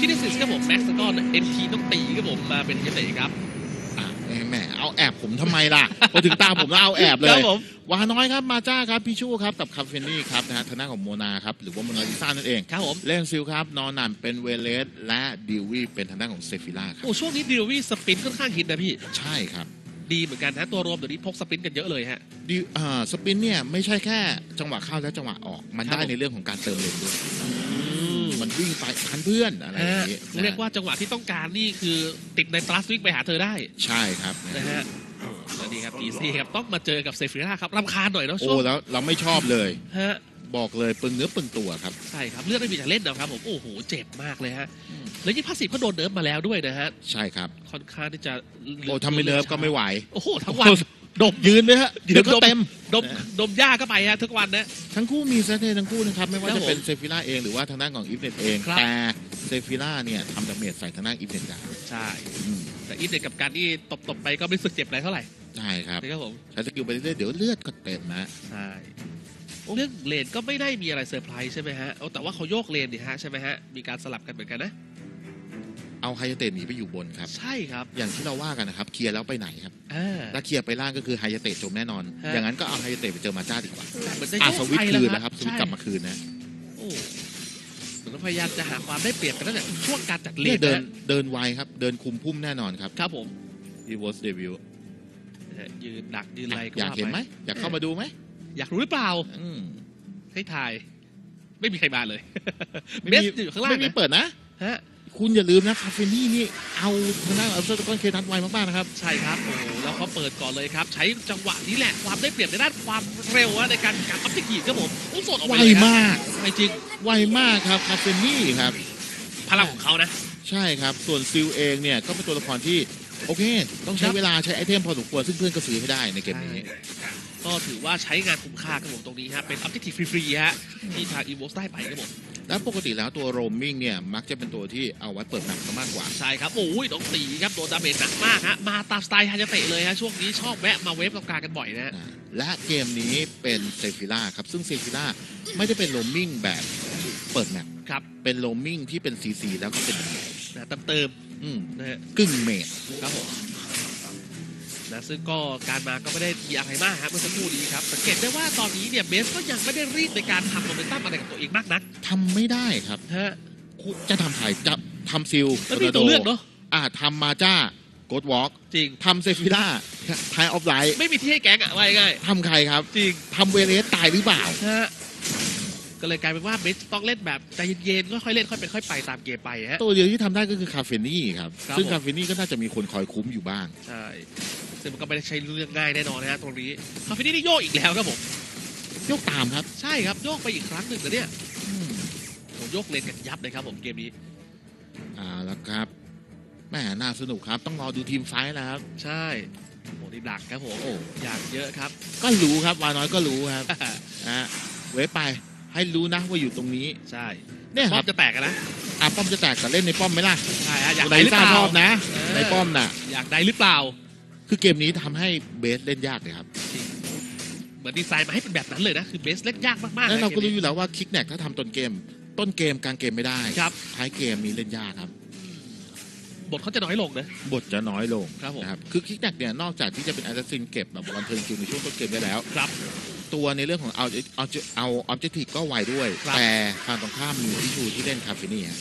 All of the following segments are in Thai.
คินิซิสครับผมแม็กซ์ก็เอ็นทีต้องตีครับผมมาเป็นเตะครับแหมเอาแอบผมทำไมล่ะพอถึงตาผมแล้วเอาแอบเลยวาน้อยครับมาจ้าครับพี่ชู้ครับกับคาเฟนี่ครับนะฮะทางด้านของโมนาครับหรือว่าโมนาลิซ่านั่นเองครับผมเล่นซิลครับนอนนันเป็นเวเลสและดิวี่เป็นทางด้านของเซฟิล่าครับโอ้ช่วงนี้ดิวี่สปินค่อนข้างฮิตนะพี่ใช่ครับดีเหมือนกันนะตัวรวมเดี๋ยวนี้พกสปินกันเยอะเลยฮะสปินเนี่ยไม่ใช่แค่จังหวะเข้าและจังหวะออกมันได้ในเรื่องของการเติมเลนด้วยมันวิ่งไปทันเพื่อนอะไรอย่างเงี้ยเรียกว่าจังหวะที่ต้องการนี่คือติดในตรัสวิ่งไปหาเธอได้ใช่ครับนะฮะสวัสดีครับGCครับต้องมาเจอกับเซฟิล่าครับรำคาญหน่อยเนาะโอ้แล้วเราไม่ชอบเลยฮะบอกเลยปึงเนื้อปึงตัวครับใช่ครับเลือดไม่มีจะเล่นนะครับผมโอ้โหเจ็บมากเลยฮะแล้วยิ่งพาสซีฟก็โดนเนิร์ฟมาแล้วด้วยนะฮะใช่ครับค่อนข้างที่จะโอ้ทำไม่เนิร์ฟก็ไม่ไหวโอ้โหทั้งวันดมยืนเลยฮะเดี๋ยวก็เต็มดมหญ้าก็ไปฮะทุกวันนะทั้งคู่มีเซตทั้งคู่นะครับไม่ว่าจะเป็นเซฟิล่าเองหรือว่าทางด้านของอิฟเน็ตเองแต่เซฟิล่าเนี่ยทำดาเมจใส่ทางด้านอิฟเน็ตได้ใช่แต่อิฟเน็ตกับการที่ตบไปก็ไม่รู้สึกเจ็บอะไรเท่าไหร่ใช่ครับผมใช้สกิลไปเรื่อยๆเดี๋ยวเลือดก็เต็มนะใช่เรื่องเลนก็ไม่ได้มีอะไรเซอร์ไพรส์ใช่ไหมฮะแต่ว่าเขาโยกเลนดิฮะใช่ไหมฮะมีการสลับกันเหมือนกันนะเอาไฮยาเตะหนีไปอยู่บนครับใช่ครับอย่างที่เราว่ากันนะครับเคลียร์แล้วไปไหนครับถ้าเคลียร์ไปล่างก็คือไฮยาเตะจมแน่นอนอย่างนั้นก็เอาไฮยาเตะไปเจอมาจ้าดีกว่าสวิตคืนนะครับสวิตกลับมาคืนนะโอ้เหมือนพยายามจะหาความได้เปรียบกันตั้งแต่ช่วงการจัดเลนเดินไวครับเดินคุมพุ่มแน่นอนครับครับผมอีวอสเดวิลยืนดักยืนอะไรอยากเห็นไหมอยากเข้ามาดูไหมอยากรู้หรือเปล่าให้ถ่ายไม่มีใครมาเลยเบสอยู่ข้างล่างไม่มีเปิดนะฮะคุณอย่าลืมนะคาเฟนี่นี่เอาทางด้านอัลเซอร์ก้อนเคทันไวมากๆนะครับใช่ครับโอ้แล้วเขาเปิดก่อนเลยครับใช้จังหวะนี้แหละความได้เปรียบในด้านความเร็วในการอัพติกีครับผมโอ้สดออกไวมากไม่จริงไวมากครับคาเฟนี่ครับพลังของเขานะใช่ครับส่วนซิลเองเนี่ยก็เป็นตัวละครที่โอเคต้องใช้เวลาใช้ไอเทมพอสมควรซึ่งเพื่อนก็ซื้อให้ได้ในเกมนี้ก็ถือว่าใช้งานคุ้มค่าครับผมตรงนี้ฮะเป็นอัพติกีฟรีๆฮะที่ทางอีโวสได้ไปครับผมแล้วปกติแล้วตัวโรมมิ่งเนี่ยมักจะเป็นตัวที่เอาไว้เปิดแมปมากกว่าใช่ครับโอ้ยน้องตีครับโดนดาเมจหนักมากฮะมาตามสไตล์ฮาจาเตะเลยฮะช่วงนี้ชอบแวะมาเวฟตรงกลางกันบ่อยนะและเกมนี้เป็นเซฟิล่าครับซึ่งเซฟิล่าไม่ได้เป็นโรมมิ่งแบบเปิดแมปครับเป็นโรมมิ่งที่เป็นซีแล้วก็เป็นเติมนะฮะกึ่งเมจครับผมนะซึ่งก็การมาก็ไม่ได้มีอะไรมากครับเมื่อสักครู่นี้ครับสังเกตได้ว่าตอนนี้เนี่ยเบสก็ยังไม่ได้รีบในการทำโมเมนตัมอะไรกับตัวเองมากนักทำไม่ได้ครับฮะจะทำใครจะทำซิลไม่มีตัวเลือกเนาะทำมาจ้าโกดวอล์กจริงทำเซฟิล่าไทออฟไลท์ไม่มีที่ให้แก๊งอะว่าง่ายทำใครครับจริงทำเวเลสตายหรือเปล่าฮะก็เลยกลายเป็นว่าเบสต้องเล่นแบบใจเย็นๆค่อยๆเล่นค่อยเป็นค่อยไปตามเกมไปฮะตัวเดียวที่ทำได้ก็คือคาเฟนี่ครับซึ่งคาเฟนี่ก็น่าจะมีคนคอยคุ้มอยู่บ้างใช่ซึ่งมันก็ไม่ได้ใช้เรื่องง่ายแน่นอนนะฮะตรงนี้คาเฟนี่นี่โยกอีกแล้วครับผมโยกตามครับใช่ครับโยกไปอีกครั้งหนึ่งนะเนี่ยผมโยกเลนกันยับเลยครับผมเกมนี้แล้วครับแม่น่าสนุกครับต้องรอดูทีมไฟท์แล้วครับใช่โอ้ดีดักครับผมอยากเยอะครับก็รู้ครับวาน้อยก็รู้ครับเว้ยไปให้รู้นะว่าอยู่ตรงนี้ใช่เนี่ยครับจะแตกนะป้อมจะแตกแต่เล่นในป้อมไหมล่ะใช่อยากได้หรือเปล่าชอบนะในป้อมน่ะอยากได้หรือเปล่าคือเกมนี้ทำให้เบสเล่นยากเลยครับเหมือนดีไซน์มาให้เป็นแบบนั้นเลยนะคือเบสเล่นยากมากๆแล้วเราก็รู้อยู่แล้วว่าคิกแนกถ้าทำต้นเกมกลางเกมไม่ได้ครับท้ายเกมมีเล่นยากครับบทเขาจะน้อยลงนะบทจะน้อยลงครับคือคิกแนกเนี่ยนอกจากที่จะเป็นแอสซัสซินเก็บแบบวันเทิร์นคิวในช่วงต้นเกมได้แล้วครับตัวในเรื่องของเอาออบเจกตีฟก็ไวด้วยแต่ฝั่งตรงข้ามมีที่ชูที่เล่นคาเฟนี่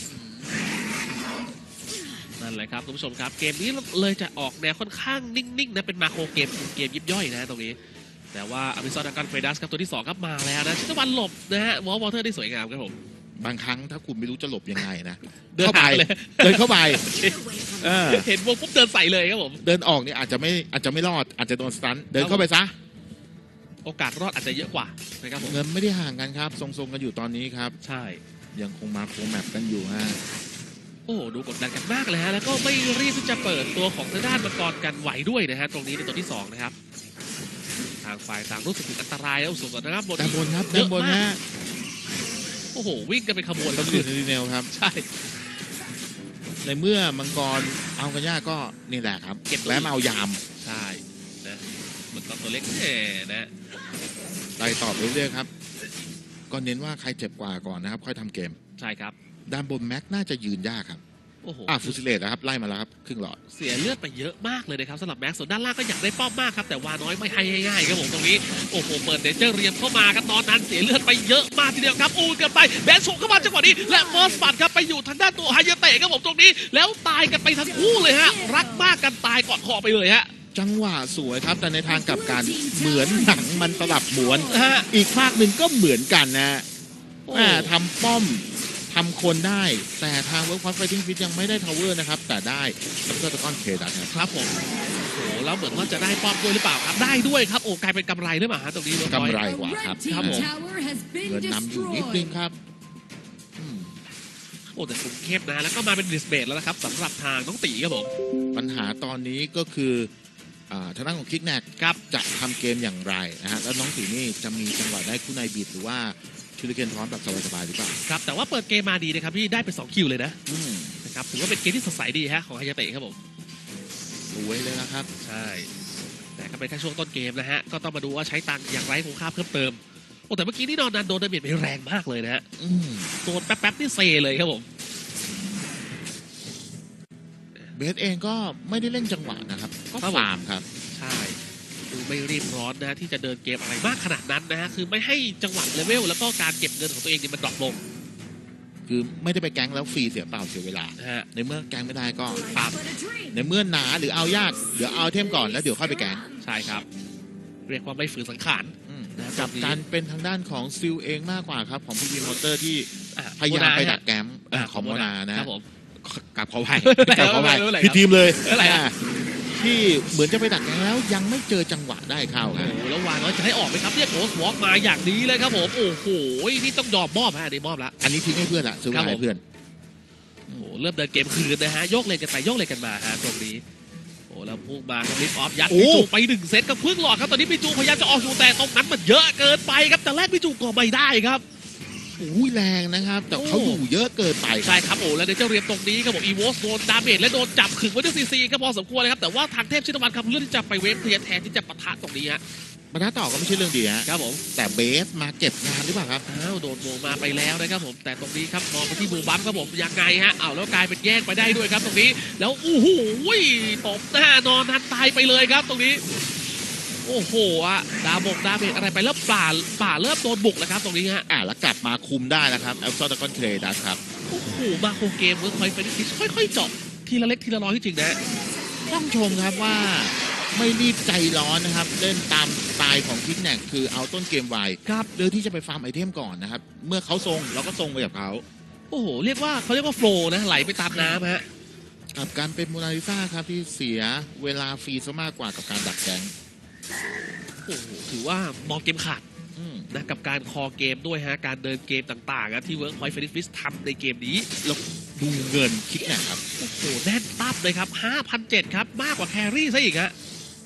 นั่นแหละครับคุณผู้ชมครับเกมนี้เลยจะออกแนวค่อนข้างนิ่งๆนะเป็นมาโครเกมยิบย่อยนะตรงนี้แต่ว่าอเมซอนดักกันเฟดัสครับตัวที่2ครับมาแล้วนะชิตวันหลบนะฮะวอลเทอร์ได้สวยงามครับผมบางครั้งถ้าคุณไม่รู้จะหลบยังไงนะเดินเข้าไปเห็นวงปุ๊บเดินใส่เลยครับผมเดินออกเนี่ยอาจจะไม่รอดอาจจะโดนสตันเดินเข้าไปซะโอกาสรอดอาจจะเยอะกว่านะครับผมเงินไม่ได้ห่างกันครับทรงๆกันอยู่ตอนนี้ครับใช่ยังคงมาโคแมปกันอยู่ฮะโอ้ดูกดดันกันมากเลยฮะแล้วก็ไม่รีบที่จะเปิดตัวของทางด้านมังกรกันไหวด้วยนะฮะตรงนี้ในตัวที่2นะครับทางฝ่ายต่างรู้สึกถึงอันตรายแล้วสูงกว่านะครับด้านบนครับด้านบนฮะโอ้โหวิ่งกันเป็นขบวนต้องอยู่ในดีเนลครับใช่ในเมื่อมังกรเอากันยากก็นี่แหละครับเก็บแล้วมาเอายามใช่นะมังกรตัวเล็กนะไล่ต่อไปเรื่อยๆครับก็เน้นว่าใครเจ็บกว่าก่อนนะครับค่อยทำเกมใช่ครับด้านบนแม็กน่าจะยืนยากครับโอ้โหฟูซิเลตนะครับไล่มาแล้วครับครึ่งหลอดเสียเลือดไปเยอะมากเลยนะครับสำหรับแม็กซ์ส่วนด้านล่างก็อยากได้ป้อมมากครับแต่วาน้อยไม่ให้ง่ายๆครับผมตรงนี้โอ้โหเปิดเดนเจอร์เรียมเข้ามาครับตอนนั้นเสียเลือดไปเยอะมากทีเดียวครับอู้เกือบไปแบนส่งเข้ามาจังหวะนี้และเฟิร์สบัตครับไปอยู่ทางด้านตัวไฮยาเตะครับผมตรงนี้แล้วตายกันไปทั้งคู่เลยฮะรักมากกันตายกอดคอไปเลยฮะจังหวะสวยครับแต่ในทางกลับกันเหมือนหนังมันสลับม้วนฮะอีกภาคหนึ่งก็เหมือนกันนะโอ้ทำป้อมทำคนได้แต่ทางเวิร์กพอยต์ไฟติ้งฟิตยังไม่ได้ทาวเวอร์นะครับแต่ได้แล้วก็ตะก้อนเคดัสครับครับผมโอ้โหแล้วเหมือนว่าจะได้ป้อมด้วยหรือเปล่าครับได้ด้วยครับโอ้กลายเป็นกำไรหรือเปล่าฮะตรงนี้กำไรเกว่าครับครับผมเงินนำอยู่นิดนึงครับอืมโอ้แต่คุมเข้มนะแล้วก็มาเป็นดิสเบตแล้วนะครับสำหรับทางน้องตีครับผมปัญหาตอนนี้ก็คือทางด้านของคิกแนกครับจะทำเกมอย่างไรนะฮะแล้วน้องตีนี่จะมีจังหวะได้คู่ในบิดหรือว่าชูริเกนพร้อมแบบสบายๆหรือเปล่าครับแต่ว่าเปิดเกมมาดีนะครับที่ได้ไป2คิวเลยนะอืมนะครับถือว่าเป็นเกมที่สดใสดีฮะของไฮยาเตะครับผมสวยเลยนะครับใช่แต่ก็เป็นแค่ช่วงต้นเกมนะฮะก็ต้องมาดูว่าใช้ตังค์อย่างไรคุ้มค่าเพิ่มเติมโอ้แต่เมื่อกี้นี่นอนนันโดนดาเมจไปแรงมากเลยนะฮะอืมโดนแป๊บๆนี่เซเลยครับผมเบสเองก็ไม่ได้เล่นจังหวะนะครับก็ฟาร์มครับใช่ดูไม่รีบร้อนนะที่จะเดินเกมอะไรมากขนาดนั้นนะฮะคือไม่ให้จังหวะเลเวลแล้วก็การเก็บเงินของตัวเองนี่มันดรอปลงคือไม่ได้ไปแก๊งแล้วฟรีเสียเปล่าเสียเวลานะฮะในเมื่อแก๊งไม่ได้ก็ฟาร์มในเมื่อหนาหรือเอายากเดี๋ยวเอาเทมก่อนแล้วเดี๋ยวค่อยไปแก๊งใช่ครับ เรียกว่าไม่ฝืนสังขารอืมนะกับตอนนี้การเป็นทางด้านของซิลเองมากกว่าครับของพีวีมอเตอร์ที่อ่ะพยายามไปดักโมแก๊มนาฮะของโมนานะครับผมกับขอไผ่ไม่เป็นไรกับขอไผ่ไม่เป็นไรผิดทีมเลยไม่เป็นไรครับที่เหมือนจะไปดักแก๊งแล้วยังไม่เจอจังหวะได้เข้าคโอ้รับโหแล้ววางแล้วจะให้ออกไหมครับเนี่ยโกสวอล์กมาอย่างนี้เลยครับผมโอ้โหนี่ต้องยอมมอบฮะนี่มอบละอันนี้ทิ้งให้เพื่อนละซื้อครับไว้ผมให้เพื่อนโอ้โหเริ่มเดินเกมคืนนะฮะโยกเลยกันไปโยกเลยกันมาฮะตรงนี้โอ้แล้วพุ่งมาครับลิฟออฟยัดพิจูไป1 เซตกับครึ่งหลอดครับตอนนี้พิจูพยายามจะออกอยู่แต่ตรงนั้นมันเยอะเกินไปครับแต่แรกพิจูก็ไม่ได้ครับอุ้ยแรงนะครับ แต่เขาอยู่เยอะเกินไปคใช่รับครับโอ้แล้วเดี๋ยวเจ้าเรียมตรงนี้ครับผมอีโวสโดนดาเมจและโดนจับขึงไว้ด้วยซีก็พอสมควรเลยครับแต่ว่าทางเทพชินวันครับเลือกที่จะไปเวฟเคลียร์แทนที่จะปะทะตรงนี้ฮะบรรทัดต่อก็ไม่ใช่เรื่องดีฮะครับผมแต่เบสมาเก็บงานหรือเปล่าครับอ้าวโดนโมงมาไปแล้วนะครับผมแต่ตรงนี้ครับมองไปที่บูบัมครับผมยังไงฮะอ้าวแล้วกลายเป็นแย่งไปได้ด้วยครับตรงนี้แล้วอู้หูตบหน้านอนทันตายไปเลยครับตรงนี้โอ้โหอะดาเมจอะไรไปแล้วป่าเริ่มโดนบุกแล้วครับตรงนี้ฮะแล้วกลับมาคุมได้แล้วครับแอลซอตะกอนเครดัสครับโอ้โหมาโครเกมเวิร์คพอยต์เฟรนชิค่อยๆเจาะทีละเล็กทีละน้อยที่จริงนะต้องชมครับว่าไม่รีบใจร้อนนะครับ เล่นตามสไตล์ของคิกแนกคือเอาต้นเกมไวครับเลือกที่จะไปฟาร์มไอเทมก่อนนะครับ เมื่อเขาทรงเราก็ทรงไปกับเขาโอ้โหเรียกว่าเขาเรียกว่าโฟลว์นะไหลไปตามน้ำฮะกับการเป็นโมนาลิซาครับที่เสียเวลาฟรีซะมากกว่ากับการดักแก๊งโอ้โหถือว่ามองเกมขาดอืมนะกับการคอเกมด้วยฮะการเดินเกมต่างๆนะที่เวิร์กพอยต์เฟรนชิทำในเกมนี้แล้วดูเงินคิกแนกครับโอ้โหแน่นตับเลยครับ 5,700 ครับ มากกว่าแครี่ซะอีกฮะ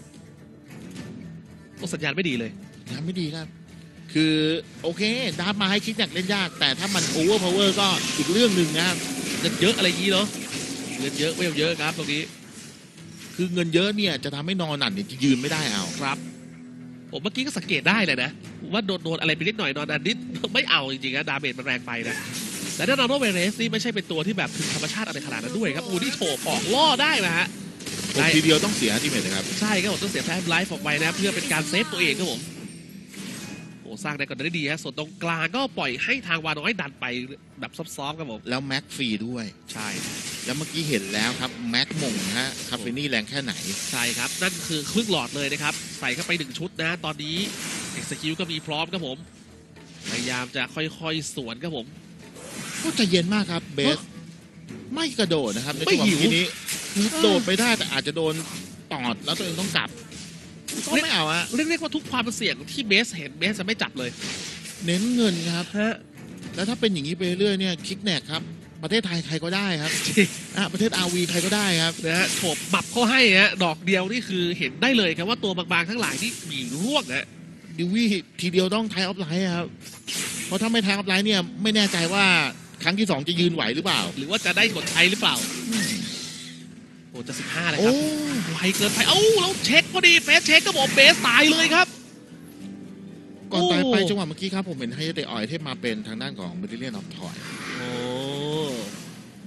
โอ้สัญญาณไม่ดีเลยทำไม่ดีครับ คือโอเคดาร์ฟมาให้คิกแนกเล่นยาก แต่ถ้ามันโอเวอร์พาวเวอร์ก็อีกเรื่องหนึ่งนะครับเงินเยอะอะไรอย่างนี้เนาะเงินเยอะเวลเยอะครับตรงนี้คือเงินเยอะเนี่ยจะทำให้นอนหนันเนี่ยจะยืนไม่ได้เอาครับผมเมื่อกี้ก็สังเกตได้เลยนะว่าโดนอะไรไปนิดหน่อยนอนอันนิด ไม่เอาจริงๆนะดาเมจมันแรงไปนะแต่แน่นอนว่าเวเรสนี่ไม่ใช่เป็นตัวที่แบบถึงธรรมชาติอะไรขนาดนั้นด้วยครับอูนี่โฉบออกล่อได้นะฮะผมทีเดียวต้องเสียทีเมทเลยครับใช่ครับผมต้องเสียแฟนไลฟ์ออกไปนะเพื่อเป็นการเซฟตัวเองครับผมโอ้สร้างได้ก่อนได้ดีฮะส่วนตรงกลางก็ปล่อยให้ทางวาน้อยดันไปแบบซอฟๆครับผมแล้วแม็กฟรีด้วยใช่แล้วเมื่อกี้เห็นแล้วครับแม็กมงนะฮะคาเฟนี่แรงแค่ไหนใช่ครับนั่นคือครึ่งหลอดเลยนะครับใส่เข้าไป1 ชุดนะตอนนี้เอ็กซ์คิวก็มีพร้อมครับผมพยายามจะค่อยๆสวนครับผมก็ใจเย็นมากครับเบสไม่กระโดดนะครับในไม่จังหวะหิวเมื่อกี้นี้คือโดดไปได้แต่อาจจะโดนตอดแล้วตัวเองต้องกลับก็ไม่เอาอะเรียกว่าทุกความเสี่ยงที่เบสเห็นเบสจะไม่จับเลยเน้นเงินครับฮะแล้วถ้าเป็นอย่างนี้ไปเรื่อยๆเนี่ยคิกแนกครับประเทศไทยใครก็ได้ครับประเทศอาวีใครก็ได้ครับนะฮะโฉบบับเขาให้ฮะดอกเดียวนี่คือเห็นได้เลยครับว่าตัวบางๆทั้งหลายที่มีร่วงนะดิวี่ทีเดียวต้องไทยออฟไลน์ครับเพราะถ้าไม่ไทยออฟไลน์เนี่ยไม่แน่ใจว่าครั้งที่2จะยืนไหวหรือเปล่าหรือว่าจะได้กดใช้หรือเปล่าโอ้จะ15เลยคโอ้รับไวเกินไปเอ้าแล้วเช็คพอดีเฟสเช็คก็บอกเบสตายเลยครับก่อนตายไปโอ้จังหวะเมื่อกี้ครับผมเห็นไฮเดออยเทพมาเป็นทางด้านของเมดิเลียนออฟทอยโอ้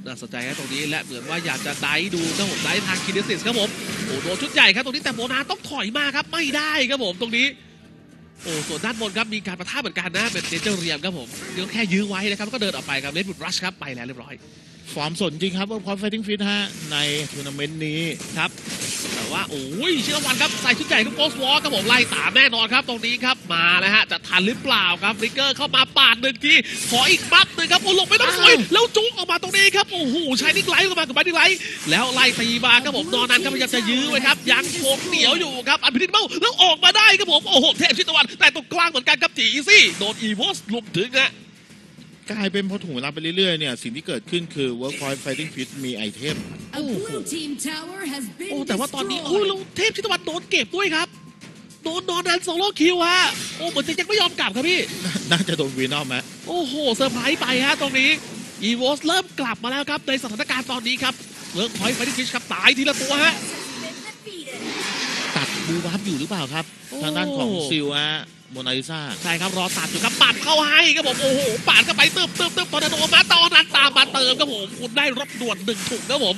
น่าสนใจครับตรงนี้และเหมือนว่าอยากจะไดดูครับผมไดทางคินเดซิสครับผมโอ้โดนชุดใหญ่ครับตรงนี้แต่โมนาต้องถอยมาครับไม่ได้ครับผมตรงนี้โอ้ส่วนด้านบนครับมีการประทะเหมือนกันนะเป็นเนเจอร์เรียมครับผมเดี๋ยวแค่ยื้อไว้นะครับก็เดินออกไปครับเลดบุดรัชครับไปแล้วเรียบร้อยฟอร์มสนจริงครับว่าพอไฟติ้งฟิตฮะในทัวร์นาเมนต์นี้ครับแต่ว่าโอ้ยชิรวันครับใส่ชุดใหญ่ทุกโพสต์วอลครับผมไล่ตามแน่นอนครับตรงนี้ครับมาแล้วฮะจะทันหรือเปล่าครับริกเกอร์เข้ามาปาดหนึ่งทีขออีกบัฟหนึ่งครับโอ้หลบไม่ต้องสวยแล้วจุ๊กออกมาตรงนี้ครับโอ้โหใช้นิกไลท์เข้ามากับบัฟนิกไลท์แล้วไล่ตีมาครับผมนอนนั้นก็พยายามจะยื้อไว้ครับยังโคงเหนียวอยู่ครับอันพินิจเมาแล้วออกมาได้ครับผมโอ้โหเทพชิตวันแต่ตรงกลางเหมือนกันครับจีอีซี่โดนอีโวสลุมถึงฮะกลายเป็นพอถูกเวลาไปเรื่อยๆเนี่ยสิ่งที่เกิดขึ้นคือ Workpoint Fighting Fit มีไอเทมโอ้แต่ว่าตอนนี้โอ้แล้วเทพชิตวันโดนเก็บด้วยครับโดนนอนนันโซโล่คิวฮะโอ้เหมือนจะยังไม่ยอมกลับครับพี่น่าจะโดนวีนอมไหมโอ้โหเซอร์ไพรส์ไปฮะตรงนี้อีโวสเริ่มกลับมาแล้วครับในสถานการณ์ตอนนี้ครับWorkpoint Fighting Fit ครับตายทีละตัวฮะตัดบูวับอยู่หรือเปล่าครับทางด้านของซิลฮะโมนาลิซาใช่ครับรอตัดอยู่ครับปัดเข้าให้ครับผมโอ้โหปาดเข้าไปเติมตอร์นาโดมาตอนนั้นตามมาเติมครับผมคุณได้รบด่วน1 ถุงครับผม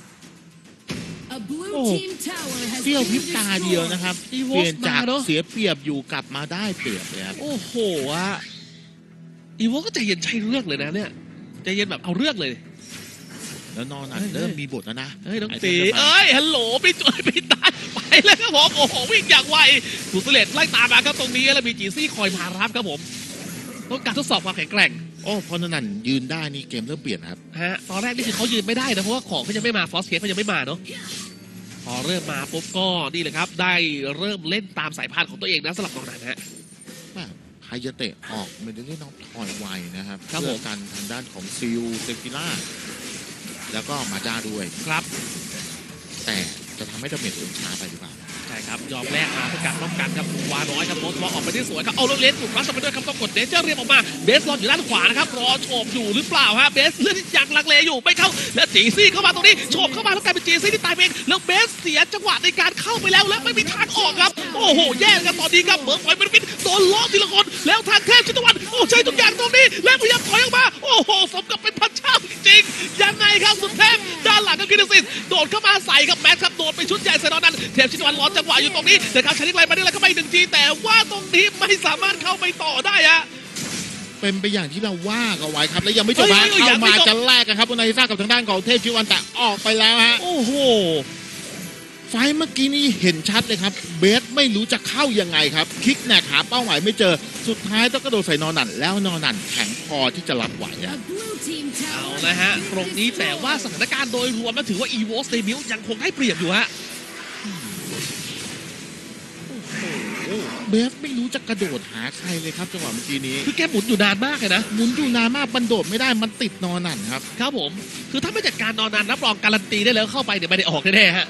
โอ้เสี้ยวพริบตาเดียวนะครับเปลี่ยนจากเสียเปรียบอยู่กลับมาได้เปรียบเลยครับโอ้โหอะอีโวก็ใจเย็นใช่เรื่องเลยนะเนี่ยใจเย็นแบบเอาเรื่องเลยแล้วนอนอ่ะเริ่มมีบทแล้วนะเฮ้ยน้องตีฮัลโหลพี่จุ๋ยพี่ตาไปเลยครับผมโอ้โหวิ่งอย่างไวถูกเสลดไล่ตามมาครับตรงนี้แล้วมีจีซี่คอยมารับครับผมต้องการทดสอบความแข็งแกร่งโอ้พอนั่นยืนได้นี่เกมเริ่มเปลี่ยนครับฮะตอนแรกนี่คือเขายืนไม่ได้นะเพราะว่าของเขายังไม่มาฟอสเคสเขายังไม่มาเนาะพอเริ่มมาปุ๊บก็นี่เลยครับได้เริ่มเล่นตามสายพันธุ์ของตัวเองนะสำหรับตรงนั้นฮะไฮยาเตะออกไม่ได้เล่นน้องถอยไวนะครับเพื่อกันทางด้านของซิลเซกิล่าแล้วก็มาจ้าด้วยครับแต่จะทำให้ดาเมจช้าไปหรือเปล่าใช่ครับยอมแลกมาเพื่อการป้องกันครับวาน้อยครับโพสต์บอลออกไปได้สวยครับเอาเลนถูกรัชไปด้วยครับต้องกดเดเจอร์เรียมออกมาเบสรออยู่ด้านขวานะครับรอโฉบอยู่หรือเปล่าฮะเบสเลือดยังลังเลอยู่ไม่เข้าแล้วจีซี่เข้ามาตรงนี้โฉบเข้ามาแล้วกลายเป็นจีซี่ที่ตายเองแล้วเบสเสียจังหวะในการเข้าไปแล้วและไม่มีทางออกครับโอ้โหแย่กันตอนนี้ครับเบิร์กไฟเป็นวินโดนล้อทีละคนแล้วทางเทพชิตวันโอ้ใช้ทุกอย่างตรงนี้แล้วพยายามถอยออกมาโอ้โหสมกับเป็นพระเจ้าจริงๆยังไงครับสุดเทพด้านหลังกับกินซิสโดดเข้ามาใส่ครับแม็กครับโดดไปชุดใหญ่ใส่ตอนนั้นเทพชิตวันล้อจังหวะอยู่ตรงนี้นะครับใช้นิกไลมาได้แล้วก็ไป1 ทีแต่ว่าตรงนี้ไม่สามารถเข้าไปต่อได้ฮะเป็นไปอย่างที่เราว่ากันไว้ครับและยังไม่จบมาเข้ามาจะแลกกันครับบนนาฬิกากับทางด้านของเทพชิตวันแต่ออกไปแล้วฮะโอ้โหไฟเมื่อกี้นี้เห็นชัดเลยครับเบสไม่รู้จะเข้ายังไงครับคลิกแหนกหาเป้าหมายไม่เจอสุดท้ายต้องกระโดดใส่นอนนันแล้วนอนนันแข็งพอที่จะรับไหวเอาละฮะตรงนี้แต่ว่าสถานการณ์โดยรวมแล้วถือว่าอีโวสเดบิวยังคงได้เปรียบอยู่ฮะเบฟไม่รู้จะกระโดดหาใครเลยครับจังหวะเมื่อกี้นี้คือแกหมุนอยู่นานมากเลยนะหมุนอยู่นานมากมันโดดไม่ได้มันติดนอนนันครับครับผมคือถ้าไม่จัดการนอนนันรับรองการันตีได้แล้วเข้าไปเนี่ยไม่ได้ออกแน่ๆฮะ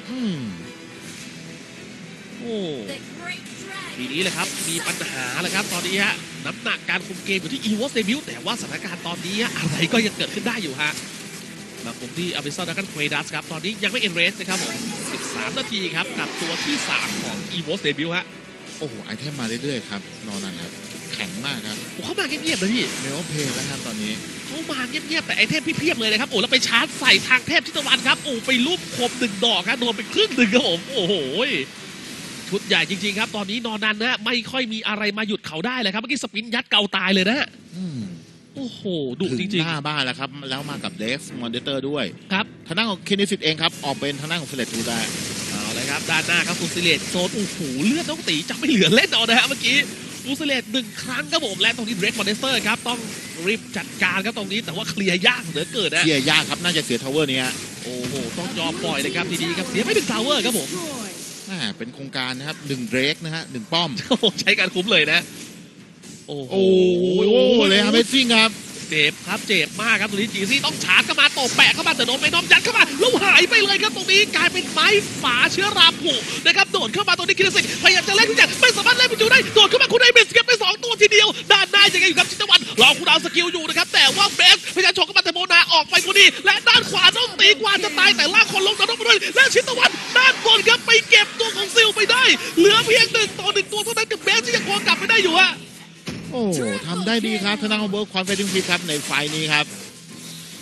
โอ้ทีนี้เลยครับมีปัญหาเลยครับตอนนี้ฮะน้ำหนักการคุมเกมอยู่ที่อีวอสเดบิวแต่ว่าสถานการณ์ตอนนี้อะไรก็ยังเกิดขึ้นได้อยู่ฮะมาคุมที่อาบิซอนดักกันเควดัสครับตอนนี้ยังไม่เอ็นเรสนะครับผม13 นาทีครับกับตัวที่3ของอีวอสเดบิวฮะโอ้โหไอเทมมาเรื่อยๆครับนอนนันครับแข็งมากครับเขามาเงียบๆเลยพี่เมลเพย์แล้วครับตอนนี้เขามาเงียบๆแต่ไอเทมพี่เพียบเลยนะครับโอ้แล้วไปชาร์จใส่ทางเทพชิตวันครับโอ้ไปลูบคม1 ดอกครับโดนไปครึ่ง 1ครับผมโอ้โหชุดใหญ่จริงๆครับตอนนี้นอนนันนะไม่ค่อยมีอะไรมาหยุดเขาได้เลยครับเมื่อกี้สปินยัดเกาตายเลยนะโอ้โหดุจริงๆหน้าบ้านแล้วครับแล้วมากับเดฟมอนเตอร์ด้วยครับทางด้านของเคนนิสิตเองครับออกเป็นทางด้านของเฟลตูได้เอาเลยครับด้านหน้าครับฟูซิเลตโซนโอ้โหเลือดน้องตีจะไม่เหลือเล่นเอานะฮะเมื่อกี้ฟูซิเลต1 ครั้งครับผมและตรงนี้เดรกมอนเตอร์ครับต้องรีบจัดการครับตรงนี้แต่ว่าเคลียร์ยากเหลือเกินนะเคลียร์ยากครับน่าจะเสียทาวเวอร์นี้โอ้โหต้องยอมปล่อยเลยครับดีๆครับเสียไม่ถึงทาวเวอร์ครับผมเป็นโครงการนะครับ1 เดรกนะฮะ1 ป้อมใช้การคุ้มเลยนะโอ้โหเลยครับเบสซิ่งครับเจ็บครับเจ็บมากครับตรงนี้จีซี่ต้องชาร์จเข้ามาตบแปะเข้ามาแต่โดนไปน้อมยัดเข้ามาแล้วหายไปเลยครับตรงนี้กลายเป็นไม้ฝาเชื้อราผูนะครับโดดเข้ามาตรงนี้คิดสิพยายามจะเล่นทุกอย่างไม่สามารถเล่นไปอยู่ได้โดดเข้ามาคุณไอเบสเก็บไป2 ตัวทีเดียวด้านหน้ายังไงอยู่ครับชิตวันรอคุณดาวสกิลอยู่นะครับแต่ว่าเบสพยายามฉกเข้ามาแต่โมนาออกไปพอดีและด้านขวาต้องตีกว่าจะตายแต่ล่างคนลงน้องไปด้วยและชิตวันด้านบนครับไปเก็บตัวของซิลไปได้เหลือเพียง1 ต่อ 1 ตัวเท่านั้นกับเบสที่ยังคงกลับไปได้อยู่ฮะโอ้ทำได้ดีครับทางด้านของเบิร์กคอนเฟอเรนซ์ฟิตครับในไฟนี้ครับ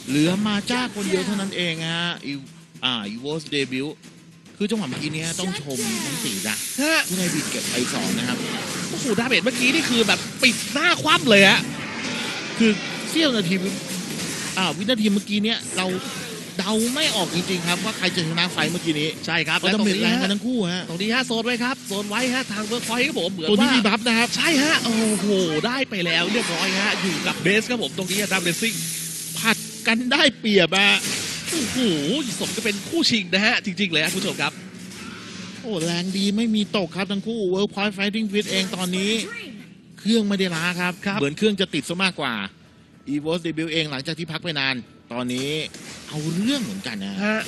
เหลือมาจ้าคนเดียวเท่านั้นเองฮะอีโวสเดบิวคือจังหวะเมื่อกี้เนี้ยต้องชมทั้งสี่นะฮะที่ในบีดเก็บไป2นะครับโอ้โหดาเมจเมื่อกี้นี่คือแบบปิดหน้าคว่ำเลยฮะคือเสี้ยวนาทีวินาทีเมื่อกี้เนี้ยเราเดาไม่ออกจริงๆครับว่าใครจะชนะไฟเมื่อกี้นี้ใช่ครับเพราะและดาตรเมงจนี้แรงฮะกันทั้งคู่ฮะตรงนี้ฮะโซนไว้ครับโซนไว้ฮะทางเวิร์กพอยต์ครับผมเหมือนตัวนี้ว่ามีบัฟนะครับใช่ฮะโอ้โหได้ไปแล้วเรียบร้อยฮะอยู่กับเบสครับผมตรงนี้ดัมเบสซิ่งผัดกันได้เปรียบอะโอ้โหสมก็เป็นคู่ชิงนะฮะจริงๆเลยครับคุณผู้ชมครับโอ้แรงดีไม่มีตกครับทั้งคู่ World Point Fighting Fit เองตอนนี้ เครื่องไม่ได้ล้าครับครับเหมือนเครื่องจะติดซะมากกว่า EVOS Debut เองหลังจากที่พักไปนาน ตอนนี้เอาเรื่องเหมือนกันนะฮะ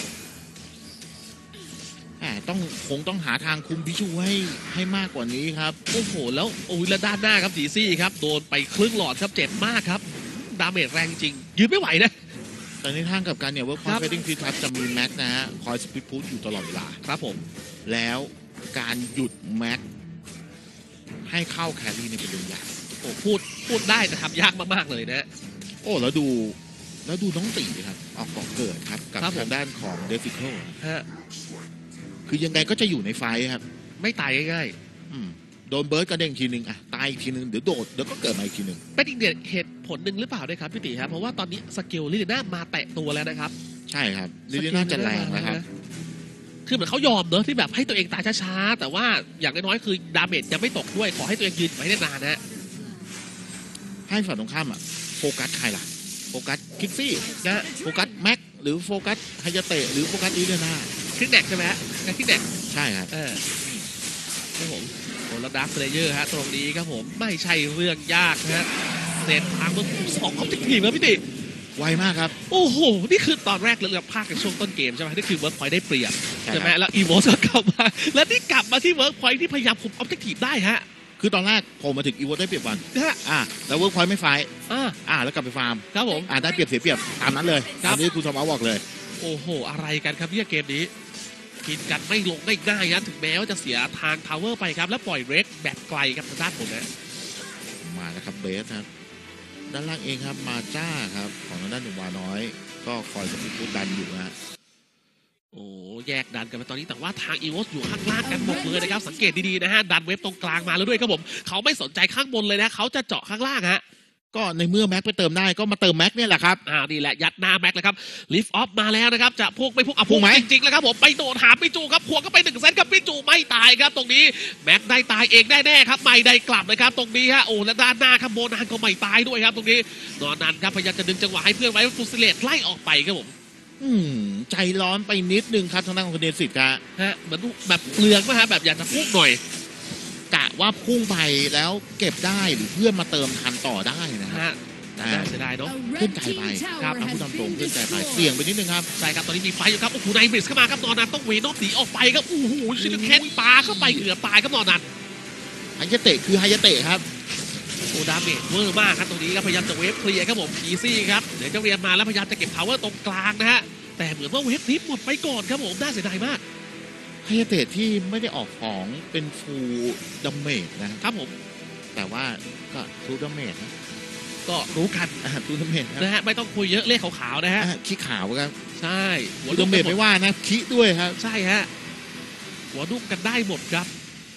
คงต้องหาทางคุมพิชูให้มากกว่านี้ครับโอ้โหแล้วโอ้ยแล้วด้านหน้าครับจีซี่ครับโดนไปครึ่งหลอดครับเจ็บมากครับดาเมจแรงจริงยืนไม่ไหวนะแต่ในทางกลับกันเนี่ย World ครั Point บ Fighting Fit ครับจะมีแม็กนะฮะคอยสปีดพุชอยู่ตลอดเวลาครับผมแล้วการหยุดแม็กให้เข้าแครี่เนี่ยเป็นเรื่องยากโอ้พูดได้แต่ทำยากมากๆเลยนะโอ้แล้วดูน้องตีครับออกเกาะเกิดครับกับครับผมทางด้านของเดฟิโคฮะคือยังไงก็จะอยู่ในไฟท์ครับไม่ตายง่ายโดนเบิร์ดกระเด้งทีนึงตายอีกทีนึงเดี๋ยวโดดเดี๋ยวก็เกิดมาอีกทีนึงๆเป็นอีกเหตุผลหนึ่งหรือเปล่าด้วยครับพี่ติครับเพราะว่าตอนนี้สกิลลิลิน่ามาแตะตัวแล้วนะครับใช่ครับลิลิน่าจะแรงนะครับคือเหมือนเขายอมเนอะที่แบบให้ตัวเองตายช้าๆแต่ว่าอย่างน้อยๆคือดาเมจยังไม่ตกด้วยขอให้ตัวเองยืนไว้ได้นานนะให้ฝั่งตรงข้ามโฟกัสใครล่ะโฟกัสคิกซี่นะโฟกัสแม็กหรือโฟกัสไฮยาเตะหรือโฟกัสลิลิน่าคลิกแดกใช่ไหมฮะการคลิกแดกใช่ครับครับผมโอ้แล้วดาร์คเพลเยอร์ฮะตรงนี้ครับผมไม่ใช่เรื่องยากนะฮะเซตทางเบอร์2ของทีมครับพี่ติไวมากครับโอ้โห นี่คือตอนแรกเราพากกันช่วงต้นเกมใช่ไหมนี่คือเวิร์กพอยต์ได้เปรียบใช่ใช่ไหมครับแล้วอีโวสก็กลับมา แล้วนี่กลับมาที่เวิร์กพอยต์ที่พยายามคุมออบเจกตีฟได้ฮะคือตอนแรกผมมาถึงอีโวได้เปรียบวันนะฮะแล้วเวิร์กพอยต์ไม่ไฟท์ แล้วกลับไปฟาร์มครับผมได้เปรียบเสียเปรียบตามนั้นเลยครับตามที่คุณสมาร์ทบอกเลยโอ้โห อะไรกันครับเนี่ยเกมนี้ กินกันไม่ลงง่ายๆนะถึงแม้ว่าจะเสียทางทาวเวอร์ไปครับ แล้วปล่อยเรกแบบไกลครับทางด้านผมนะมาแล้วครับเบสครับ ด้านล่างเองครับมาจ้าครับของทางด้านหนุ่มวาน้อย ก็คอยสปีดพุชดันอยู่นะโอ้แยกดันกันไปตอนนี้แต่ว่าทางอีโวสอยู่ข้างล่างกันหมดเลยนะครับสังเกตดีๆนะฮะดันเว็บตรงกลางมาแล้วด้วยครับผมเขาไม่สนใจข้างบนเลยนะเขาจะเจาะข้างล่างฮะก็ในเมื่อแม็กไปเติมได้ก็มาเติมแม็กเนี่ยแหละครับนี่แหละยัดหน้าแม็กเลยครับลิฟต์ออฟมาแล้วนะครับจะพวกไม่พวกอ่ะพุ่งไหมจริงๆแล้วครับผมไปโดนหาปิจูครับพวงก็ไป1 เซตครับปิจูไม่ตายครับตรงนี้แม็กได้ตายเองแน่ๆครับไม่ได้กลับเลยครับตรงนี้ฮะโอ้และด้านหน้าครับโบนานก็ไม่ตายด้วยครับตรงนี้นอนนันครับพยายามจะดึงจังหวะให้เพื่อนไว้ฟูซิเลตไล่ออกไปครับผมใจร้อนไปนิดนึงครับทางด้านของคุณเดนสิตครับฮะเหมือนแบบเปลืองนะฮะแบบอยากจะพุ่งหน่อยกะว่าพุ่งไปแล้วเก็บได้หรือเพื่อนมาเติมทันต่อได้นะคนะรับฮะน่าเสียดายเนาะขึ้นใจไปครับเอาผู้ทำตรงขึ้นใจไปเสี่ยงไปนิดนึงครับใช่ครับตอนนี้มีไฟอยู่ครับโอ้โหไนบริสเข้ามาครับนอนนันต้องเวนอกหนีออกไปครับโอ้โหชิลเคนปาเข้าไปเกือบตายครับนอนนันไฮยาเตะคือไฮยาเตะครับโอ้ดาเมจเวอร์มากครับตรงนี้ครับพยายามจะเวฟเคลียร์ครับผมอีซี่ครับเดี๋ยวจะเรียนมาแล้วพยายามจะเก็บพาวเวอร์ตรงกลางนะฮะแต่เหมือนว่าเวฟนี้หมดไปก่อนครับผมน่าเสียดายมากไฮยาเตะที่ไม่ได้ออกของเป็นฟูลดัมเมจนะครับผมแต่ว่าก็ฟูลดัมเมจนะก็รู้กันฟูลดัมเมจครับนะฮะไม่ต้องคุยเยอะเลขขาวๆนะฮะขี้ขาวครับใช่หัฟูวลดุดัมมเมกันจหมไม่ดว่านะขี้ด้วยครับใช่ฮะหัวดุมกันได้หมดครับ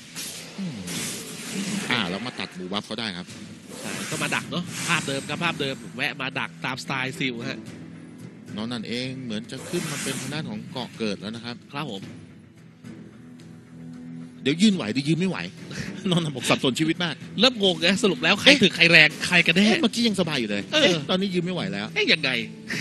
แล้วมาตัดบูบัฟเขาได้ครับใช่ก็มาดักเนาะภาพเดิมครับภาพเดิมแวะมาดักตามสไตล์ซิลฮะน้องนั่นเองเหมือนจะขึ้นมาเป็นทางด้านของเกาะเกิดแล้วนะครับครับผมเดี๋ยวยืนไหวเดี๋ยวยืนไม่ไหว น้องนั่นบอกสับสนชีวิตมากเริ่มงงนะสรุปแล้วใครถึงใครแรงใครกันแน่เมื่อกี้ยังสบายอยู่เลย ตอนนี้ยืนไม่ไหวแล้วยังไง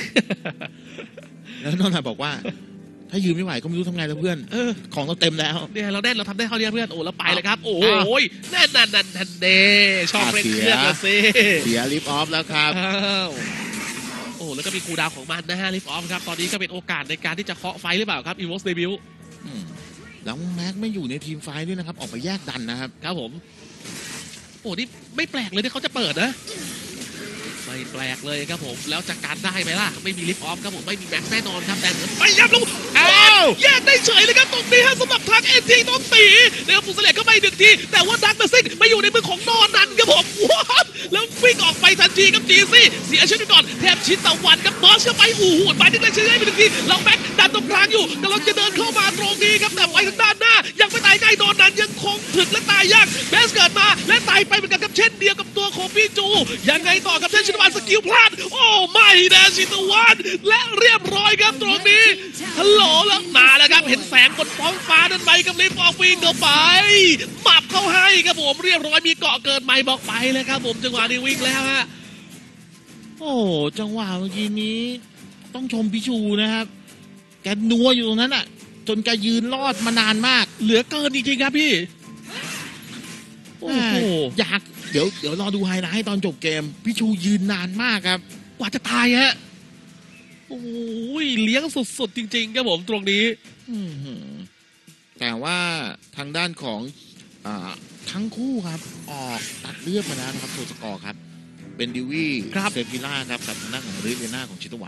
แล้วน้องนั่นบอกว่า ถ้ายืนไม่ไหวก็ไม่รู้ทำไงแล้วเพื่อน ของเราเต็มแล้วเนี่ยเราแน่นเราทำได้เท่านี้เพื่อนโอ้แล้วไปเลยครับ โอ้อ้าวยแน่นนั่นเด้ชอบเร่งเครื่องละสิเสียลิฟต์ออฟแล้วครับอ้าวโอ้แล้วก็มีคูลดาวน์ของมันนะฮะลิฟต์ออฟครับตอนนี้ก็เป็นโอกาสในการที่จะเคาะไฟหรือเปล่าครับอีโวสเดบิวแล้วแม็กไม่อยู่ในทีมไฟท์ด้วยนะครับ ออกไปแยกดันนะครับครับผมโอ้นี่ไม่แปลกเลยที่เขาจะเปิดนะไม่แปลกเลยครับผมแล้วจะการได้ไหมล่ะไม่มีลิฟต์ออฟครับผมไม่มีแม็กแน่นอนครับแต่เหมือนไปยับลงอ้าวแยกได้เฉยเลยครับตรงนี้ฮะสำหรับทางเอ็นทีต้องตีนะครับปุสเลตเข้าไป1 ทีแต่ว่าดักเมสซิกไปอยู่ในมือของนอนนันครับผมว้าวแล้ววิ่งออกไปทันทีครับจีซี่เสียชีวิตไปก่อนแทบชิดตะวันครับเบิร์สเข้าไปโอ้โหไปได้เฉยๆไป1 ทีเราแบ็คดันตรงกลางอยู่กำลังจะเดินเข้ามาตรงนี้ครับแต่ไปทางด้านหน้ายังไม่ตายง่ายนอนนันยังคงถึกและตายยากเบสเกิดมาและตายไปเหมือนกันครับเช่นเดียวกับตัวของพี่จูยังไงต่อครับเช่นชินวันสกิลพลาดโอ้ไม่นะชินวันและเรียบร้อยครับตรงนี้ฮัลโหลแล้วมาแล้วครับเห็นแสงบนท้องฟ้านั้นไหมกับลิฟต์ออกวิ่งเข้าไปหมับเข้าให้ครับผมเรียบร้อยมีเกาะเกิดใหม่บอกไปเลยครับผมจังหวะนี้วิ่งแล้วฮะโอ้จังหวะเมื่อกี้นี้ต้องชมพิชูนะครับแกนัวอยู่ตรงนั้นอ่ะจนแกยืนรอดมานานมากเหลือเกินจริงๆครับพี่โอ้โหอยากเดี๋ยวรอดูไฮไลท์ตอนจบเกมพิชูยืนนานมากครับกว่าจะตายฮะโอ้ยเลี้ยงสุดๆจริงๆครับผมตรงนี้อื้อหือแต่ว่าทางด้านของทั้งคู่ครับออกตัดเลือดมาแล้วนะครับโทสกอร์ครับเป็นดิวี่ครับเซฟิล่าครับกับทางด้านของริเวน่าของชิตวัน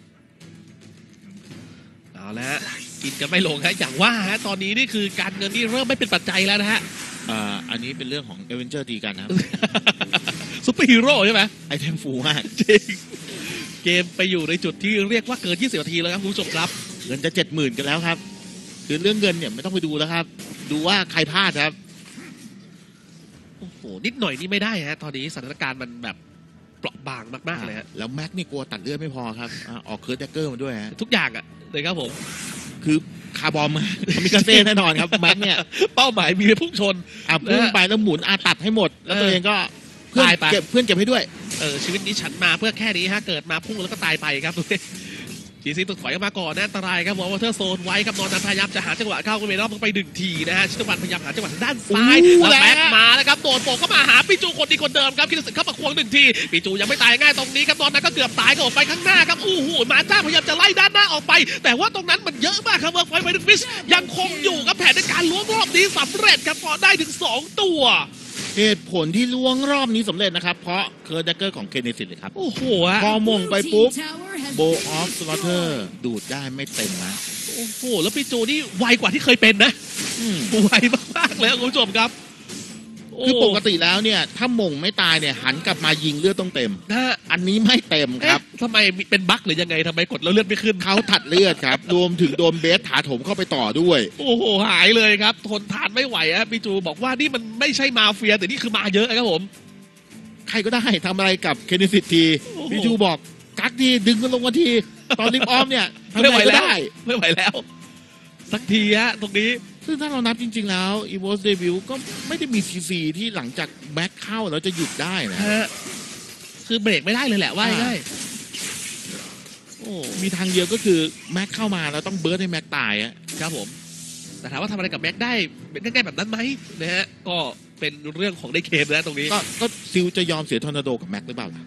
เอาละฮะกินกันไม่ลงฮะอย่างว่าฮะตอนนี้นี่คือการเงินนี่เริ่มไม่เป็นปัจจัยแล้วนะฮะอันนี้เป็นเรื่องของเอเวนเจอร์ตีกันนะครับซุปเปอร์ฮีโร่ใช่ไหมไอเทมฟูมากจริงเกมไปอยู่ในจุดที่เรียกว่าเกิน20 นาทีแล้วครับคุณผู้ชมครับเงินจะ 70,000 กันแล้วครับคือเรื่องเงินเนี่ยไม่ต้องไปดูแล้วครับ ดูว่าใครพลาดครับโอ้โหนิดหน่อยนี่ไม่ได้ฮะตอนนี้สถานการณ์มันแบบเปราะบางมากๆเลยฮะแล้วแม็กนี่กลัวตัดเลือดไม่พอครับออกเคิร์ดแดกเกอร์มาด้วยฮะทุกอย่างอ่ะเลยครับผมคือคาร์บอมมีกาเซ่แน่นอนครับแม็กเนี่ยเป้าหมายมีแต่พุ่งชนพุ่งไปแล้วหมุนตัดให้หมด แล้วตัวเองก็เพื่อนตายไปเก็บเพื่อนเก็บให้ด้วยชีวิตนี้ฉันมาเพื่อแค่นี้ฮะเกิดมาพุ่งแล้วก็ตายไปครับจีซีต้องถอยออกมาก่อนนะอันตรายครับวอเตอร์โซนไว้ครับนอนนันพยายามจะหาจังหวะเข้ากันไปรอบลงไป1 ทีนะฮะชิตวันพยายามหาจังหวะทางด้านซ้ายอู้แล้วแบ็คแล้วมาแล้วครับโดนโปกเข้ามาหาปิจูคนดีคนเดิมครับคิดสึกเข้ามาควง1 ทีปิจูยังไม่ตายง่ายตรงนี้ครับนอนนั้นก็เกือบตายก็ออกไปข้างหน้าครับอู้หูมาจ้าพยายามจะไล่ด้านหน้าออกไป แต่ว่าตรงนั้นมันเยอะมากครับเวิร์กไฟไฟดึงฟิชยังคงอยู่กับแผนในการล้วงรอบนี้สำเร็จครับพอได้ถึง2 ตัวเหตุผลที่ล้วงรอบนี้สำเร็จนะครับ เพราะเคิร์ดแดกเกอร์ของเคนเนซิตเลยครับโอ้โหฮะพอมงไปปุ๊บโบออฟสลอเตอร์ดูดได้ไม่เต็มนะโอ้โหแล้วปิจูนี่ไวกว่าที่เคยเป็นนะอืมไวมากๆเลยครับคุณผู้ชมครับคือปกติแล้วเนี่ยถ้ามงไม่ตายเนี่ยหันกลับมายิงเลือดต้องเต็มนะฮะอันนี้ไม่เต็มครับทำไมเป็นบั๊กหรือยังไงทำไมกดแล้วเลือดไม่ขึ้นเขาตัดเลือดครับ รวมถึงโดนเบสถาโถมเข้าไปต่อด้วยโอ้โหหายเลยครับ ทนทานไม่ไหวอะปิจูบอกว่านี่มันไม่ใช่มาเฟียแต่นี่คือมาเยอะครับผมใครก็ได้ทำอะไรกับเคนเนซิตทีโอ้โหพี่จูบอกกักทีดึงมันลงมาที ตอนริมออมเนี่ยทำไม่อะไหวไรก็แล้วได้ไม่ไหวแล้ว สักทีฮะตรงนี้ซึ่งถ้าเรานับจริง ๆ แล้วอีโวสเดบิวก็ไม่ได้มีซีที่หลังจากแบ็คเข้าแล้วจะหยุดได้นะฮะคือเบรกไม่ได้เลยแหละว่าง่ายโอ้มีทางเดียวก็คือแม็กเข้ามาแล้วต้องเบิร์ดให้แม็กตายอะๆครับผม แต่ถามว่าทำอะไรกับแม็กได้เป็นง่ายๆแบบนั้นไหมนะฮะก็เป็นเรื่องของในเกมนะตรงนี้ก็ซิลจะยอมเสียทอร์นาโดกับแม็กหรือเปล่าล่ะ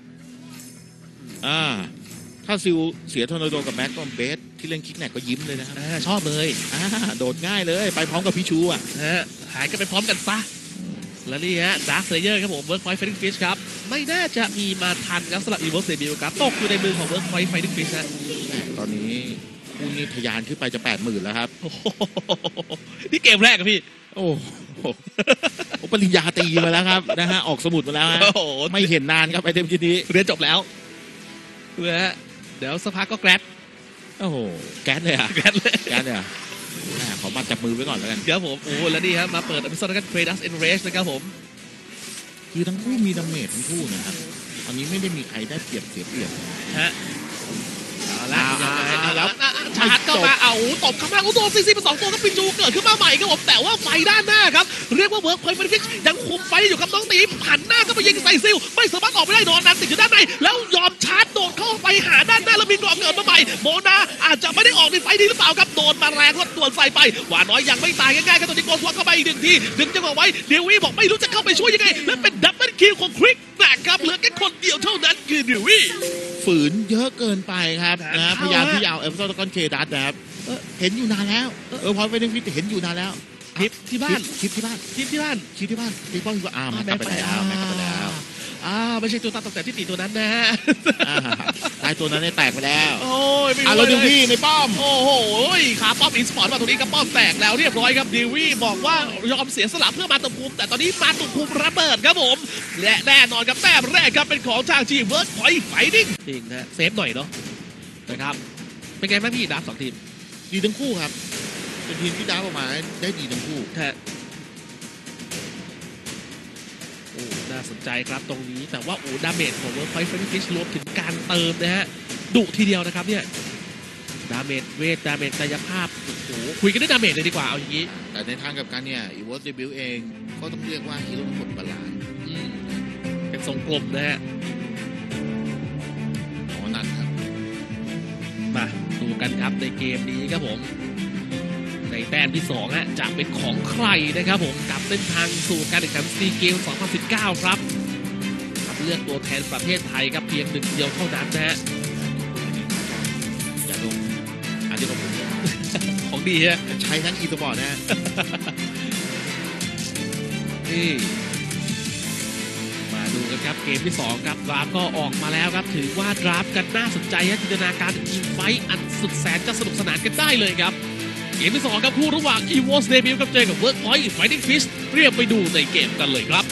ถ้าซิลเสียทอร์นาโดกับแม็กก็เบสที่เล่นคิกแนกก็ยิ้มเลยนะครับชอบเลยโดดง่ายเลยไปพร้อมกับพี่ชูอ่ะนะฮะหายกันไปพร้อมกันซะแล้วนี่ฮะดาร์คเลเยอร์ครับผมเวิร์กพอยต์ไฟติ้งฟิชครับไม่น่าจะมีมาทันครับสำหรับอีเวิร์กเซบิลครับตกอยู่ในมือของเวิร์กพอยต์ไฟติ้งฟิชนะตอนนี้คู่นี้ทะยานขึ้นไปจะ 80,000 แล้วครับโอ้โหนี่เกมแรกอะพี่โอ้โหปริญญาตรีมาแล้วครับนะฮะออกสมุดมาแล้วฮะโอ้โหไม่เห็นนานครับไอเทมชิ้นนี้เรียนจบแล้วนะฮะเดี๋ยวสักพักก็แกร็บโอ้โหแก๊สเลยอ่ะแกร็บเลยแก๊สเลยอ่ะขอมาจับมือไว้ก่อนแล้วกันครับผมโอ้แล้วนี่ฮะมาเปิดอพิโซดกันเฟรดัสเอ็นเรสนะครับผมคือทั้งคู่มีดาเมจทั้งคู่นะครับตอนนี้ไม่ได้มีใครได้เปรียบเสียเปรียบฮะเอาละแล้วชาร์จเข้ามาเอาตบเข้ามาโดนซีซีไป2 ตัวก็ปินจูเกิดขึ้นมาใหม่ครับผมแต่ว่าไฟด้านหน้าครับเรียกว่าเวิร์กพอยต์ไฟฟิชยังคุมไฟอยู่ครับน้องตีหันหน้าก็ไปยิงใส่ซิลไม่สามารถออกไปได้นอนนั้นติดอยู่ด้านในแล้วยอมชาร์จโดดเข้าไปหาด้านหน้าแล้วมีกรอบเกิดมาใหม่โมนาอาจจะไม่ได้ออกในไฟนี้หรือเปล่าครับโดนมาแรงรถด่วนใส่ไปหวาน้อยยังไม่ตายง่ายๆครับตัวนี้โกนหัวเข้าไปอีก1 ทีดึงจังหวะไว้เดวี่บอกไม่รู้จะเข้าไปช่วยยังไงและเป็นดับเบิลคิลของคริกนะครับเหลือแค่คนเดียวเท่านั้นคือเดวี่ฝืนเยอะเกินไปครับนานนะเข้าพยายามที่จะเอาเอฟโซตกอนเคดัสนะครับเห็นอยู่นานแล้วพอไปเล่นฟิตเห็นอยู่นานแล้วคลิปที่บ้านคลิปที่บ้านคลิปที่บ้านคลิปที่บ้านคลิปป้องอยู่แม็กกลับไปแล้วแม็กกลับไปแล้วไม่ใช่ตัวตาตกแต่ที่ตีตัวนั้นนะฮะตายตัวนั้นได้แตกไปแล้วโอ้ยไม่เรารู้ดูเลยพี่ในป้อมโอ้โหขาป้อมอินสปอร์ตมาตรงนี้ก็ป้อมแตกแล้วเรียบร้อยครับดิวี่บอกว่ายอมเสียสละเพื่อมาตุภูมิแต่ตอนนี้มาตุภูมิระเบิดครับผมและแน่นอนครับแต้มแรกครับเป็นของทางทีมเวิร์กพอยต์ไฟติ้งจริงนะเซฟหน่อยเนาะนะครับเป็นไงบ้างพี่ดับ2 ทีมดีทั้งคู่ครับ เป็นทีมที่ดาวออกมาได้ดีทั้งคู่ฮะโอ้น่าสนใจครับตรงนี้แต่ว่าดาเมจของเวิร์กพอยต์ไฟติ้งฟิชรวมถึงการเติมนะฮะดุทีเดียวนะครับเนี่ยดาเมจเวทดาเมจกายภาพโอ้โหคุยกันด้วยดาเมจเลยดีกว่าเอาอย่างนี้แต่ในทางกับการเนี่ยอีวอสเดบิวเองก็ต้องเรียกว่าฮีโร่ทุกคนบาลานซ์เป็นทรงกลมนะฮะของนันครับมาดูกันครับในเกมนี้ครับผมในแต้มที่2ฮะจะเป็นของใครนะครับผมกับเส้นทางสู่การแข่งขันซีเกม 2019 ครับเลือกตัวแทนประเทศไทยครับเพียง1 เดียวเท่านั้นนะฮะอย่าดูอันนี้ของผม ของดีฮะใช้ทั้งอีสปอร์ตนะฮะนี่มาดูกันครับเกมที่2ครับดราฟก็ออกมาแล้วครับถือว่าดราฟกันน่าสนใจฮะจินตนาการทีมไฟท์อันสุดแสนจะสนุกสนานกันได้เลยครับเกมที่2ครับคู่ระหว่าง EVOS Debut กับเจอกับ Workpoint Fighting Fish เรียบไปดูในเกมกันเลยครับ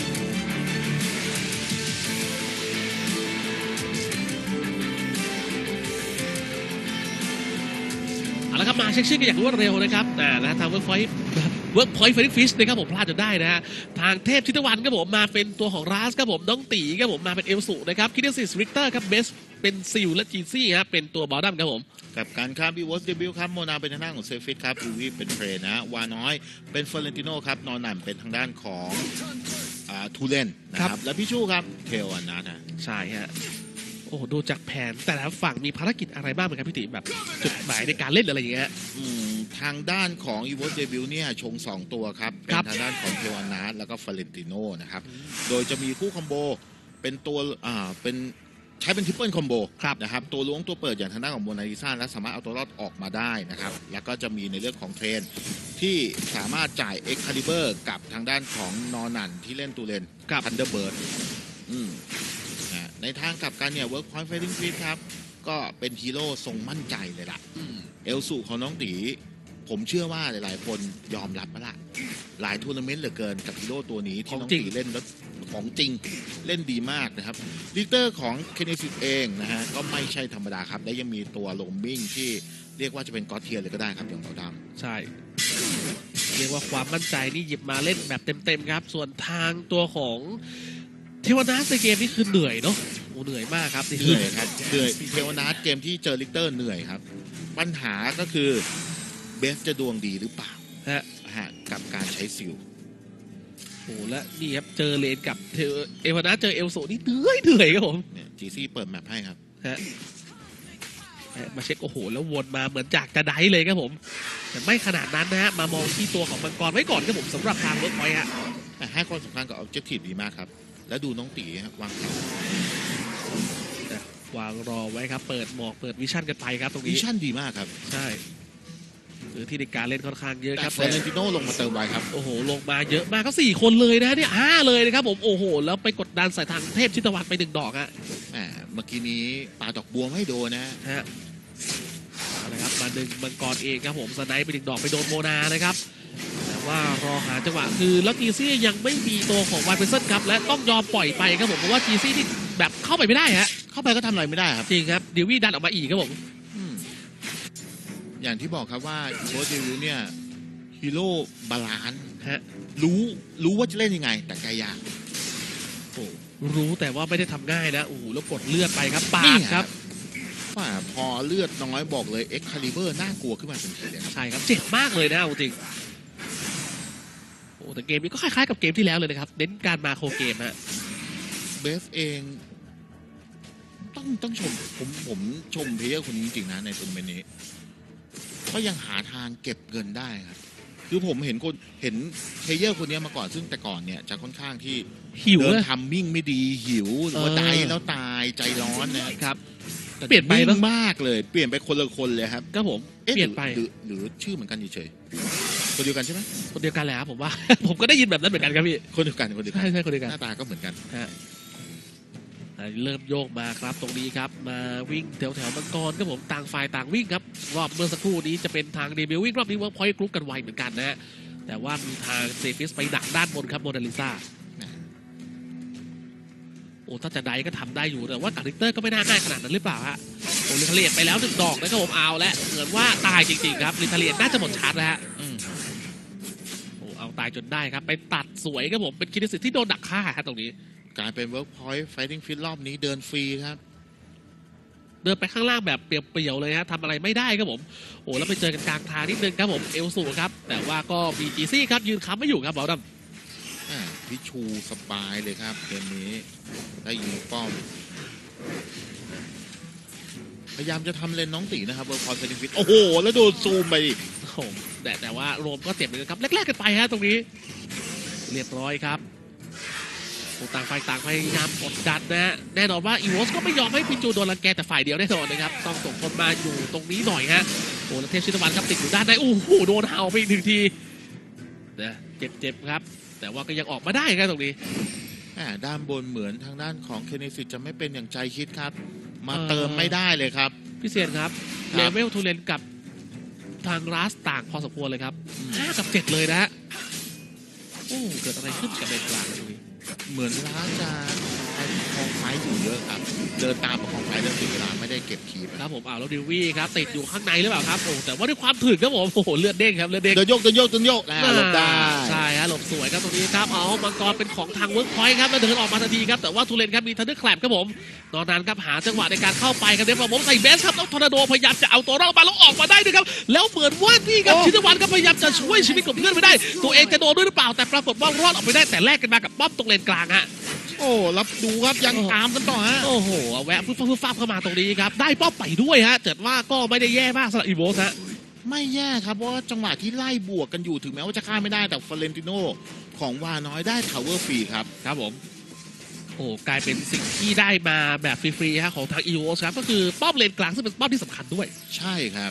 เอาละครับมาเช็คชื่อกันอย่างรวดเร็วนะครับทาง Workpoint Fighting Fish นะครับผมพลาดจนได้นะฮะทางเทพชิตวันครับผมมาเป็นตัวของราสครับผมน้องตีครับผมมาเป็นเอลสุนะครับคิดเดซิสริกเตอร์ครับเบสเป็นซิลและจีซี่ครับเป็นตัวบอลดัมครับผมกับการข้ามบีวอสเดบิวครับโมนาเป็นทางด้านของเซฟิตครับอูวีเป็นเทรนนะวาน้อยเป็นเฟอร์เรนติโนครับนอนหนันเป็นทางด้านของทูเลนนะครับและพี่ชูครับเทลอันนัทฮะใช่ฮะโอ้โหดูจากแผนแต่ละฝั่งมีภารกิจอะไรบ้างไหมครับพี่ติแบบจุดหมายในการเล่นอะไรอย่างเงี้ยทางด้านของอีวอสเดบิวเนี่ยชง2 ตัวครับเป็นทางด้านของเทลอันนัทแล้วก็เฟอร์เรนติโนนะครับโดยจะมีคู่คอมโบเป็นตัวเป็นใช้เป็นทริปเปิลคอมโบนะครับตัวล้วงตัวเปิดอย่างทางด้านของโมนาลิซาและสามารถเอาตัวรอดออกมาได้นะครับแล้วก็จะมีในเรื่องของเทรนที่สามารถจ่ายเอ็กคาลิเบอร์กับทางด้านของนอนันที่เล่นตูเลนกับทันเดอร์เบิร์ดในทางกลับกันเนี่ยเวิร์กพอยต์ไฟติ้งฟีดครับก็เป็นฮีโร่ทรงมั่นใจเลยล่ะเอลสูของน้องตีผมเชื่อว่าหลายๆคนยอมรับมาละหลายทัวร์นาเมนต์เหลือเกินกับฮีโร่ตัวนี้ที่น้องตีเล่นแล้วของจริงเล่นดีมากนะครับลีดเดอร์ของเคนเนซิสเองนะฮะก็ไม่ใช่ธรรมดาครับและยังมีตัวโลมบิ้งที่เรียกว่าจะเป็นก็อดเทียร์เลยก็ได้ครับอย่างเขาดำใช่เรียกว่าความมั่นใจนี่หยิบมาเล่นแบบเต็มๆครับส่วนทางตัวของเทวนาสในเกมนี้คือเหนื่อยเนาะเหนื่อยมากครับเหนื่อยครับเหนื่อยเทวนาสเกมที่เจอลิกเตอร์เหนื่อยครับปัญหาก็คือเบสจะดวงดีหรือเปล่ากับการใช้ซิลโอ้และนี่ครับเจอเลนกับเอวานาเจอเอลโซนี่เหนื่อยครับผมจีซี่เปิดแมปให้ครับมาเช็คโอ้โหแล้ววนมาเหมือนจากจะได้เลยครับผมแต่ไม่ขนาดนั้นนะฮะมามองที่ตัวของมังกรไว้ก่อนครับผมสำหรับทางเวิร์กพอยต์ฮะให้ความสำคัญกับออบเจกตีฟดีมากครับแล้วดูน้องตีวางวางรอไว้ครับเปิดหมอกเปิดวิชั่นกันไปครับตรงนี้วิชั่นดีมากครับใช่หรือที่ในการเล่นค่อนข้างเยอะครับเฟอร์นันติโนลงมาเติมไว้ครับโอ้โหลงมาเยอะมากก็4 คนเลยนะเนี่ย5เลยนะครับผมโอ้โหแล้วไปกดดันใส่ทางเทพชิตวันไป1 ดอกฮะเมื่อกี้นี้ปาดอกบัวไม่โดนนะฮะนะครับมาดึงมังกรเองครับผมสไนป์ไป1 ดอกไปโดนโมนานะครับแต่ว่ารอหาจังหวะคือแล้วจีซี่ยังไม่มีตัวของวันเพนเซนครับและต้องยอมปล่อยไปครับผมเพราะว่าจีซี่ที่แบบเข้าไปไม่ได้ฮะเข้าไปก็ทำอะไรไม่ได้ครับจริงครับดิวี่ดันออกมาอีกครับผมอย่างที่บอกครับว่าโค้ชดิวเนี่ยฮีโร่บาลานซ์รู้ว่าจะเล่นยังไงแต่แกยากรู้แต่ว่าไม่ได้ทำง่ายนะโอ้โหแล้วกดเลือดไปครับปาดครับพอเลือดน้อยบอกเลยเอ็กคาลิเบอร์น่ากลัวขึ้นมาทันทีเลยครับใช่ครับเจ็บมากเลยนะจริงโอ้แต่เกมนี้ก็คล้ายๆกับเกมที่แล้วเลยนะครับเน้นการมาโคเกมฮะเบสเองต้องชมผมชมเพลเยอร์คนนี้จริงๆนะในทัวร์นาเมนต์นี้ก็ยังหาทางเก็บเงินได้ครับคือผมเห็นเพลเยอร์คนนี้มาก่อนซึ่งแต่ก่อนเนี่ยจะค่อนข้างที่หิวทำมิ่งไม่ดีหิวหรือว่าได้แล้วตายใจร้อนนะครับเปลี่ยนไปมากเลยเปลี่ยนไปคนละคนเลยครับก็ผมเปลี่ยนไปหรือชื่อเหมือนกันเฉยๆคนเดียวกันใช่ไหมคนเดียวกันแหละครับผมว่า ผมก็ได้ยินแบบนั้นเหมือนกันครับพี่คนเดียวกันใช่คนเดียวกันหน้าตาก็เหมือนกันเริ่มโยกมาครับตรงนี้ครับมาวิ่งแถวมังกรครับผมต่างฝ่ายต่างวิ่งครับรอบเมื่อสักครู่นี้จะเป็นทางเดบิววิ่งรอบนี้เวิร์กพอยต์กรุ๊ปกันไวเหมือนกันนะฮะแต่ว่ามีทางเซฟิสไปดักด้านบนครับโมนาลิซาโอ้ถ้าจะได้ก็ทำได้อยู่แต่ว่ากับริกเตอร์ก็ไม่น่าง่ายขนาดนั้นหรือเปล่าฮะโอ้ลิทาเลียนไปแล้ว1 ดอกนะครับผมเอาและเหมือนว่าตายจริงๆครับลิทาเลียนน่าจะหมดชาร์จแล้วฮะโอ้เอาตายจนได้ครับไปตัดสวยครับผมเป็นคินิสิตที่โดนดักฆ่าครับตรงนี้กลายเป็นเวิร์กพอยต์ไฟติ้งฟิตรอบนี้เดินฟรีครับเดินไปข้างล่างแบบเปรียวๆเลยฮะทำอะไรไม่ได้ครับผมโอ้แล้วไปเจอกันกลางทางนิดนึงครับผมเอลสูครับแต่ว่าก็มีจีซี่ครับยืนค้ำไม่อยู่ครับบอลดำพิชูสบายเลยครับเกมนี้ได้ยิงป้อมพยายามจะทำเลนน้องตีนะครับเวิร์กพอยต์ไฟติ้งฟิตโอ้โหแล้วโดนซูมไปโอ้โหแต่ว่าโรมก็เจ็บเหมือนกันครับแรกๆกันไปฮะตรงนี้เรียบร้อยครับต่างฝ่ายต่างพยายามกดดันนะแน่นอนว่าอีวอสก็ไม่ยอมให้พิจูโดนรังแกแต่ฝ่ายเดียวแน่นอนนะครับต้องส่งคนมาอยู่ตรงนี้หน่อยฮะโอ้แล้วเทพชินวันครับติดอยู่ด้านในโอ้โหโดนเห่าไปอีก1 ทีนะเจ็บครับแต่ว่าก็ยังออกมาได้ครับตรงนี้ด้านบนเหมือนทางด้านของเคเนซิตจะไม่เป็นอย่างใจคิดครับมาเติมไม่ได้เลยครับพี่เซียนครับเลเวลทูเลนกับทางรัสต่างพอสมควรเลยครับ5 กับ 7เลยนะโอ้เกิดอะไรขึ้นกับเลนกลางตรงนี้เหมือนร้านจะประคองไฟอยู่เยอะครับเดินตามประคองไฟแล้วถึงเวลาไม่ได้เก็บคีบครับผมแล้วดิวี่ครับติดอยู่ข้างในหรือเปล่าครับโอ้แต่ว่าด้วยความถึกครับผมโอ้โหเลือดเด้งครับเลือดเด้งเดินโยกหลบได้ใช่ฮะหลบสวยครับตรงนี้ครับเอามังกรเป็นของทางเวิร์กพอยต์ครับแล้วเดินออกมาทันทีครับแต่ว่าทูเลนครับมีทันเดอร์แคลปครับผมตอนนั้นครับหาจังหวะในการเข้าไปครับเดฟผมใส่เบสครับแล้วทอร์นาโดพยายามจะเอาตัวรอดมาแล้วออกมาได้ด้วยครับแล้วเหมือนว่านี่ครับชินวันก็พยายามจะช่วยชีวิตของเพื่อนไม่ได้ตัวเองจะโดนด้วยหรือเปล่าแต่ปรากฏว่ารอดออกไปได้แต่แลกกันมากับป้อมตรงเลนกลางฮะโอ้รับดูครับยังตามกันต่อฮะโอ้โหแวะฟึบเข้ามาตรงนี้ครับได้ป้อมไปด้วยฮะเจิดว่าก็ไม่ได้แย่มากสำหรับอีโวสฮะไม่แย่ครับเพราะจังหวะที่ไล่บวกกันอยู่ถึงแม้ว่าจะฆ่าไม่ได้แต่ฟลอเรนติโนของวาน้อยได้ทาวเวอร์ฟรีครับผมโอ้กลายเป็นสิ่งที่ได้มาแบบฟรีๆฮะของทางอีโวสครับก็คือป้อมเลนกลางซึ่งเป็นป้อมที่สำคัญด้วยใช่ครับ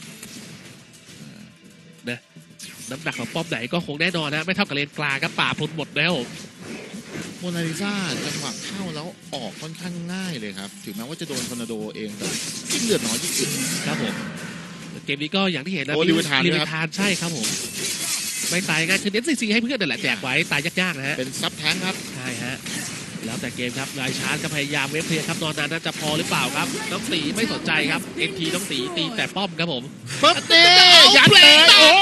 นะน้ำหนักของป้อมไหนก็คงแน่นอนนะไม่เท่ากับเลนกลางครับป่าพลุนหมดแล้วโมนาลิซาจังหวะเข้าแล้วออกค่อนข้างง่ายเลยครับถึงแม้ว่าจะโดนทอร์นาโดเองแต่ยิ่งเลือดน้อยยิ่งอึดครับผมเกมนี้ก็อย่างที่เห็นนะลิเวทานใช่ครับผมไม่ตายง่ายคือเน้นซีให้เพื่อนนั่นแหละแจกไว้ตายยากๆนะฮะเป็นซับแท้งครับใช่ฮะแล้วแต่เกมครับนายชาร์จก็พยายามเวฟเพลียครับนอนนั้นจะพอหรือเปล่าครับน้องตีไม่สนใจครับเอ็นทีน้องตีตีแต่ป้อมครับผมปั๊บเด้ยัดเลย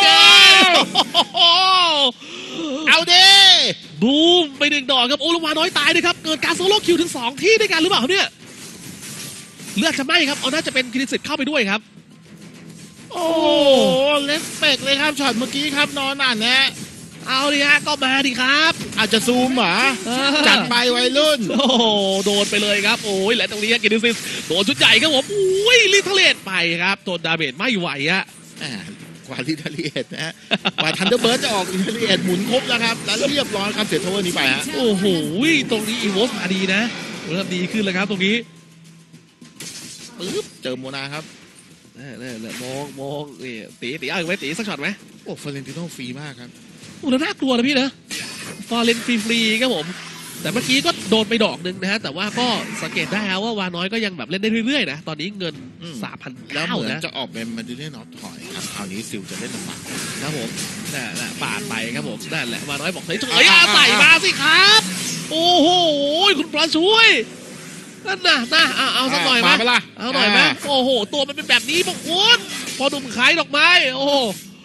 เอาเด้บูมไป1 ดอกครับโอลวาน้อยตายเลยครับเกิดการโซโล่คิวถึง2 ที่ด้วยกันหรือเปล่าเนี่ยเลือดจะไหมครับเอาน่าจะเป็นคริสติเข้าไปด้วยครับโอ้เลสเปกเลยครับช็อตเมื่อกี้ครับนอนอ่านแนะเอาดิฮะก็มาดิครับอาจจะซูมเหรอจัดไปวัยรุ่นโอ้โดนไปเลยครับโอ้ยและตรงนี้กินิซิสโดนชุดใหญ่ครับผมโอ้ยลิทเลตไปครับโดนดาเมจไม่ไหวอะกว่าลิทเลตนะกว่าทันเดอร์เบิร์ดจะออกลิทเลตหมุนครบแล้วครับแล้วเรียบร้อยครับเสียโทษนี้ไปฮะโอ้โหตรงนี้อีโวสมาดีนะเริ่มดีขึ้นแล้วครับตรงนี้ปึ๊บเจอโมนาครับมองตีเอาอีกไหมตีสักช็อตไหมโอ้ฟลอเรนติโนฟรีมากครับโอ้แล้วน่ากลัวนะพี่นะฟอร์เรนฟรีครับผมแต่เมื่อกี้ก็โดนไปดอกนึงนะฮะแต่ว่าก็สังเกตได้ว่าวาน้อยก็ยังแบบเล่นได้เรื่อยๆนะตอนนี้เงิน 3,900 แล้วเหมือนจะออกเป็นมาดิเล่นออฟถอยครับคราวนี้ซิลจะเล่นลำบากครับผมนั่นแหละปาดไปครับผมนั่นแหละวาน้อยบอกใส่ถุงใส่มาสิครับโอ้โหคุณปลาช่วยนั่นนะเอาสักหน่อยไหมเอาหน่อยไหมโอ้โหตัวมันเป็นแบบนี้พวกคุณพอดุมขายดอกไม้โอ้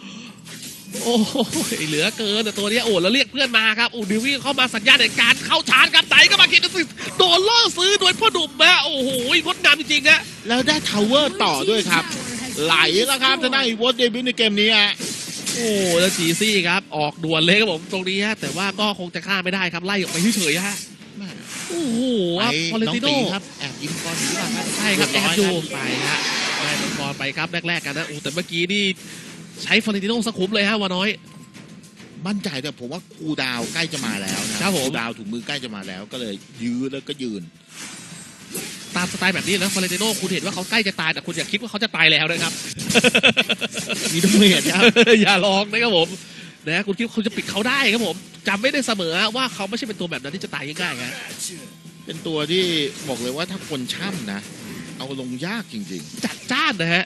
เหลือเกินแต่ตัวนี้โอ้แล้วเรียกเพื่อนมาครับดิวี่เข้ามาสัญญาณในการเข้าชาร์จครับไต่ก็มาเก็บสิโดนล่อซื้อโดยพ่อดุมนะโอ้โหงดงามจริงๆนะแล้วได้ทาวเวอร์ต่อด้วยครับไหลแล้วครับจะได้วอตเดบิวต์ในเกมนี้โอ้แล้วจีซี่ครับออกด่วนเลยครับผมตรงนี้ฮะแต่ว่าก็คงจะฆ่าไม่ได้ครับไล่ออกไปเฉยๆฮะโอ้โหฟอเรนติโนครับแอบยิงก่อนหรือเปล่าครับใช่ครับแอบดูไปฮะได้มังกรไปครับแรกๆกันนะแต่เมื่อกี้นี่ใช้ฟอเรนติโนสักคุ้มเลยฮะวาน้อยมั่นใจแต่ผมว่าคูดาวใกล้จะมาแล้วนะครับคูดาวถุงมือใกล้จะมาแล้วก็เลยยื้อแล้วก็ยืนตามสไตล์แบบนี้นะฟอเรนติโนคุณเห็นว่าเขาใกล้จะตายแต่คุณอย่าคิดว่าเขาจะตายแล้วนะครับมีดเมจครับอย่าลองนะครับผมนะคุณคิดว่าคุณจะปิดเขาได้ครับผมจำไม่ได้เสมอว่าเขาไม่ใช่เป็นตัวแบบนั้นที่จะตายง่ายๆครับเป็นตัวที่บอกเลยว่าถ้าคนช่ำนะ เอาลงยากจริงจัดจ้านนะฮะ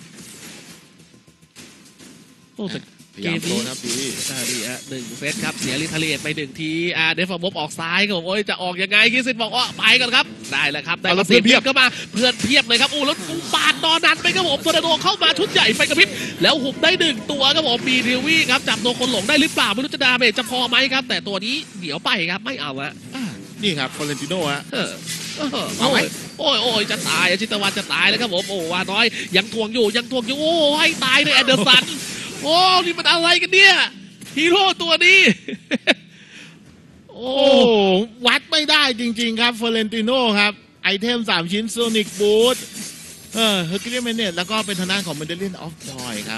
โอ้แต่ๆ พยายามโดนครับดีนี่ฮะ1 เซตครับเสียลิทาเลียตไป1 ทีเดฟบออกซ้ายครับผมโอ้ยจะออกยังไงคิสินบอกว่าไปกันครับได้แล้วครับได้เสียเพียบก็มาเพื่อนเพียบเลยครับแล้วปาดตอนนั้นไปครับผมโทนาโดเข้ามาชุดใหญ่ไฟกระพริบแล้วหุบได้1 ตัวครับผมมีริวี่ครับจับตัวคนหลงได้หรือเปล่าไม่รู้จะดาเมจจะพอไหมครับแต่ตัวนี้เดี๋ยวไปครับไม่เอาอะนี่ครับฟลอเรนติโน่ฮะเอาไหมโอ้ยจะตายชิตวันจะตายแล้วครับผมโอ้ว่าน้อยยังทวงอยู่โอ้ให้ตายเลยแอนเดอร์สันโอ้นี่มันอะไรกันเนี่ยฮีโร่ตัวนี้ โอ้โอ้วัดไม่ได้จริงๆครับฟลอเรนติโน่ครับไอเทม3 ชิ้นโซนิกบูทเฮอร์คิวลิสเมเนตแล้วก็เป็นทางด้านของเมนเดลินออฟจอยครับ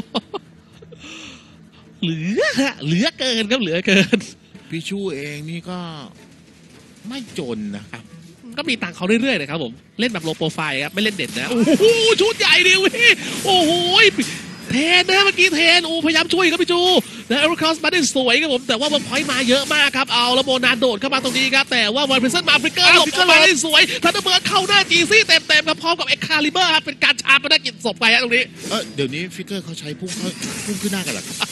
เหลือเกินครับเหลือเกินพี่ชูเองนี่ก็ไม่จนนะครับก็มีตังค์เขาเรื่อยๆนะครับผมเล่นแบบโลโปรไฟล์ครับไม่เล่นเด่นนะโอ้โหชุดใหญ่ดิวิโอ้โหเทนนะเมื่อกี้เทนพยายามช่วยครับพี่จูนะเอร์ครอสมาได้สวยครับผมแต่ว่าเวิร์กพอยต์มาเยอะมากครับเอาแล้วโบนาโดดเข้ามาตรงนี้ครับแต่ว่าวันเพรสเซนต์มาฟริกเกอร์หลบเข้ามาได้สวยทันเดอร์เบิร์ดเข้าหน้าจีซี่เต็มๆครับพร้อมกับเอ็กคาลิเบอร์ครับเป็นการชาร์ปนกิจศพไปฮะตรงนี้เดี๋ยวนี้ฟิกเกอร์เขาใช้พุ่งขึ้นหน้ากันเหรอครับ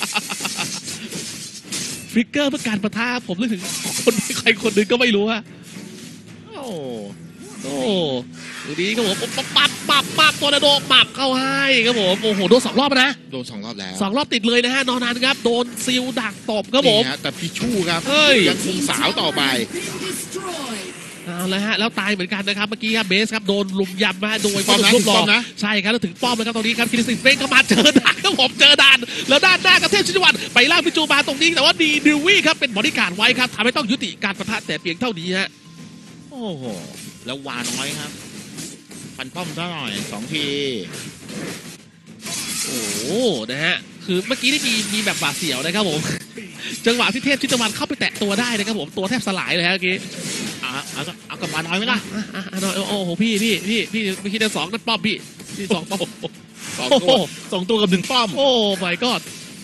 ฟริกเกอร์เพื่อการประทะผมนึกถึงคนใครคนหนึ่งก็ไม่รู้อะโอ้โอ้ดูดีครับผมปับโตนาโดปับเข้าให้ครับผมโอ้โหโดน2 รอบนะโดน2 รอบแล้ว 2 รอบติดเลยนะฮะนอนนานครับโดนซิลดักตบครับผมนี่ฮะแต่พี่ชูครับเฮ้ยยังคงสาวต่อไปเอาละฮะแล้วตายเหมือนกันนะครับเมื่อกี้ครับเบสครับโดนลุมยำมาโดยป้อมนะรูปหล่ป้อมนะใช่ครับแล้วถึงป้อมเลยครับตรงนี้ครับคิริสินเร่งเข้ามาเจอด่านครับผมเจอด่านแล้วด้านหน้ากับเทพชินวัตรไปล่างพิจูมาตรงนี้แต่ว่าดีดิวี่ครับเป็นบริการดไว้ครับทำให้ต้องยุติการประทะแต่เพียงเท่านี้ฮะโอ้โหแล้ววาน้อยครับฟันป้อมซะหน่อย2 ทีโอ้โหนะฮะคือเมื่อกี้นี่มีแบบบาดเสียวนะครับผม จังหวะที่เทพชินวัตรเข้าไปแตะตัวได้นะครับผมตัวแทบสลายเลยฮะเมื่อกี้เอากับวาน้อยไหมล่ะโอ้โหพี่ไม่คิดจะ2นั่นป้อมพี่2ป้อมสองตัวกับ1 ป้อมโอ้ my god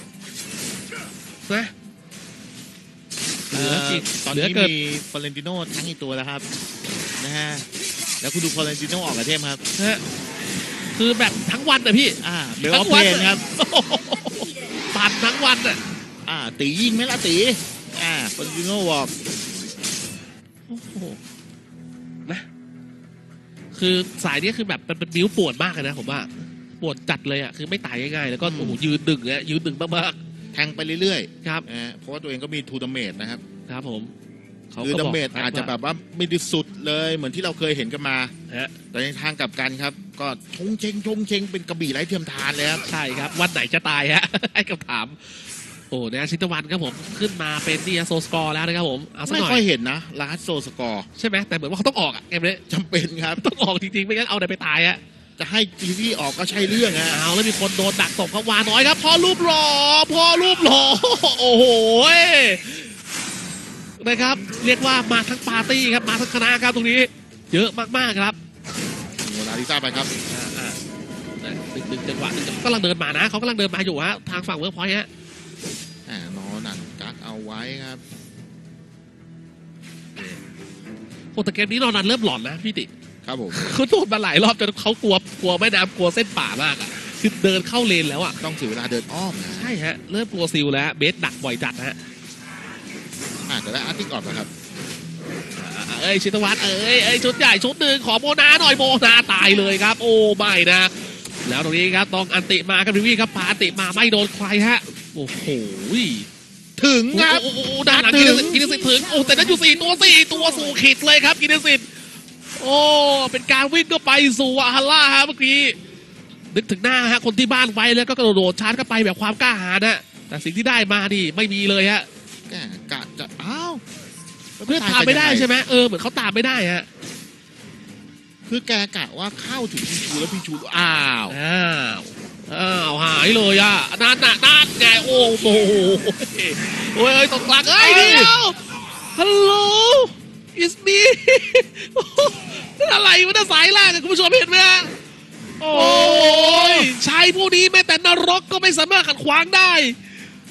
นะเหลือจริงตอนเหลืนี้อเกินมีฟลอเรนติโน่ทั้งอีกตัวแล้วครับนะฮะแล้วคุณดูฟลอเรนติโน่ออกกับเทมครับฮะคือแบบทั้งวันนะพี่เบลออฟเพนครับปั่นทั้งวันอ่ะตียิงไหมล่ะตีฟลอเรนติโน่บอกโอ้โหนะคือสายนี้คือแบบมันเป็นบิ้วปวดมากเลยนะผมว่าปวดจัดเลยอ่ะคือไม่ตายง่ายๆแล้วก็โอ้โหยืนดึงเนี่ยยืนดึงมากแทงไปเรื่อยๆครับๆเพราะว่าตัวเองก็มีทูดาเมจนะครับครับผมเขาคือก็ดาบอกเมจอาจจะแบบว่าไม่ได้สุดเลยเหมือนที่เราเคยเห็นกันมาฮะแต่ในทางกลับกันครับ ก็ชงเชงเป็นกระบี่ไร้เทียมทานเลยครับใช่ครับวันไหนจะตายฮะ ให้คำถามโอ้เนี่ยชิตวันครับผมขึ้นมาเป็นนี่โซสกอร์แล้วนะครับผมเอาสักไม่หน่อค่อยยเห็นนะลาสโซสกอร์ใช่ไหมแต่เหมือนว่าเขาต้องออกอะเกมนี้จำเป็นครับต้องออกจริงๆไม่งั้นเอาไหนไปตายอะจะให้จีวีออกก็ใช่เรื่องฮะเอาแล้วมีคนโดนดักตบเขาวาน้อยครับพอรูปหล่อโอ้โหนะครับเรียกว่ามาทั้งปาร์ตี้ครับมาทั้งคณะครับตรงนี้ เยอะมากๆครับโมนาลิซาไปครับดึงจังหวะกำลังเดินมานะเขากำลังเดินมาอยู่ฮะทางฝั่งเวิร์กพอยต์ฮะนอนันกักเอาไว้ครับโอ้แต่เกมนี้นอนนันเริ่มหลอนนะพี่ติครับผมเขาโดนมาหลายรอบจนเขากลัวแม่น้ำกลัวเส้นป่ามากอ่ะคือเดินเข้าเลนแล้วอ่ะต้องเสียเวลาเดินอ้อมนะใช่ฮะเริ่มกลัวซิลแล้วเบสดักบ่อยจัดฮะแต่ได้อาร์ติกออกนะครับชิตวัฒน์ชุดใหญ่ชุดหนึ่งขอโบนาหน่อยโบนาตายเลยครับ โอ้ไม่นะแล้วตรงนี้ครับต้องอันติมาครับริวี่ครับปาอันติมาไม่โดนใครฮะโอ้โหถึงครับโอ้ด้านหลังกินสิทธิ์ถึงโอ้แต่นั้นอยู่4 ตัวสู่ขีดเลยครับกินสิทธิ์โอ้เป็นการวิ่งก็ไปสู่อาฮาร่าฮะเมื่อกี้นึกถึงหน้าฮะคนที่บ้านไว้แล้วก็กระโดดชาร์จเข้าไปแบบความกล้าหาญนะแต่สิ่งที่ได้มาดิไม่มีเลยฮะกะจะอ้าวเพื่อนตามไม่ได้ใช่ไหมเหมือนเขาตามไม่ได้ฮะคือแกกะว่าเข้าถึงพีชูแล้วพีชูอ้าวหายเลยอ่ะนั่นไงโอ้โหโอ้ยตรงกลางเดี๋ยวฮัลโหล it's me นั่นอะไรมันน่ะสายล่างคุณผู้ชมเห็นไหมฮะโอ้ยชายผู้นี้แม้แต่นรกก็ไม่สามารถขัดขวางได้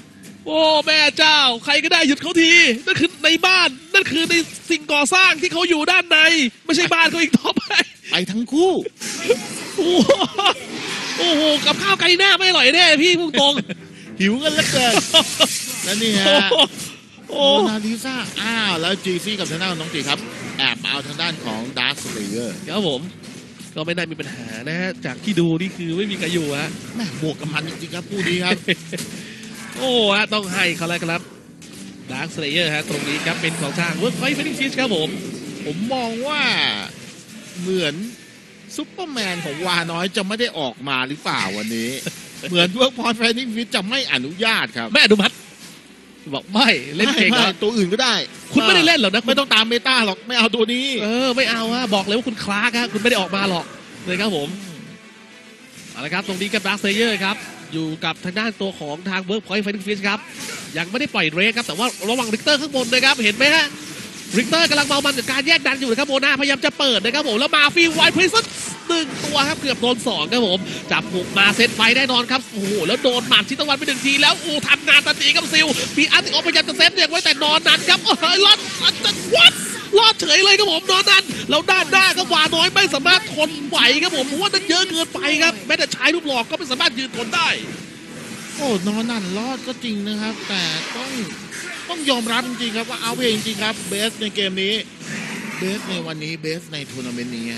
โอ้แม่เจ้าใครก็ได้หยุดเขาทีนั่นคือในบ้านนั่นคือในสิ่งก่อสร้างที่เขาอยู่ด้านในไม่ใช่บ้านเขาอีกต่อไปไปทั้งคู่โอ้โหโอ้โหกับข้าวไก่หน้าไม่อร่อยแน่พี่พุ่งตรงหิวกันเหลือเกินแล้วนี่ฮะโอ้โมนาลิซาแล้วจีซี่กับทางด้านของน้องตีครับแอบมาเอาทางด้านของดาร์คสเลเยอร์ครับผมก็ไม่น่ามีปัญหานะฮะจากที่ดูนี่คือไม่มีใครอยู่ฮะแม่บวกกับมันจริงๆครับคู่นี้ครับโอ้ฮะต้องให้เขาแล้วครับดาร์คสเลเยอร์ฮะตรงนี้ครับเป็นของทางเวิร์กไฟท์เฟนิกฟิชครับผมผมมองว่าเหมือนซุปเปอร์แมนของวาน้อยจะไม่ได้ออกมาหรือเปล่าวันนี้ เหมือนเวิร์กพอยต์แฟนนิฟิตจะไม่อนุญาตครับแม่อนุมัติบอกไม่เล่นเก่งไม่แล้วตัวอื่นก็ได้คุณไม่ได้เล่นหรอกนะไม่ต้องตามเมตาหรอกไม่เอาตัวนี้ไม่เอาฮะบอกเลยว่าคุณคลาร์กฮะคุณไม่ได้ออกมาหรอกเลยครับผมเอาละครับตรงนี้กับดาร์คสเลเยอร์ครับอยู่กับทางด้านตัวของทางเวิร์กพอยต์เฟนิกฟิชครับยังไม่ได้ปล่อยเรสครับแต่ว่าระวังริกเตอร์ข้างบนนะครับเห็นไหมฮะริกเตอร์กำลังเมามันกับการแยกดันอยู่นะครับโมนาพยายามจะเปิดนะครับผมแล้วมาฟีไวท์พริซันหนึ่งตัวครับเกือบโดนสองครับผมจับผูกมาเซตไฟแน่นอนครับโอ้โหแล้วโดนหมัดชิตะวันไปหนึ่งทีแล้วทำงานทันทีกับซิลพีอาร์ติโอพยายามจะเซฟเรียกไว้แต่นอนนั้นครับรอดรอดเฉยเลยครับผมนอนนั้นแล้วด้านหน้าก็วาน้อยไม่สามารถทนไหวครับผมเพราะว่านั้นเยอะเกินไปครับแม้แต่ชายรูปหล่อก็ไม่สามารถยืนทนได้โอ้นอนนั่นรอดก็จริงนะครับ แต่ต้องยอมรับจริงๆครับว่าเอาเองจริงครับเบสในเกมนี้เบสในวันนี้เบสในทัวร์นาเมนต์นี้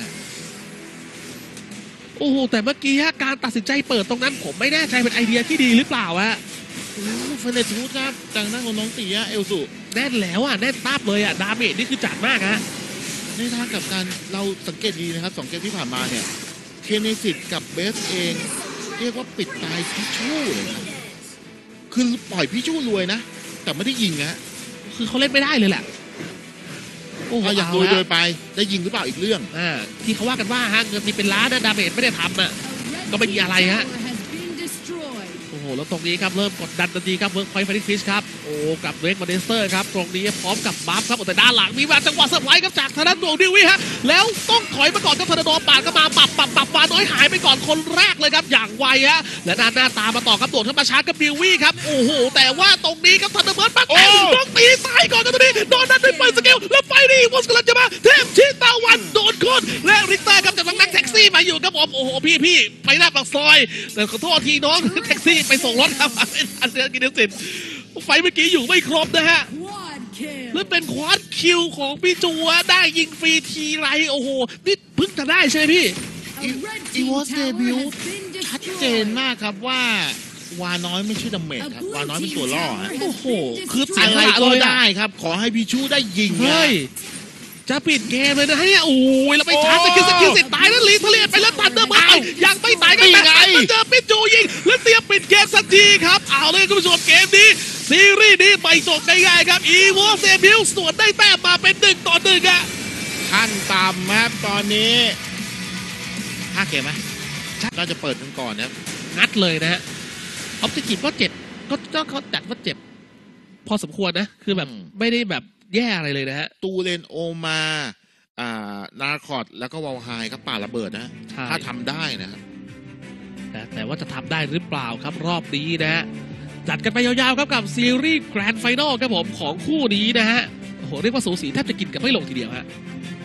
โอ้โหแต่เมื่อกี้ฮะการตัดสินใจเปิดตรงนั้นผมไม่แน่ใจเป็นไอเดียที่ดีหรือเปล่าฮะเฟเนทูดครับจากหน้าของน้องตีเอลสุแน่นแล้วอ่ะแน่นตับเลยอ่ะดาเมจนี่คือจัดมากฮะในทางกับการเราสังเกตดีนะครับ2 เกมที่ผ่านมาเนี่ยเคเนซิตกับเบสเองเรียกว่าปิดตายพิชูเลยครับคือปล่อยพิชูรวยนะ แต่ไม่ได้ยิงฮะคือเขาเล่นไม่ได้เลยแหละโอ้โหอยากรวยโดยไปได้ยิงหรือเปล่าอีกเรื่องที่เขาว่ากันว่าฮะเงินมีเป็นล้านนะดาเมจไม่ได้ทำอ่ะก็ไม่มีอะไรฮะโอ้โหแล้วตรงนี้ครับเริ่มกดดันทันทีครับเวิร์กพอยต์เฟนิกฟิชครับโอ้กับเวกมาเดสเตอร์ครับตรงนี้พร้อมกับบัฟครับแต่ด้านหลังมีมาจังหวะเซอร์ไพรส์ครับจากทางด้านตัวดิวิฮะแล้วต้องถอยมาก่อนครับธนาดอปาดก็มาปรับวาน้อยหายไปก่อนคนแรกเลยครับอย่างไวฮะและด้านหน้าตามมาต่อครับโดดเข้ามาชาร์จกับดิวิครับโอ้โหแต่ว่าตรงนี้ครับธนาเบิร์ดมาแต่ต้องตีตายก่อนครับตรงนี้โดนนั้นด้วยไฟสเกลแล้วไฟนี่วอสกำลังจะมาเทพชิตาวันโดนคนและริกเตอร์ครับจากทางนั่งแท็กซี่มาอยู่ครับผมโอ้โหพี่ไปหน้าปากซอยแต่ขอโทษทีน้องแท็กซี่ไปส่งรถครับไม่ทันเดือนกินเดือนสิบไฟเมื่อกี้อยู่ไม่ครบนะฮะแล้วเป็นควอดคิวของพี่จัวได้ยิงฟรีทีไรโอ้โหนี่เพิ่งจะได้ใช่ไหมพี่อีวอสเดบิวชัดเจนมากครับว่าวาน้อยไม่ใช่ดัมเมจครับวาน้อยเป็นตัวล่อฮะโอ้โหคือเสียอะไรหลักก็เลยอะได้ครับ ขอให้พิชูได้ยิงนะเฮ้ยจะปิดเกมเลยนะฮะโอ้ยแล้วไปชาร์จสกิลเสร็จตายแล้วลีทะเลไปแล้วตันเดอร์มาไปยังไม่ตายกันแต่เจอปิดจูยิงแล้วเตรียมปิดเกมสักทีครับเอาเลยคุณผู้ชมเกมนี้ซีรีส์นี้ไม่จบง่ายๆครับอีวอสเดบิวสวนได้แต้มมาเป็น1-1อ่ะขั้นต่ำครับตอนนี้5 เกมไหมเราจะเปิดกันก่อนนะครับงัดเลยนะฮะออบเจกตีฟก็เจ็บก็เขาจัดว่าเจ็บ พอสมควรนะ คือแบบไม่ได้แบบแย่อะไรเลยนะฮะตูเลนโอมานาคอดแล้วก็วอลไฮครับป่าระเบิดนะใช่ถ้าทำได้นะครับแต่ว่าจะทำได้หรือเปล่าครับรอบนี้นะฮะ จัดกันไปยาวๆครับกับซีรีส์แกรนด์ไฟนอลครับผมของคู่นี้นะฮะ โอ้โห เรียกว่าสูสีแทบจะกินกันไม่ลงทีเดียวฮะ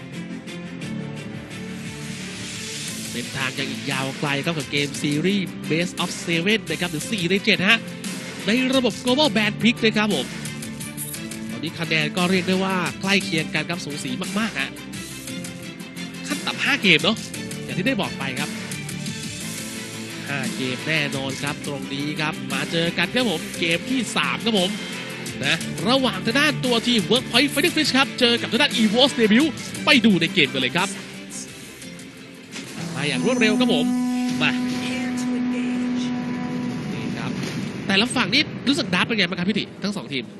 เป็นทางยังอีกยาวไกลครับกับเกมซีรีส์ Best of 7นะครับหรือ4ใน7ฮะ ในระบบ Global Band Pick นะครับผม ตอนนี้คะแนนก็เรียกได้ว่าใกล้เคียงกันครับสูสีมากๆฮะขั้นต่ำ5 เกมเนาะอย่างที่ได้บอกไปครับ 5 เกมแน่นอนครับตรงนี้ครับมาเจอกันครับผมเกมที่ 3 ครับผมนะระหว่างทางด้านตัวทีม Workpoint Fighting Fish ครับเจอกับทางด้าน EVOS Debut ไปดูในเกมกันเลยครับมาอย่างรวดเร็วครับผมมานี่ครับแต่ละฝั่งนี่รู้สึกดับเป็นไงบ้างครับพี่ติทั้ง2 ทีม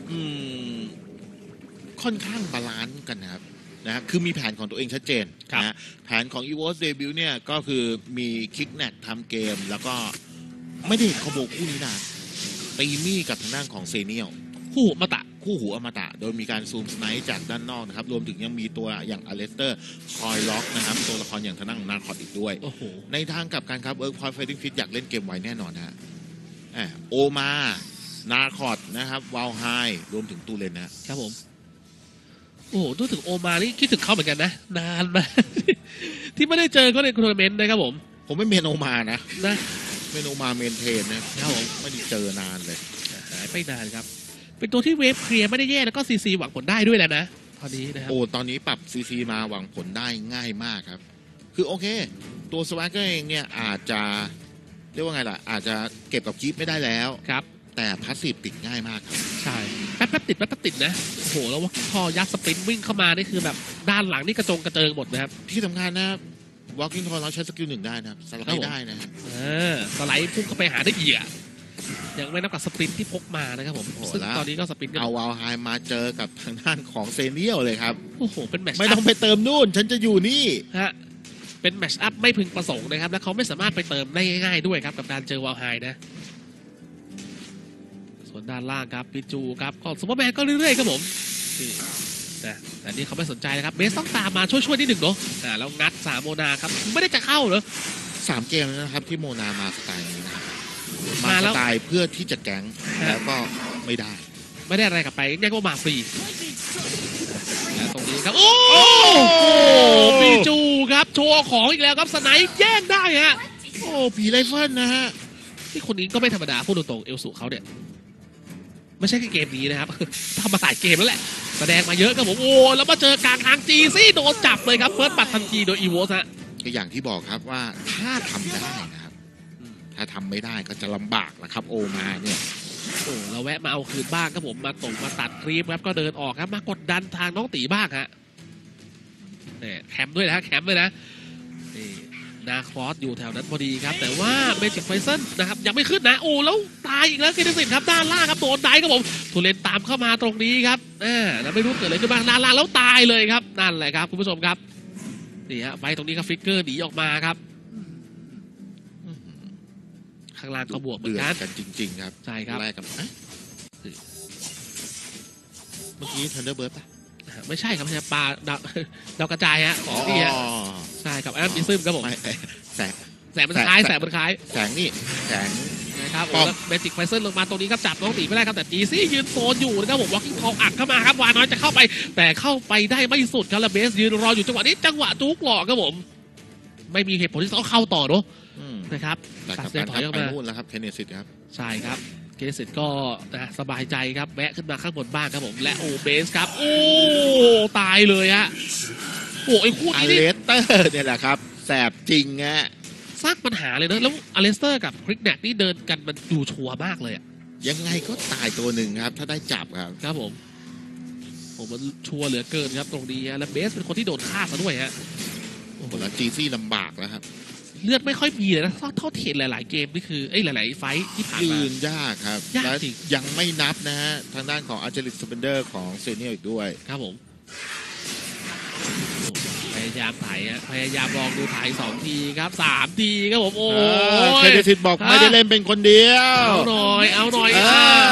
ค่อนข้างบาลานซ์กันนะครับคือมีแผนของตัวเองชัดเจนนะแผนของ EVOS Debut เนี่ยก็คือมีคิกแนกทำเกมแล้วก็ไม่ได้เห็นคอมโบคู่นี้นานตีมี่กับทางด้านของเซเนียลคู่อมตะคู่หูอมตะโดยมีการซูมสไนป์จากด้านนอกนะครับรวมถึงยังมีตัวอย่างอเลสเตอร์คอยล็อกนะครับตัวละครอย่างทางด้านของนาคอตอีกด้วยโอ้โหในทางกลับกันครับWorkpoint Fighting Fit อยากเล่นเกมไวแน่นอนฮะโอมานาคอดนะครับวาลไฮรวมถึงตูเลนนะครับผมโอ้โหพูดถึงโอมานี่คิดถึงเขาเหมือนกันนะนานมาก ที่ไม่ได้เจอเขาในทัวร์นาเมนต์นะครับผมผมไม่เมนโอมานะนะเมนโอมาเมนเทนนะครับผมไม่ได้เจอนานเลยหายไปนานครับเป็นตัวที่เวฟเคลียร์ไม่ได้แย่แล้วก็ซีซีหวังผลได้ด้วยแหละนะตอนนี้นะครับโอ้ตอนนี้ปรับซีซีมาหวังผลได้ง่ายมากครับคือโอเคตัวสวากเกอร์เองเนี่ยอาจจะเรียกว่าไงล่ะอาจจะเก็บกับคีปไม่ได้แล้วครับแต่พาสซีฟติดง่ายมากครับใช่แป๊บติดนะโอ้โหแล้วว่าพอยัดสปรินต์วิ่งเข้ามานี่คือแบบด้านหลังนี่กระเจิงหมดนะครับที่สำคัญนะ walking tall เราใช้สกิลหนึ่งได้นะครับสไลครับผมด์ได้นะครับสไลด์พุ่งเข้าไปหาได้อีกอะยังไม่นับกับสปรินต์ที่พกมานะครับผมซึ่งตอนนี้ก็สปรินต์กันเอาวาลไฮมาเจอกับทางด้านของเซเนียลเลยครับโอ้โหเป็นแมตช์ไม่ต้องไปเติมนู่น ฉันจะอยู่นี่ฮะเป็นแมตช์อัพไม่พึงประสงค์นะครับและเขาไม่สามารถไปเติมได้ง่ายๆด้วยครับกับการเจอวาลไฮนะส่วนด้านล่างครับปิจูครับก็ซูเปอร์แมนก็เรื่อยๆครับผมนี่นะแต่นี่เขาไม่สนใจนะครับเบสต้องตามมาช่วยนิดหนึ่งเนาะแล้วงัด3โมนาครับไม่ได้จะเข้าเหรอ 3 เกมแล้วนะครับที่โมนามาสไตล์นี้นะครับมามาสแล้วไตล์เพื่อที่จะแก๊งแล้วก็ไม่ได้ไม่ได้อะไรกลับไปง่ายก็มาฟรีและตรงนี้ครับโอ้โหปิจูครับโชว์ของอีกแล้วครับสไนป์แย่งได้ฮะโอ้ผีไรเฟิลนะฮะที่คนนี้ก็ไม่ธรรมดาพูดตรงๆเอลสุเขาเนี่ยไม่ใช่แค่เกมนี้นะครับ ทำมาหลายเกมแล้วแหละแสดงมาเยอะครับผมโอ้แล้วมาเจอกลางทางจีซี่โดนจับเลยครับเฟิร์สปัดทันทีโดยอีโวสฮะก็อย่างที่บอกครับว่าถ้าทำได้นะครับถ้าทำไม่ได้ก็จะลำบากนะครับโอมาเนี่ยโอ้เราแวะมาเอาคืนบ้างครับผมมาตัดคลิปครับก็เดินออกครับมากดดันทางน้องตีบ้างฮะเนี่ยแคมป์ด้วยนะแคมป์ด้วยนะนี่นาครอสอยู่แถวนั้นพอดีครับแต่ว่าเมจิกไฟเซนนะครับยังไม่ขึ้นนะโอ้แล้วตายอีกแล้วเกเดสินครับด้านล่างครับโดนได้ครับผมทูเลนตามเข้ามาตรงนี้ครับแล้วไม่รู้เกิดอะไรขึ้นบ้างด้านล่างแล้วตายเลยครับนั่นแหละครับคุณผู้ชมครับนี่ฮะไปตรงนี้ครับฟิกเกอร์หนีออกมาครับข้างล่างก็บวกเหมือนกันกันจริงๆครับใช่ครับแรกกับเมื่อกี้ทันเดอร์เบิร์ดปะไม่ใช่ครับไม่ใช่ปลาดาวกระจายฮะของนี่ฮะใช่ครับอันนั้นมีซึมครับผมไม่แสงแสงมันคล้ายแสงมันคล้ายแสงนี่แสงนะครับป้อมแล้วเมจิกไฟเซอร์ลงมาตรงนี้ครับจับน้องตีไม่ได้ครับแต่จีซี่ยืนโซนอยู่นะครับผมวอล์กิ้งทองอัดเข้ามาครับวาน้อยจะเข้าไปแต่เข้าไปได้ไม่สุดครับแล้วเบสยืนรออยู่จังหวะนี้จังหวะจุกหลอกครับผมไม่มีเหตุผลที่ต้องเข้าต่อเนอะนะครับแต่ตัดกับเส้นการถอยออกไปมานู่นแล้วครับเทนเนสซิตครับใช่ครับเกสิตก็นะสบายใจครับแวะขึ้นมาข้างบนบ้านครับผมและโอเบสครับโอ้ตายเลยฮะโอ้ไอ้คู่อนี้เลนี่สเตอร์เนี่ยแหละครับแสบจริงฮะสร้างปัญหาเลยนะแล้วอเลสเตอร์กับคริกแนกนี่เดินกันมันดูชัวร์มากเลยอะยังไงก็ตายตัวหนึ่งครับ ถ้าได้จับครับครับผมมันชัวร์เหลือเกินครับตรงนี้ฮะและเบสเป็นคนที่โดนฆ่าซะด้วยฮะคนละจีซี่ลำบากแล้วครับเลือดไม่ค่อยมีเลยนะเท่าที่เห็นหลาย ๆ เกมนี่คือหลาย ๆ ไฟท์ที่ผ่านยืมานยากครับยากและจริงยังไม่นับนะฮะ ทางด้านของอาร์เจลิกสเปนเดอร์ของเซเนียลอีกด้วยครับผมพยายามถ่ายฮะพยายามลองดูถ่าย2 ทีครับ3 ทีครับผมโอ้เทยนเนสซิตบอกไม่ได้เล่นเป็นคนเดียวเอาหน่อยเอาอีก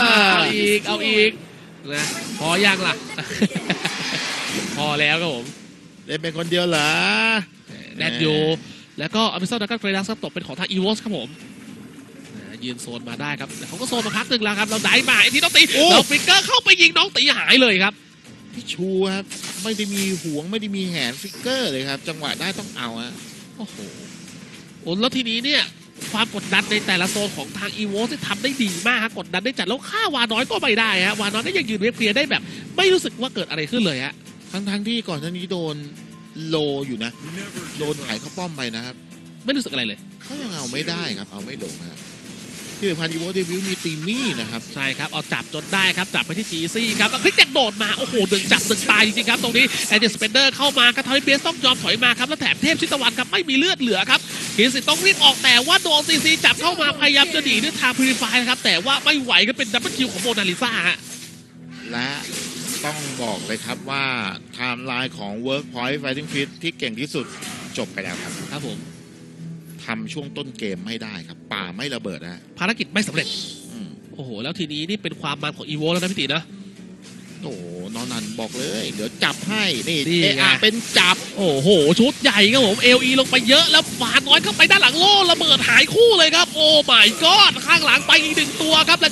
นะพอยังล่ะ พอแล้วครับผมเล่นเป็นคนเดียวเหรอแดนยูแล้วก็อเมซอนดักกันเฟรดัสตกเป็นของทางอีวอสครับผมยืนโซนมาได้ครับแต่เขาก็โซนมาพักหนึ่งแล้วครับเราได้มาไอ้ที่น้องตีเราฟิกเกอร์เข้าไปยิงน้องตีหายเลยครับพี่ชูครับไม่ได้มีห่วงไม่ได้มีแหนฟิกเกอร์เลยครับ จังหวะได้ต้องเอาฮะโอ้โหแล้วทีนี้เนี่ยความกดดันในแต่ละโซนของทางอีวอสที่ทำได้ดีมากครับกดดันได้จัดแล้วฆ่าวาน้อยก็ไม่ได้ฮะวาน้อยก็ยังยืนเวฟเคลียร์ได้แบบ ไม่รู้สึกว่าเกิดอะไรขึ้นเลยฮะทั้งที่ก่อนหน้านี้โดนโลอยู่นะโดนไถเข้าป้อมไปนะครับไม่รู้สึกอะไรเลยเขายังเอาไม่ได้ครับเอาไม่ลงครับที่สำคัญอีโวเดวิลมีตีมี่นะครับใช่ครับเอาจับจนได้ครับจับไปที่จีซี่ครับแล้วคลิกแจ็คโดดมาโอ้โหดึงจับดึงตายจริงๆครับตรงนี้แอนเดอร์สเปนเดอร์เข้ามาครับทำให้เบสต้องยอมถอยมาครับแล้วแถมเทพชิตวันครับไม่มีเลือดเหลือครับกินสิต้องรีบออกแต่ว่าโดนซีซีจับเข้ามาพยายามจะหนีด้วยทางพรีไฟนะครับแต่ว่าไม่ไหวก็เป็นดับเบิลคิวของโมนาลิซาฮะและต้องบอกเลยครับว่าไทม์ไลน์ของ Workpoint Fighting Fit ที่เก่งที่สุดจบไปแล้วครับครับผมทำช่วงต้นเกมไม่ได้ครับป่าไม่ระเบิดนะภารกิจไม่สำเร็จอืมโอ้โหแล้วทีนี้นี่เป็นความมันของอีโวแล้วนะพี่ตีนะโอ้โหนอนนันบอกเลยเดี๋ยวจับให้นี่นี่เอไงอาเป็นจับโอ้โหชุดใหญ่ครับผมเอลีลงไปเยอะแล้วฟาน้อยเข้าไปด้านหลังโล่ระเบิดหายคู่เลยครับโอ้ my god ข้างหลังไปอีก1 ตัวครับและชาร์จเข้ามา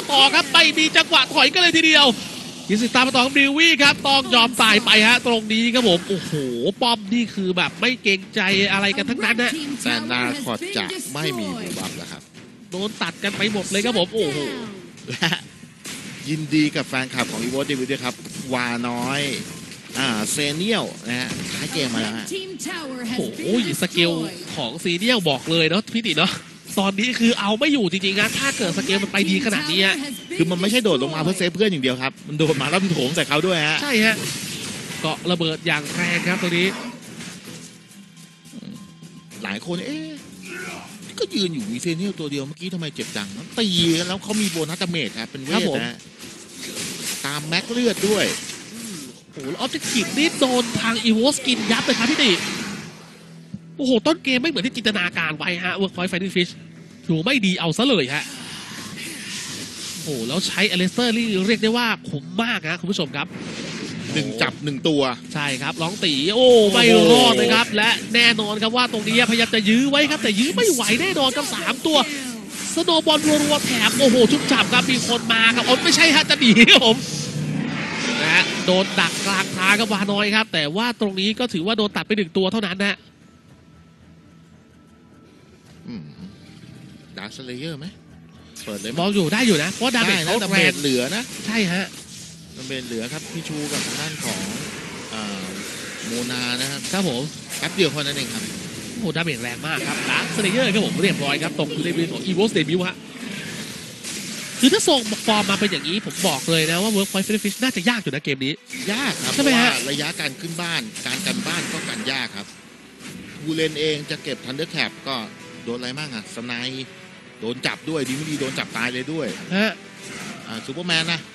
ต่อครับไม่มีจังหวะถอยกันเลยทีเดียวยิงสิตามมาต่อของดิวี่ครับต้องยอมตายไปฮะตรงนี้ครับผมโอ้โหป้อมนี่คือแบบไม่เกรงใจอะไรกันทั้งนั้นนะแต่นาคอดจะไม่มีบูบับแล้วครับโดนตัดกันไปหมดเลยครับผมโอ้โหและยินดีกับแฟนคลับของอีโวดีวิด้วยครับวาน้อยเซเนียลนะฮะท้ายเกมมาแล้วฮะโอ้โหสเกลของซีเนียลบอกเลยเนาะพี่ติเนาะตอนนี้คือเอาไม่อยู่จริงๆนะถ้าเกิดสเกลมันไปดีขนาดนี้ฮะคือมันไม่ใช่โดดลงมาเพื่อเซฟเพื่อนอย่างเดียวครับ มันโดดมาแล้วมันโถมใส่เขาด้วยฮะใช่ฮะเกาะระเบิดอย่างแรงครับตัวนี้หลายคนก็ยืนอยู่มีเซเนียลตัวเดียวเมื่อกี้ทำไมเจ็บจังตีกันแล้วเขามีโบนัสดาเมจครับเป็นเวทนะฮะตามแม็กเลือดด้วยโอ้โหแล้วออบเจกตีฟนี่โดนทางอีโวสกินยับเลยครับพี่ติโอ้โหต้นเกมไม่เหมือนที่จินตนาการไว้ฮะเวิร์กพอยต์ไฟติ้งฟิชถือไม่ดีเอาซะเลยฮะโอ้โหแล้วใช้อเลสเตอร์นี่เรียกได้ว่าคุ้มมากนะคุณผู้ชมครับ 1 จับ 1 ตัวใช่ครับร้องตีโอ้ไม่รอดเลยครับและแน่นอนครับว่าตรงนี้พยายามจะยื้อไว้ครับแต่ยื้อไม่ไหวแน่นอนครับ3ตัวสโนว์บอลรัวๆแถมโอ้โหชุบจับครับมีคนมาครับไม่ใช่ฮะจะหนีครับผมนะฮะโดนดักกลางทางกับวาน้อยครับแต่ว่าตรงนี้ก็ถือว่าโดนตัดไป1ตัวเท่านั้นนะดาร์คสเลเยอร์ไหมเปิดเลยมองอยู่ได้อยู่นะเพราะดาเมจเขาดาแรเมงจเหลือนะใช่ฮะดาเมจเหลือครับพี่ชูกับทางด้านของโมนานะครับครับผมแป๊บเดียวเท่านั้นเองครับโอ้ดาเมจแรงมากครับดาร์คสเลเยอร์ครับผมเรียบร้อยครับตกอยู่ในมือของอีโวสเดบิวฮะคือถ้าส่งฟอร์มมาเป็นอย่างนี้ผมบอกเลยนะว่าเวิร์กพอยต์ฟิชน่าจะยากอยู่นะเกมนี้ยากครับใช่ไหมฮะเพราว่าระยะการขึ้นบ้านการกันบ้านก็กันยากครับบูเลนเองจะเก็บทันเดอร์แคปก็โดนอะไรบ้างอะสไนด์โดนจับด้วยดีไม่ดีโดนจับตายเลยด้วยฮะซูเปอร์แมนนะ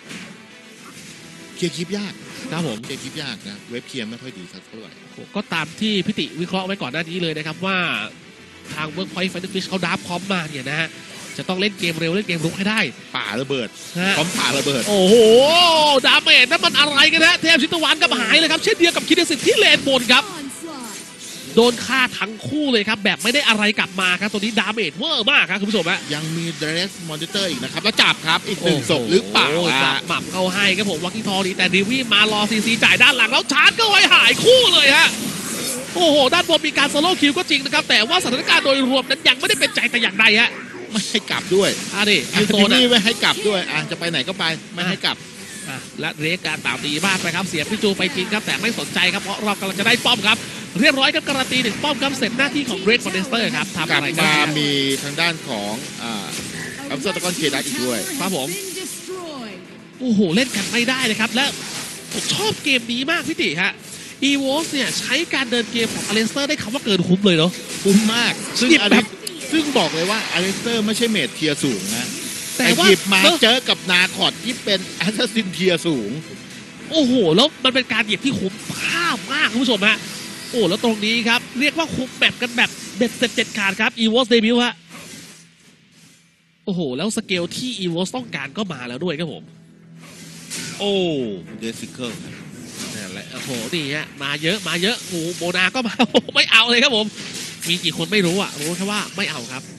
เคลียร์คลิปยากครับผมเคลียร์คลิปยากนะเว็บเคลียร์ไม่ค่อยดีสักเท่าไหร่ก็ตามที่พิติวิเคราะห์ไว้ก่อนหน้านี้เลยนะครับว่าทางเวิร์กพอยต์ไฟติ้งฟิชเขาดับพร้อมมาเนี่ยนะฮะจะต้องเล่นเกมเร็วเล่นเกมรุกให้ได้ป่าระเบิดฮะพร้อมป่าระเบิดโอ้โหดาเมจนั่นมันอะไรกันฮะเทพชิตวานกับหายเลยครับเช่นเดียวกับคิดสิทธิ์ที่เลนบนครับโดนฆ่าทั้งคู่เลยครับแบบไม่ได้อะไรกลับมาครับตัวนี้ดาเมจเวอร์มากครับคุณผู้ชมฮะยังมีเดรสมอนิเตอร์อีกนะครับแล้วจับครับอีก1 ศพหรือเปล่าจับหม่ำเข้าให้ครับผมวักกิ้งทองดีแต่ดิวี่มารอซีจ่ายด้านหลังแล้วชาร์จก็ไว้หายคู่เลยฮะโอ้โหด้านบนมีการโซโล่คิวก็จริงนะครับแต่ว่าสถานการณ์โดยรวมนั้นยังไม่ได้เป็นใจแต่อย่างใดฮะไม่ให้กลับด้วยดิยืนโซนนี่ไม่ให้กลับด้วยจะไปไหนก็ไปไม่ให้กลับและเรกการต่าวตีบ้านไปครับเสียพี่จูไปจริงครับแต่ไม่สนใจครับเพราะเรากำลังจะได้ป้อมครับเรียบร้อยครับการันตี1 ป้อมครับเสร็จหน้าที่ของเรดคอนเดนเซอร์ครับทำกลัอะบไรก็มาได้มีทางด้านของอัพเซอร์ตะกอนเคดัสอีกด้วยครับผมโอ้โหเล่นกันไม่ได้เลยครับและผมชอบเกมนี้มากพี่ติฮะอีโวสเนี่ยใช้การเดินเกมของอเลสเตอร์ได้คำว่าเกินคุ้มเลยเนาะคุ้มมากซึ่งหยิบแบบซึ่งบอกเลยว่าอเลสเตอร์ไม่ใช่เมดเทียร์สูงนะแต่แต่ว่าหยิบมาเจอกับนาคอดที่เป็นแอสซัสซินเทียร์สูงโอ้โหแล้วมันเป็นการเหยียบที่คุ้มค่ามากคุณผู้ชมฮะโอ้แล้วตรงนี้ครับเรียกว่าคุ้มแบบกันแบบเบ็ดเสร็จเด็ดขาดครับอีโวสเดบิวฮะโอ้โหแล้วสเกลที่อีโวสต้องการก็มาแล้วด้วยครับผมโอ้เดซิเคิลนั่นแหละโอ้โหนี่ฮะมาเยอะโอ้โหโบนาก็มา ไม่เอาเลยครับผมมีกี่คนไม่รู้อ่ะรู้แค่ว่าไม่เอาครับ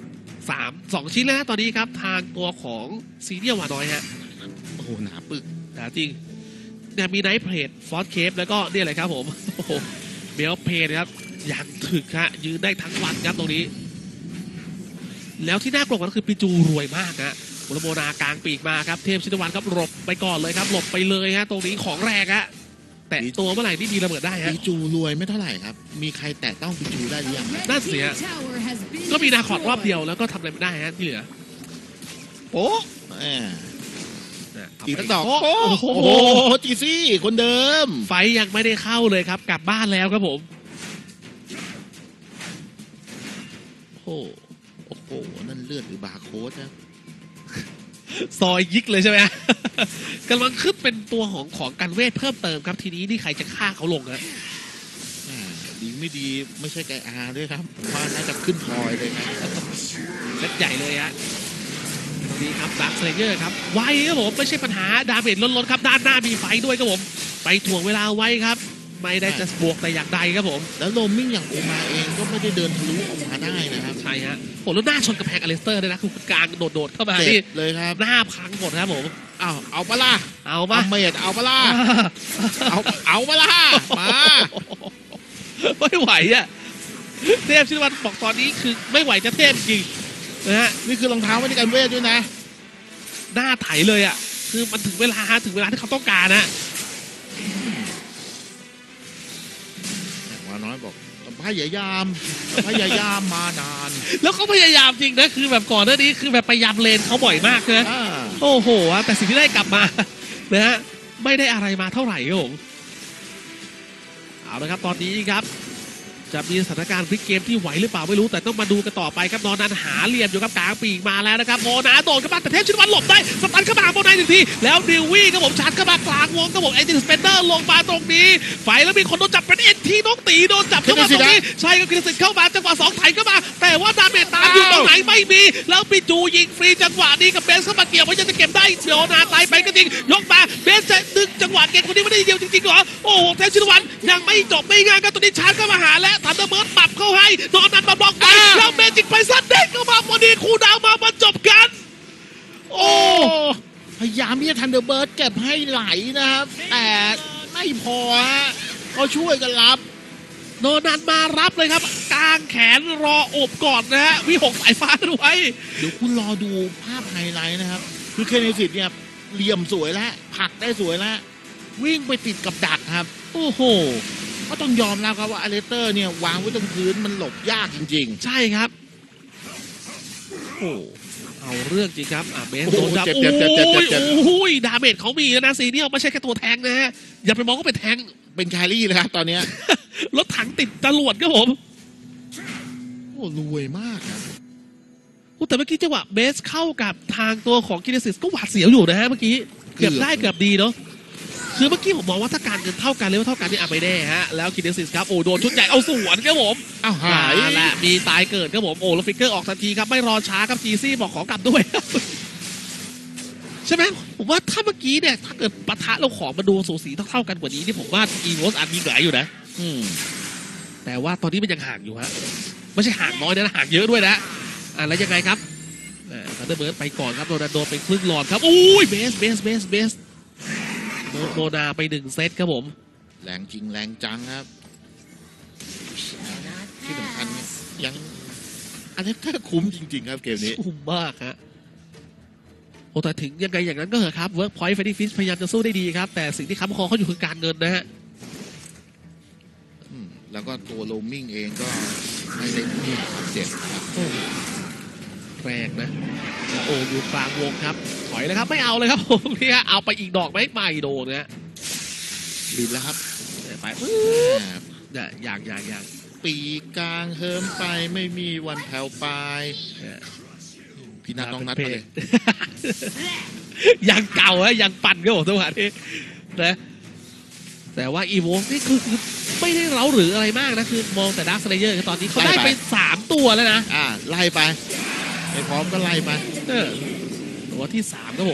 2 ชิ้นแล้วนะตอนนี้ครับทางตัวของซีเนียร์วาน้อยฮะโอ้โหหนาปึกแต่จริงเนี่ยมีไนท์เพลทฟอสเคปแล้วก็เนี่ยอะไรครับผมโอ้โหเบลเพลครับอย่างถึกฮะยืนได้ทั้งวันครับตรงนี้ แล้วที่น่ากลัวกว่านั้นคือปิจูรวยมากฮะโมนากลางปีกมาครับเทพชินวันครับหลบไปก่อนเลยครับหลบไปเลยฮะตรงนี้ของแรงฮะแตะตัวเมื่อไหร่นี่มีระเบิดได้ฮะปิจูรวยไม่เท่าไหร่ครับมีใครแตะต้องปิจูได้หรือยังน่าเสียก็มีนาคอดรอบเดียวแล้วก็ทำอะไรไม่ได้ฮะที่เหลือโป๊ะอีกสักดอกโอ้โหโอ้โหจีซี่คนเดิมไฟยังไม่ได้เข้าเลยครับกลับบ้านแล้วครับผมโอ้โอ้โหนั่นเลือดหรือบาร์โค้ดนะซอยยิกเลยใช่ไหม กำลังขึ้นเป็นตัวของการเวทเพิ่มเติมครับทีนี้นี่ใครจะฆ่าเขาลงฮะดีไม่ดีไม่ใช่ไกอาด้วยครับว่าน่าจะขึ้นพลอยเลยครับเล็กใหญ่เลยฮะตรงนี้ครับดาร์คสเลเยอร์ครับไวครับผมไม่ใช่ปัญหาดาเมจล้นๆครับด้านหน้ามีไฟด้วยครับผมไปถ่วงเวลาไว้ครับไม่ได้จะบวกแต่อย่างใดครับผมแล้วโรมมิ่งอย่างโอมาเองก็ไม่ได้เดินทะลุออกมาได้นะครับใช่ฮะโอ้แล้วหน้าชนกระแพงอเลสเตอร์เลยนะคือกลางโดดๆเข้ามาเจ็นี่บเลยครับหน้าพังหมดครับผมเอาปะล่ะเอาเอามาเมดเอาปะล่ะเอาปะล่ะมาไม่ไหวอ่ะเทพชินวัตรบอกตอนนี้คือไม่ไหวจะเทพจริงนะฮะนี่คือรองเท้าไม่ได้กันเวทด้วยนะหน้าไถเลยอ่ะคือมันถึงเวลาที่เขาต้องการนะว่าน้อยบอกพยายามมานานแล้วเขาพยายามจริงนะคือแบบก่อนหน้านี้คือแบบพยายามเลนเขาบ่อยมากเลยอ่าโอ้โหแต่สิ่งที่ได้กลับมานะฮะไม่ได้อะไรมาเท่าไหร่ครับผมเอาละครับตอนนี้ครับจะมีสถานการณ์พลิกเกมที่ไหวหรือเปล่าไม่รู้แต่ต้องมาดูกันต่อไปครับนอนนันหาเหลี่ยมอยู่ครับกลางปีกมาแล้วนะครับโมนาโดนเข้ามาแต่เทพชินวัตรหลบได้สตันเข้ามาโมนาหนึ่งทีแล้วดิววี่ครับผมชาร์จเข้ามากลางวงครับผมเอ็นจิสเปนเดอร์ลงมาตรงนี้ไฟแล้วมีคนโดนจับเป็นเอ็นทีน้องตีโดนจับเข้ามาตรงนี้ใช่ก็คิดสิทธิ์เข้ามาจังหวะ2ไถเข้ามาแต่ว่าดาเมจตามอยู่ตรงไหนไม่มีแล้วปิจูยิงฟรีจังหวะนี้กับเบสเข้ามาเกี่ยวพยายามจะเก็บได้โมนาตายไปก็จริงยกมาเบสจะดึงจังหวะเก่งคนนี้ไม่ได้เดียวจริงๆเหรอโอ้โหเทพชินวัตรยังไม่จบไม่ง่ายครับตอนนี้ชาร์จเข้ามาหาและทันเดอร์เบิร์ดปรับเข้าให้นอนนั้นมาบล็อกไปแล้วเมจิกไพซันเด้งเข้ามาพอดีคูลดาวน์มาจบกันโอ้พยายามที่จะทันเดอร์เบิร์ดเก็บให้ไหลนะครับ แต่ไม่พอฮะเขาช่วยกันรับโนนันมารับเลยครับกางแขนรอโอบก่อนนะฮะวิหกสายฟ้าด้วยเดี๋ยวคุณรอดูภาพไฮไลท์นะครับ คือเคนเนสิตเนี่ยเหลี่ยมสวยแล้วผลักได้สวยแล้ว วิ่งไปติดกับดักครับโอ้โหก็ต้องยอมรับครับว่าอเลสเตอร์เนี่ยวางไว้ตรงพื้นมันหลบยากจริงใช่ครับโอ้เอาเรื่องจริงครับเบสโอ้โหโดนจับเจ็บโอ้เจ็บเจ็บเจ็บเจ็บยดาเมจเขามีแล้วนะซีเนียลไม่ใช่แค่ตัวแทงนะฮะอย่าไปมองว่าเป็นแทงๆ เป็นแครี่เลยครับตอนเนี้ยรถถังติดจรวดครับผมโอ้รวยมากครับแต่เมื่อกี้จังหวะเบสเข้ากับทางตัวของกินเนซิสก็หวาดเสียวอยู่นะฮะเมื่อกี้เกือบได้เกือบดีเนาะคือเมื่อกี้ผมมองว่าถ้าการเงินเท่ากันเลเวลเท่ากันนี่ไม่แน่ฮะแล้วกินเนซิสครับโอ้โดนชุดใหญ่เอาสวนครับผมอ้าวหายและมีตายเกิดครับผมโอ้แล้วฟิกเกอร์ออกทันทีครับไม่รอช้าครับจีซี่บอกขอกลับด้วย ใช่ไหมผมว่าถ้าเมื่อกี้เนี่ยถ้าเกิดปะทะเราของมาดูสูสีเท่ากันกว่านี้นี่ผมว่าอีโวสอาจมีเหลืออยู่นะอืมแต่ว่าตอนนี้มันยังห่างอยู่ฮะไม่ใช่ห่างน้อยนะห่างเยอะด้วยนะแล้วยังไงครับทันเดอร์เบิร์ดไปก่อนครับโรนัลโดไปครึ่งหลอดครับอุ้ยเบสโดนาไป1 เซตครับผมแรงจริงแรงจังครับ ที่สำคัญเนี่ยยังอเลสเตอร์คุ้มจริงๆครับเกมนี้คุ้มมากฮะโอ้แต่ถึงยังไงอย่างนั้นก็เถอะครับเวิร์กพอยต์เฟรดดี้ฟิชพยายามจะสู้ได้ดีครับแต่สิ่งที่ค้ำคอเขาอยู่คือการเงินนะฮะแล้วก็ตัวโรมมิ่งเองก็ไม่ได้มีความเจ็บนะครับโอ้แรงนะโอ้อยู่กลางวงครับถอยเลยครับไม่เอาเลยครับผมนี่ฮะเอาไปอีกดอกไหมไม่โดนนะฮะบินแล้วครับไปอ่าเนี่ยอย่างปีกกลางเฮิมไปไม่มีวันแผ่วปลายพี่นัทน้องนัดมาเลยยังเก่าฮะยังปั่นก็ผมจังหวะนี้นะแต่ว่าอีโวนี่คือไม่ได้เร้าหรืออะไรมากนะคือมองแต่ดาร์คสเลเยอร์ตอนนี้เขาได้ไป3 ตัวแล้วนะไล่ไปไม่พร้อมก็ไล่ไปตัวที่3ครับผม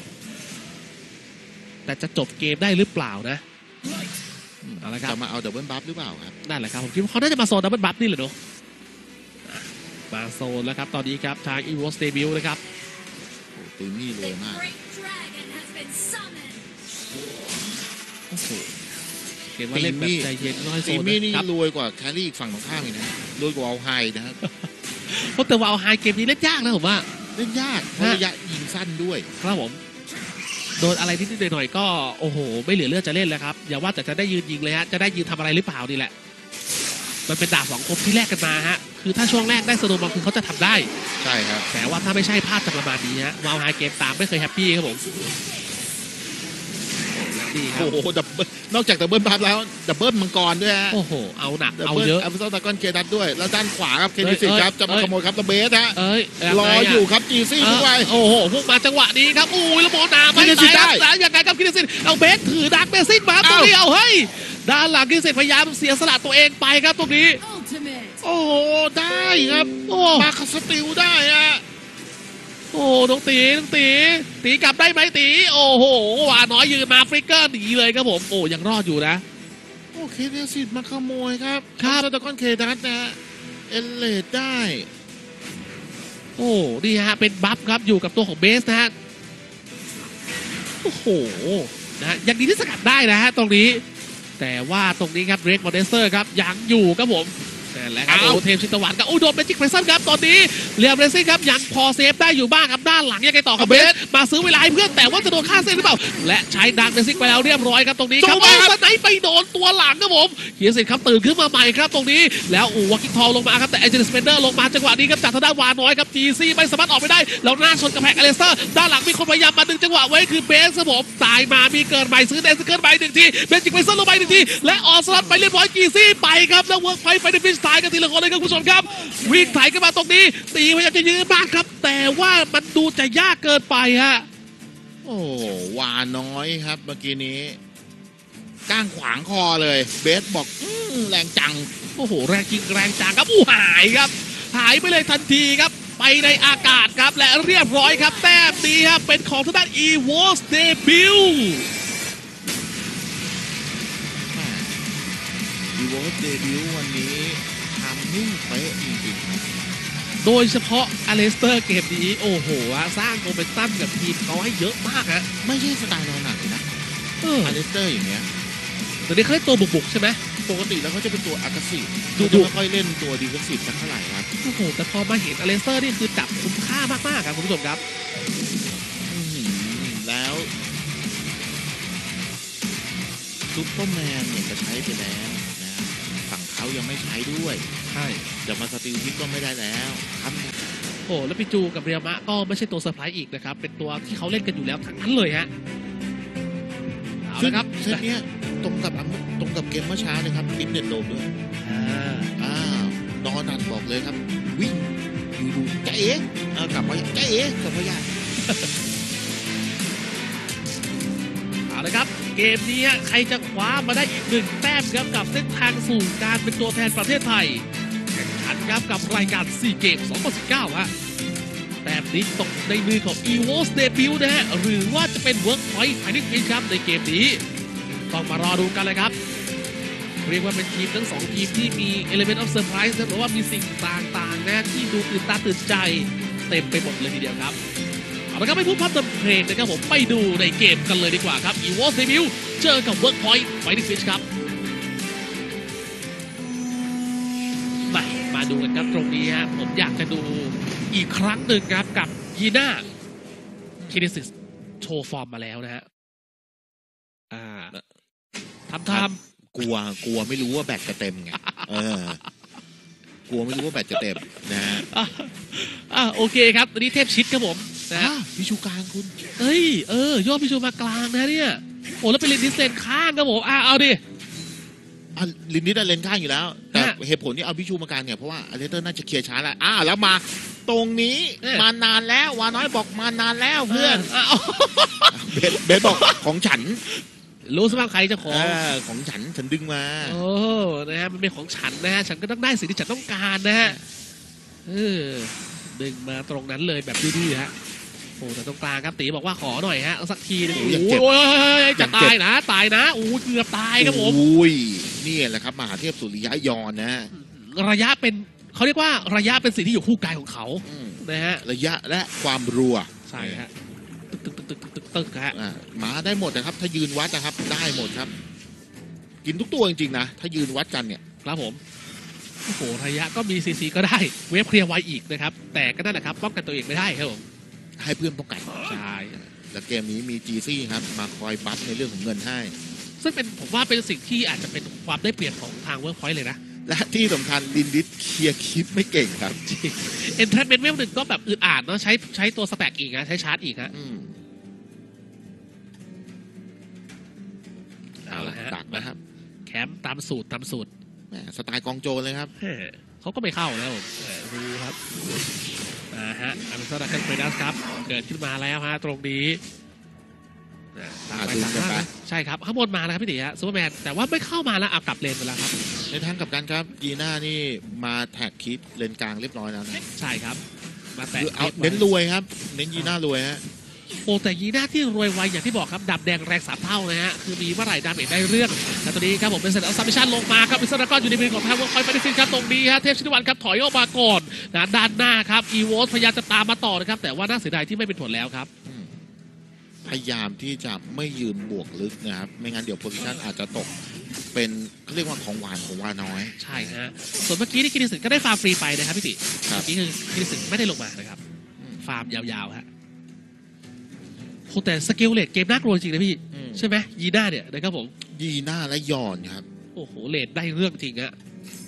แต่จะจบเกมได้หรือเปล่านะเอาละครับจะมาเอาดับเบิลบัฟหรือเปล่าครับนั่นแหละครับผมคิดว่าเขาน่าจะมาโซนดับเบิลบัฟนี่แหละเนาะมาโซนแล้วครับตอนนี้ครับทางอีโวสเตบิลนะครับตีมี่รวยมากโอ้โหเกมว่าเล่นแบบใจเย็นน้อยโซตีนมี่นี่นะครับรวยกว่าแครี่อีกฝั่งตรงข้ามอีกนะรวยกว่าเอาไฮนะครับเพราะแต่ว่าเอาไฮเกมนี้เล่นยากนะผมว่าเล่นยากเพราะระยะยิงสั้นด้วยครับผมโดนอะไรนิดๆหน่อยๆก็โอ้โหไม่เหลือเลือดจะเล่นแล้วครับอย่าว่าแต่จะได้ยืนยิงเลยฮะจะได้ยืนทำอะไรหรือเปล่านี่แหละมันเป็นดาบ2 คมที่แลกกันมาฮะคือถ้าช่วงแรกได้สโนว์บอลคือเขาจะทำได้ใช่ครับแต่ว่าถ้าไม่ใช่พลาดจะประมาณนี้ฮะวาวไฮเกมตามไม่เคยแฮปปี้ครับผมนี่ครับโอ้โหดับเบิลนอกจากดับเบิลบัฟแล้วดับเบิลมังกรด้วยฮะโอ้โหเอาหนักดับเอาเบิลเยอะอัพเซลตากอนเคดัตด้วยแล้วด้านขวาครับเคนิสิเอ้ยครับจะมาเอ้ยขโมยครับระเบสฮะเอ้ยรออยู่ครับจีซี่ทุกวัยโอ้โหพุ่งมาจังหวะนี้ครับอุ้ยแล้วโมนาไม่คิดสิได้ตายยังไงครับคิดสิเอาเบสถือดักเบซิ่งมาตรงนี้เอาเฮ้ยด้านหลังคิดสิพยายามเสียสละตัวเองไปครับตรงนี้โอ้โหได้ครับโอ้มาคาสติลได้ฮะโอ้น้องตีกลับได้ไหมตีโอ้โหว่าน้อยยืนมาฟริกเกอร์หนีเลยครับผมโอ้ยังรอดอยู่นะโอ้เคเนซิสมาขโมยครับครับสตาร์กอนเคดัสนะฮะเอเลดได้โอ้นี่ฮะเป็นบัฟครับอยู่กับตัวของเบสนะฮะโอ้โหนะฮะยังดีที่สกัดได้นะฮะตรงนี้ แต่ว่าตรงนี้ครับเรดมอเดสเตอร์ครับยังอยู่ครับผมนั่นแหละครับอ้าวโอ้เทมชิตะวันครับโอ้โดนเมจิกไพซันครับตอนนี้เรียมเรซิ่งครับยังพอเซฟได้อยู่บ้างครับด้านหลังยังไงต่อครับเบสมาซื้อเวลาให้เพื่อนแต่ว่าจะโดนฆ่าเส้นหรือเปล่าและใช้ดักเรซิ่งไปแล้วเรียบร้อยครับตรงนี้ครับโจมตีครับสไนป์ไปโดนตัวหลังครับผมเฮียสิครับตื่นขึ้นมาใหม่ครับตรงนี้แล้ววอกิงทองลงมาครับแต่เอเจนต์สเปนเดอร์ลงมาจังหวะนี้ครับจากทางด้านวาน้อยครับจีซี่ไม่สามารถออกไปได้แล้วหน้าชนกำแพงอเลสเตอร์ด้านหลังมีคนพยายามมาดึงจังหวะไว้คือเบสครับผมตายมามีเกิดใหม่ซื้อแดนสเกิร์ตไปหนึ่งทีเบสจิกไปเซอร์ลงไปหนึ่งทีและออสลัดไปเรียบร้อยจีซี่ไปครับแล้วเวิร์กไปในฟิชไทายกันทีละคนเลยครับคุณผู้ชมครับวิ่งไถกันมาตรงนี้ตีพยายามจะยื้อบ้างครับ แต่ว่ามันดูจะยากเกินไปฮะโอ้วาน้อยครับเมื่อกี้นี้ก้างขวางคอเลยเบสบอกแรงจังโอ้โหแรงจริงแรงจังครับอู้หายครับหายไปเลยทันทีครับไปในอากาศครับและเรียบร้อยครับแต้มนี้ครับเป็นของทางด้าน EVOS Debut อีโวเดบิววันนี้ทำนิ่งเป๊ะจริงๆครับโดยเฉพาะอเลสเตอร์เกมนี้โอ้โหสร้างโมเมนตัมกับทีมเขาให้เยอะมากฮะไม่ใช่สไตล์เราหนักเลยนะอเลสเตอร์อย่างเงี้ยตอนนี้เขาเล่นตัวบุกๆใช่ไหมปกติแล้วเขาจะเป็นตัวอากาศดุดูไม่ค่อยเล่นตัวดีเฟนซีฟสักเท่าไหร่ครับโอ้โหแต่พอมาเห็นอเลสเตอร์นี่คือจับคุ้มค่ามากๆครับคุณผู้ชมครับอื้อหือแล้วซุปเปอร์แมนเนี่ยจะใช้ไปแล้วนะฝั่งเขายังไม่ใช้ด้วยใช่จะมาสติลฮิตก็ไม่ได้แล้วทำโอ้แล้วพี่จูกับเรียมะก็ไม่ใช่ตัวเซอร์ไพรส์อีกนะครับเป็นตัวที่เขาเล่นกันอยู่แล้วทั้งนั้นเลยฮะเอาซึ่งละครับเซตเนี้ยตรงกับเกมเมื่อเช้าเลยครับลิฟเน็ตโดมด้วยอ่าอ้าวนอนนันบอกเลยครับ วิ่งอยู่ดูใจเอ๋กลับมาใจเอ๋กลับมายากเอาละครับเกมนี้ฮะใครจะคว้ามาได้อีกหนึ่งแต้มครับกับเส้นทางสู่การเป็นตัวแทนประเทศไทยแข่งขันครับกับรายการ4เกม2019ฮะแต้มนี้ตกในมือของ EVOS Debut นะฮะหรือว่าจะเป็น Workpoint Fighting Fish ครับในเกมนี้ต้องมารอดูกันเลยครับเรียกว่าเป็นทีมทั้งสองทีมที่มี Element of Surprise นะหรือว่ามีสิ่งต่างๆนะที่ดูตื่นตาตื่นใจเต็มไปหมดเลยทีเดียวครับเอาละครับไม่พูดพร่ำทำเพลงนะครับผมไปดูในเกมกันเลยดีกว่าครับ EVOS Debut เจอกับ Workpoint Fighting Fish ครับมาดูกันครับตรงนี้ฮะผมอยากจะดูอีกครั้งหนึ่งครับกับยีน่าคินิซิสโชว์ฟอร์มมาแล้วนะฮะทำกลัวไม่รู้ว่าแบตจะเต็มไงกลัวไม่รู้ว่าแบตจะเต็มนะฮะโอเคครับตอนนี้เทพชิดครับผมนะฮะพิชูกลางคุณเอ้ยยอดพิชูมากลางนะเนี่ยโอ้แล้วเป็นลินดิสเลนข้างครับผมเอาดิลินนิดเลนข้างอยู่แล้ว แต่ฮะเหตุผลที่เอาพิชูมากลางเนี่ยเพราะว่าอเลสเตอร์น่าจะเคลียร์ช้าแล้วแล้วมาตรงนี้เออมานานแล้ววาน้อยบอกมานานแล้วเพื่อนเอาเบสบอกของฉันรู้สภาพใครเจ้าของของฉันดึงมาโอ้นะฮะมันเป็นของฉันนะฮะฉันก็ต้องได้สิ่งที่ฉันต้องการนะฮะดึงมาตรงนั้นเลยแบบดื้อๆฮะโอ้แต่ตรงกลางครับตีบอกว่าขอหน่อยฮะเอาสักทีนึงโอ้ยยังเจ็บโอ้ยจะยังเจ็บตายนะโอ้ยเกือบตายครับผมอุ้ยนี่แหละครับมหาเทพสุริยะยอนนะระยะเป็นเขาเรียกว่าระยะเป็นสิ่งที่อยู่คู่กายของเขาอืมนะฮะระยะและความรัวใช่ฮะตึกฮะมาได้หมดนะครับ ถ้ายืนวัดนะครับได้หมดครับ กินทุกตัวจริงๆนะถ้ายืนวัดกันเนี่ยครับผมโอ้โหระยะก็มีซีก็ได้เวฟเคลียร์ไวอีกนะครับแต่ก็นั่นแหละครับป้องกันตัวเองไม่ได้ครับผมให้เพื่อนป้องกันใช่และเกมนี้มีจีซี่ครับมาคอยบัฟในเรื่องของเงินให้ซึ่งเป็นผมว่าเป็นสิ่งที่อาจจะเป็นความได้เปรียบของทางเวิร์กพอยต์เลยนะและที่สำคัญลินดิสเคลียร์คลิปไม่เก่งครับเอนเทรนเมนต์เวลหนึ่งก็แบบอึดอัดเนาะใช้ตัวสแต็กอีกนะใช้ชาร์จอีกฮะ เอาละฮะตักนะครับแคมป์ตามสูตรแหม่สไตล์กองโจรเลยครับเขาก็ไม่เข้าแล้วผมดูครับฮะอามิซอนดักเกิลเฟรดัสครับเกิดขึ้นมาแล้วฮะตรงนี้ตามไปตามมานะใช่ครับข้างบนมาแล้วครับพี่ติ๋ฮะซูเปอร์แมนแต่ว่าไม่เข้ามาแล้วกลับเลนไปแล้วครับในทางกลับกันครับยีน่านี่มาแท็กคิดเลนกลางเรียบร้อยแล้วนะใช่ครับมาแตะคือเอาเน้นรวยครับ เน้นยีน่ารวยฮะโอ้แต่ยีน่าที่รวยไวอย่างที่บอกครับดับแดงแรง3 เท่านะฮะคือมีเมื่อไหร่ดาเมจได้เรื่องแต่ตอนนี้ครับผมเป็นเซนต์ซัมมิชันลงมาครับอิสราเอลอยู่ในมือของทางวอลคอยไปได้สิ้นครับตรงนี้ฮะเทพชินวันครับถอยออกมาก่อนนะด้านหน้าครับอีโวสพยายามจะตามมาต่อนะครับแต่ว่าน่าเสียดายที่ไม่เป็นผลแล้วครับพยายามที่จะไม่ยืนบวกลึกนะครับไม่งั้นเดี๋ยวโพซิชันอาจจะตกเป็นเขาเรียกว่าของหวานของวาน้อยใช่ฮะส่วนเมื่อกี้นี่คินิสึก็ได้ฟาร์มฟรีไปนะครับพี่ติครับเมื่อกี้คือคินิสึไม่ได้ลงมานะครับฟาร์มยาวๆฮะโหแต่สเกลเลตเกมน่ากลัวจริงนะพี่ใช่ไหมยีน่าเนี่ยนะครับผมยีน่าและยอนครับโอ้โหเลตได้เรื่องจริงฮะ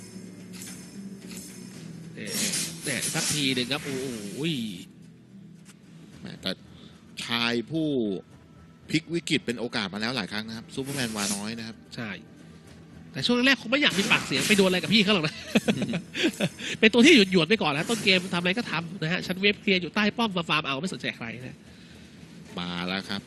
เนี่ยสักทีหนึ่งครับโอ้โหแหมแต่ชายผู้พลิกวิกฤตเป็นโอกาสมาแล้วหลายครั้งนะครับซูเปอร์แมนวาน้อยนะครับใช่แต่ช่วงแรกๆคงไม่อยากมีปากเสียงไปโดนอะไรกับพี่เขาหรอกนะ เป็นตัวที่หยวนๆไปก่อนนะต้นเกมทำอะไรก็ทำนะฮะชั้นเวฟเคลียร์อยู่ใต้ป้อมฟาร์มเอาไม่สนใจใครนะมาแล้วครับ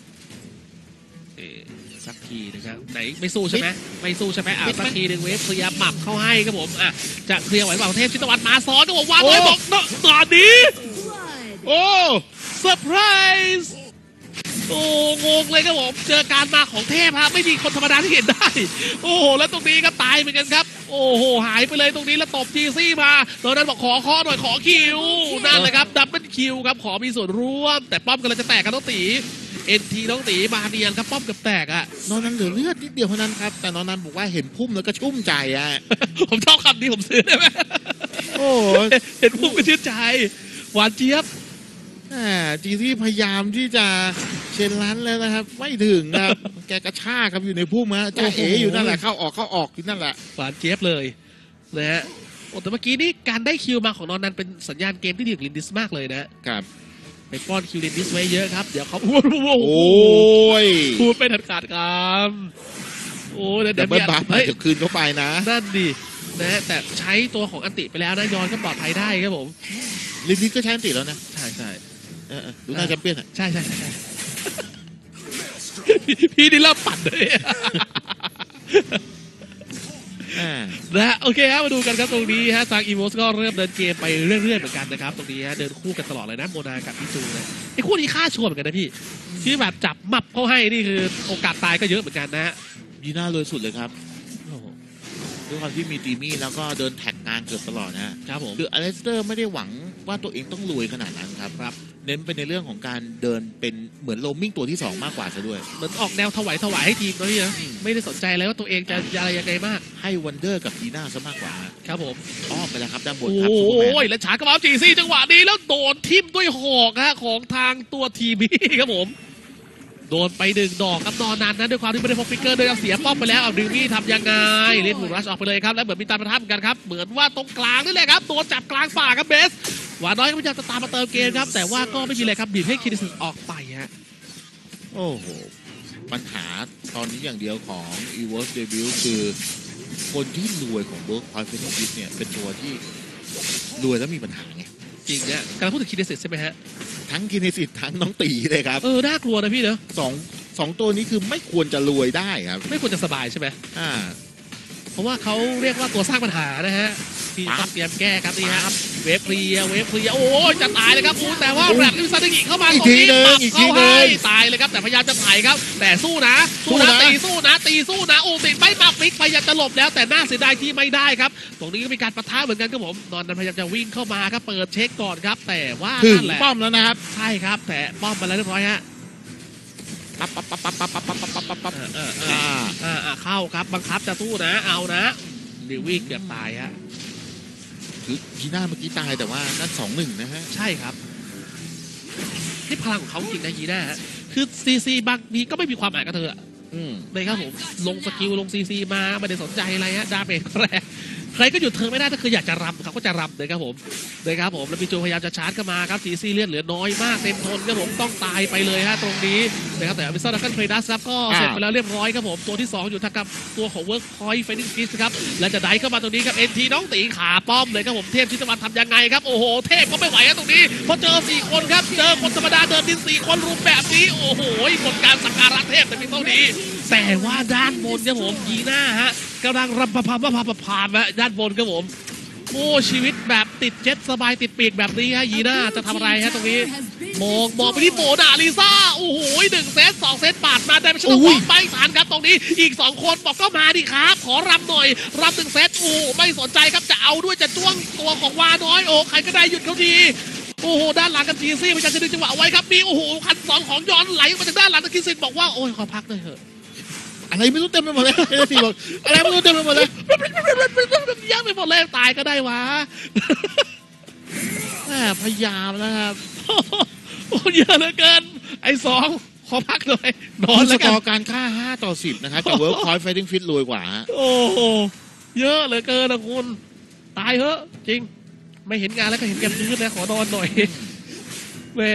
สักทีนะครับไหนไม่สู้ใช่ไหมไม่สู้ใช่ไหมสักทีหนึ่งเวฟเคลียร์หมับเข้าให้ครับผมจะเคลียร์ไหวเปล่าเทพชิตวันมาซ้อนก็บอกว่าเลยบอกตอนนี้โอ้เซอร์ไพรส์โอ้งงเลยครับผมเจอการมาของเทพครับไม่มีคนธรรมดาที่เห็นได้โอ้โหแล้วตรงนี้ก็ตายเหมือนกันครับโอ้โหหายไปเลยตรงนี้แล้วตบจีซี่มาตอนนั้นบอกขอหน่อยขอคิวนั่นแหละครับดับเบิลคิวครับขอมีส่วนร่วมแต่ป้อมกำลังจะแตกกันต้องตีเอ็นทีน้องตีมาเนียนครับป้อมกับแตกอ่ะนอนนั้นเหลือเลือดนิดเดียวเท่านั้นครับแต่นอนนั้นบอกว่าเห็นพุ่มแล้วก็ชุ่มใจอ่ะผมชอบคำนี้ผมซื้อได้ไหมโอ้เห็นพุ่มก็ชื่นใจหวานเจี๊ยบจีซี่พยายามที่จะเชนลันแล้วนะครับไม่ถึงครับ แกกระชากครับอยู่ในพุ่มฮะจ้าเอ๋อยู่นั่นแหละเข้าออกอยู่นั่นแหละหวานเจี๊ยบเลยนะฮะโอ้แต่เมื่อกี้นี่การได้คิวมาของนอนนันเป็นสัญญาณเกมที่ดีกับลินดิสมากเลยนะครับไปป้อนคิวลินดิสไว้เยอะครับเดี๋ยวเขาโอ้ยพูดไม่ทันขาดคำโอ้เดี๋ยวดับเบิลบัฟเฮ้ยจะคืนเข้าไปนะนั่นดินะแต่ใช้ตัวของอันติไปแล้วนะยอนก็ปลอดภัยได้ครับผมลินดิสก็ใช้อันติแล้วนะใช่ใช่ดูหน้าแชมเปี้ยนอ่ะใช่พี่นี่เริ่มปั่นเลยนะโอเคครับมาดูกันครับตรงนี้ฮะทางอีโวสก็เริ่มเดินเกมไปเรื่อยๆเหมือนกันนะครับตรงนี้ฮะเดินคู่กันตลอดเลยนะโมนากับพี่จูนะไอ้คู่นี้ฆ่าชัวร์เหมือนกันนะพี่ที่แบบจับมับเขาให้นี่คือโอกาสตายก็เยอะเหมือนกันนะฮะยีน่ารวยสุดเลยครับด้วยความที่มีตีมี่แล้วก็เดินแท็กงานเกือบตลอดนะครับผมคืออเลสเตอร์ไม่ได้หวังว่าตัวเองต้องรวยขนาดนั้นครับ เน้นไปในเรื่องของการเดินเป็นเหมือนโรมมิ่งตัวที่2มากกว่าซะด้วยเหมือนออกแนวถวายให้ทีมนะพี่นะไม่ได้สนใจเลยว่าตัวเองจะอะไรยังไงมากให้วันเดอร์กับยีน่าซะมากกว่าครับผมอ้อมไปแล้วครับด้านบโอนครับซูเปอร์แมน้ยแล้วฉากกระเป๋าจีซี่จังหวะนี้แล้วโดนทิ่มด้วยหอกฮะของทางตัวทีมนี้ครับผมโดนไป1 ดอกครับนอนนานนะด้วยความที่ไม่ได้พกฟิกเกอร์ด้วยครับเสียป้อมไปแล้วเอาดึงมี่ทำยังไงเล่นหมุนรัชออกไปเลยครับแล้วเหมือนมีตามประทับกันครับเหมือนว่าตรงกลางนี่แหละครับโดนจับกลางป่าครับเบสหวานน้อยก็พยายามจะตามมาเติมเกมครับแต่ว่าก็ไม่มีอะไรครับบีบให้คินิสึออกไปฮะโอ้โหปัญหาตอนนี้อย่างเดียวของ e v o s Debut คือคนที่รวยของ Work Point f i n i s เนี่ยเป็นตัวที่รวยแล้วมีปัญหาไงจริงเนี่ยกำลังพูดถึงคินิสึใช่ไหมฮะทั้งกินสิทธิ์ทั้งน้องตีเลยครับน่ากลัวนะพี่เนอะสองตัวนี้คือไม่ควรจะรวยได้ครับไม่ควรจะสบายใช่ไหมอ่าเพราะว่าเขาเรียกว่าตัวสร้างปัญหานะฮะที่ต้องเตรียมแก้ครับนี่ฮะเวฟเคลียร์โอ้ยจะตายเลยครับแต่ว่าแรดลิซาดกิเข้ามาตรงนี้ปับเข้าให้ตายเลยครับแต่พยายามจะถ่ายครับแต่สู้นะตีสู้นะโอ้ติดไม่ปับฟิกพยายามจะหลบแล้วแต่น่าเสียดายที่ไม่ได้ครับตรงนี้ก็มีการปะทะเหมือนกันครับผมนอนนั้นพยายามจะวิ่งเข้ามาครับเปิดเช็คก่อนครับแต่ว่าถึงนั่นแหละป้อมแล้วนะครับใช่ครับแต่ป้อมไปแล้วเรียบร้อยฮะปั๊บเข้าครับบังคับจะสู้นะเอานะดิวิ่งเกือบตายฮะคือยีน่าเมื่อกี้ตายแต่ว่านั่น2-1นะฮะใช่ครับนี่พลังของเขาจริงนะยีน่าฮะคือซีซีบางทีก็ไม่มีความหมายกับเธอนะครับผมลงสกิลลงซีซีมาไม่ได้สนใจอะไรฮะดาเมจแรงใครก็หยุดเธอไม่ได้ถ้าคืออยากจะรำเขาก็จะรำเลยครับผมแล้วมีโจพยายามจะชาร์จเข้ามาครับซีซีเลือดเหลือน้อยมากเต็มทนครับผมต้องตายไปเลยฮะตรงนี้นะครับแต่วิสซาดักกันเพลดัสครับก็เสร็จไปแล้วเรียบร้อยครับผมตัวที่2อยู่ทางกับตัวของ Workpoint Fighting Fish ครับและจะได้เข้ามาตรงนี้ครับ NT น้องตีขาป้อมเลยครับผมเทพชิตวันทำยังไงครับโอ้โหเทพก็ไม่ไหวครับตรงนี้พอเจอ4 คนครับเจอคนธรรมดาเดินดิน4 คนรุมแบบนี้โอ้โหกดการสักการะเทพแต่เพียงเท่านี้แต่ว่าด้านบนครับผมยีน่าฮะกำลังรำพามด้านบนครับผมโอ้ชีวิตแบบติดเจ็ตสบายติดปีกแบบนี้ฮะยีน่าจะทำอะไรฮะตรงนี้มองไปที่โมนาลิซ่าโอ้โห1 เซต 2 เซตปาดมาได้ไม่ใช่ต้องบอกไปทันครับตรงนี้อีก2 คนบอกก็มาดิครับขอรำหน่อยรำ1 เซตโอ้ไม่สนใจครับจะเอาด้วยจะจ้วงตัวของวาน้อยโอ้ใครก็ได้หยุดเขาทีโอ้โหด้านหลังกันจีซี่พยายามจะดึงจังหวะไว้ครับมีโอ้โหคัน2ของย้อนไหลมาจากด้านหลังตะคิสินบอกว่าโอ้ยขอพักหน่อยเถอะอะไรไม่รู้เต็มไปหมดเลยเอซีบอกอะไรไม่รู้เต็มไปหมดเลยเยอะไปหมดเลยตายก็ได้วะแหมพยายามนะครับโอ้เยอะเหลือเกินไอ้2ขอพักหน่อยนอนสแล้วกกันอร์การฆ่า5-10นะครับแต่ Work Point Fighting Fit รวยกว่าฮะโอ้โหเยอะเหลือเกินนะคุณตายเหอะจริงไม่เห็นงานแล้วก็เห็นแกพื้นนะขอนอนหน่อยแม่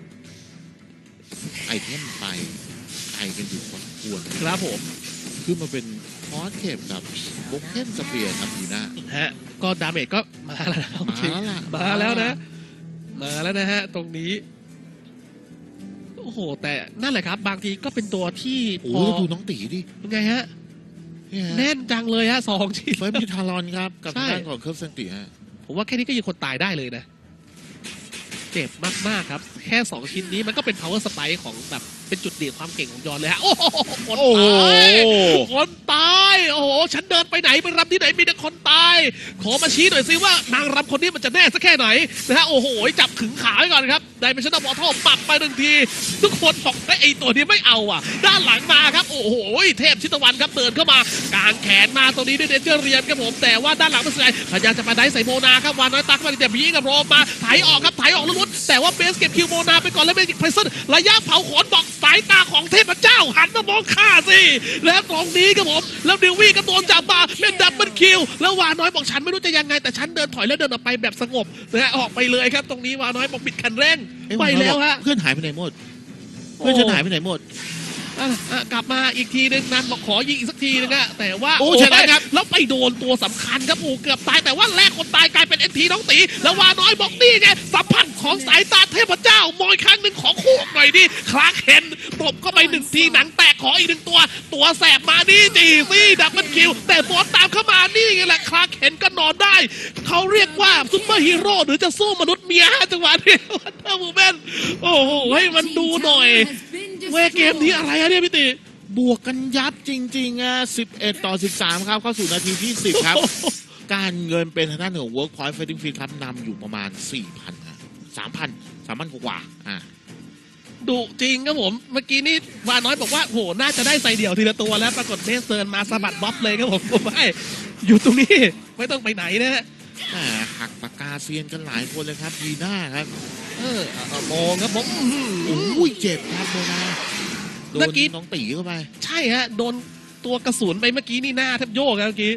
ไอเทมไปไอกันอยู่พอสมควรครับผมคือมาเป็นคอร์สเข็มกับบุกเก้นสเปียร์ครับดีนะฮะก็ดาเมจก็มาแล้วนะมาแล้วล่ะมาแล้วนะมาแล้วนะฮะตรงนี้โอ้โหแต่นั่นแหละครับ บางทีก็เป็นตัวที่โอ้พอแล้วดูน้องตีดิเป็นไงฮะเนี่ยฮะแน่นจังเลยฮะ2 ชิ้นเฟิร์สมีทารอนครับกับใช่ทางด้านของเคิร์ฟเซนติฮะผมว่าแค่นี้ก็ยิงคนตายได้เลยนะ เจ็บมาก ๆ ครับ แค่ 2 ชิ้นนี้มันก็เป็น power spike ของแบบเป็นจุดเด่นความเก่งของยอนเลยฮะ โอ้โหคนโอ้โหตายคนตาย โอ้โห ฉันเดินไปไหนไปรำที่ไหนมีแต่คนตาย ขอมาชี้หน่อยสิว่านางรำคนนี้มันจะแน่สักแค่ไหนนะฮะ โอ้โห จับขึงขาไว้ก่อนครับได้เป็นชนะบอลท่อปักไป1 ที ทุกคนบอกไอ้ตัวนี้ไม่เอาอ่ะ ด้านหลังมาครับ โอ้โห เทพชิตวันครับเดินเข้ามากางแขนมาตัวนี้ด้วยเดนเจอร์เรียนครับผม แต่ว่าด้านหลังไม่สนใจพยายามจะมาได้ใส่โมนาครับวานน้อยตักมาแต่บีกับโรมมาไถออกครับไถออกลุ้นๆแต่ว่าเบสเก็บคิวโมนาไปก่อนแล้วเบสเพรสเซนระยะเผาขนบอกสายตาของเทพเจ้าหันมามองข้าสิแล้วตรงนี้ครับผมแล้วดิวี่ก็โดนจับมาเป็นดับเบิลคิวแล้ววาน้อยบอกฉันไม่รู้จะยังไงแต่ฉันเดินถอยแล้วเดินออกไปแบบสงบนะฮะออกไปเลยครับตรงนี้วาน้อยบอกบิดคันเร่งเอ๊ะไปแล้วฮะเพื่อนหายไปไหนหมด เพื่อนฉันหายไปไหนหมดกลับมาอีกทีนึงนันบอกขอยิงอีกสักทีนึงอะแต่ว่าโอ้ใช่แล้วครับแล้วไปโดนตัวสำคัญครับโอ้เกือบตายแต่ว่าแรกคนตายกลายเป็นเอ็นทีน้องตีแล้ววาน้อยบอกนี่ไงสัมผัสของสายตาเทพเจ้ามอยครั้งหนึ่งขอคู่หน่อยดิคลาร์กเห็นตบเข้าไป1 ทีหนังแตกขออีก1 ตัวแสบมานี่จีซี่ดับเบิลคิวแต่บอสตามเข้ามานี่ไงแหละคลาร์กเห็นก็นอนได้เขาเรียกว่าซุปเปอร์ฮีโร่หรือจะสู้มนุษย์เมียจังหวะนี้วันเดอร์วูแมนโอ้โหให้มันดูหน่อยเวเกมนี้อะไรอะเนี่ยพี่ติบวกกันยับจริงๆอ่ะ11-13 ครับ เข้าสู่นาทีที่ 10 ครับ การเงินเป็นทางด้านของ Work Point Fighting Fit ครับนำอยู่ประมาณ 4,000 3,000 กว่าดุจริงครับผมเมื่อกี้นี่วาน้อยบอกว่าโหน่าจะได้ใส่เดี่ยวทีละตัวแล้วปรากฏเบสเซิร์นมาสะบัดบ๊อบเลยครับผมไม่อยู่ตรงนี้ไม่ต้องไปไหนนะฮะหักปากกาเซียนกันหลายคนเลยครับยีน่าครับมองครับผมโอ้ยเจ็บครับโดนาโดเมื่อกี้นน้องตีเข้าไปใช่ฮะโดนตัวกระสุนไปเมื่อกี้นี่หน้าแทบโยกครับเมื่อกี้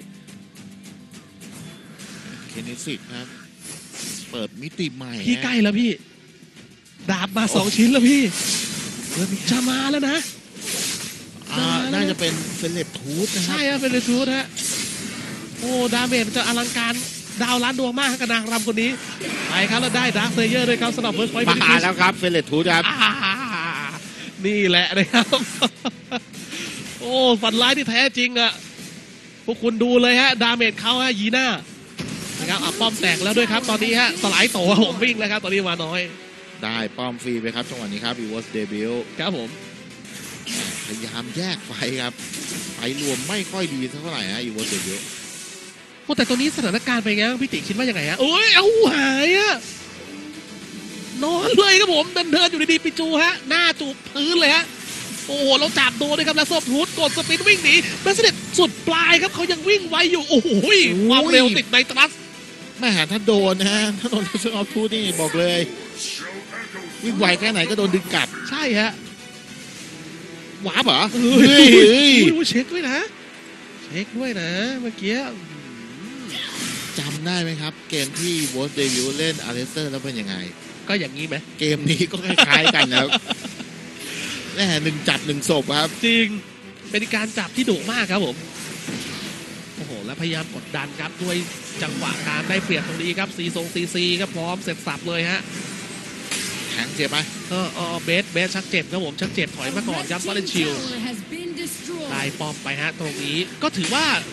เคเนซิกครับ เปิดมิติใหม่พี่ใกล้แล้วพี่ ดาบมา2 ชิ้นแล้วพี่จะมาแล้วนะน่าจะเป็นเฟลเลปทูธนะครับใช่ฮะเป็นเรทูธฮะโอ้ดาเมจมันจะอลังการดาวล้านดวงมากกับนางรำคนนี้ไปครับแล้วได้ดาร์คเพลเยอร์ด้วยครับสำหรับเวิร์กพอยต์มาแล้วครับเฟลเลปทูธครับนี่แหละนะครับ โอ้ฝันร้ายที่แท้จริงอะพวกคุณดูเลยฮะดาเมจเขาฮะยีน่านะครับป้อมแตกแล้วด้วยครับตอนนี้ฮะสลายโตผมวิ่งแล้วครับตอนนี้มาน้อยได้ป้อมฟรีไปครับจังหวะนี้ครับอีวอสเดบิวครับผมพยายามแยกไฟครับไฟรวมไม่ค่อยดีเท่าไหร่ฮะอีวอสเดบิวโอ้แต่ตอนนี้สถานการณ์เป็นไงพี่ติคิดว่ายังไงฮะโอ้ยเอาหายอะนอนเลยครับผมเดินอยู่ดีๆปิจูฮะหน้าจูบพื้นเลยฮะโอ้โหเราจับโดนเลยครับแล้วโซบทูธกดสปินวิ่งหนีแมสเซจสุดปลายครับเขายังวิ่งไวอยู่โอ้โหความเร็วติดในตรัสแม่ถ้าโดนนะฮะถ้าโดนเซอร์ออฟทูธนี่บอกเลยวิ่งไวแค่ไหนก็โดนดึงกลับใช่ฮะหวาบเหรอเฮ้เฮ้ยยเช็คด้วยนะเช็คด้วยนะเมื่อกี้จำได้ไหมครับ เกมที่วอสเดบิวเล่นอาร์เรสเตอร์แล้วเป็นยังไงก็อย่างนี้ไหมเกมนี้ก็คล้ายๆกันนะครับแน่1 จับ 1 ศพครับจริงเป็นการจับที่ดุมากครับผมโอ้โหแล้วพยายามกดดันครับด้วยจังหวะการได้เปรียบตรงนี้ครับซีครับพร้อมเสร็จสับเลยฮะแข็งเจ็บไหมเบสชักเจ็บครับผมชักเจ็บถอยมาก่อนครับวาเลนชิลได้ป้อมไปฮะตรงนี้ก็ถือว่า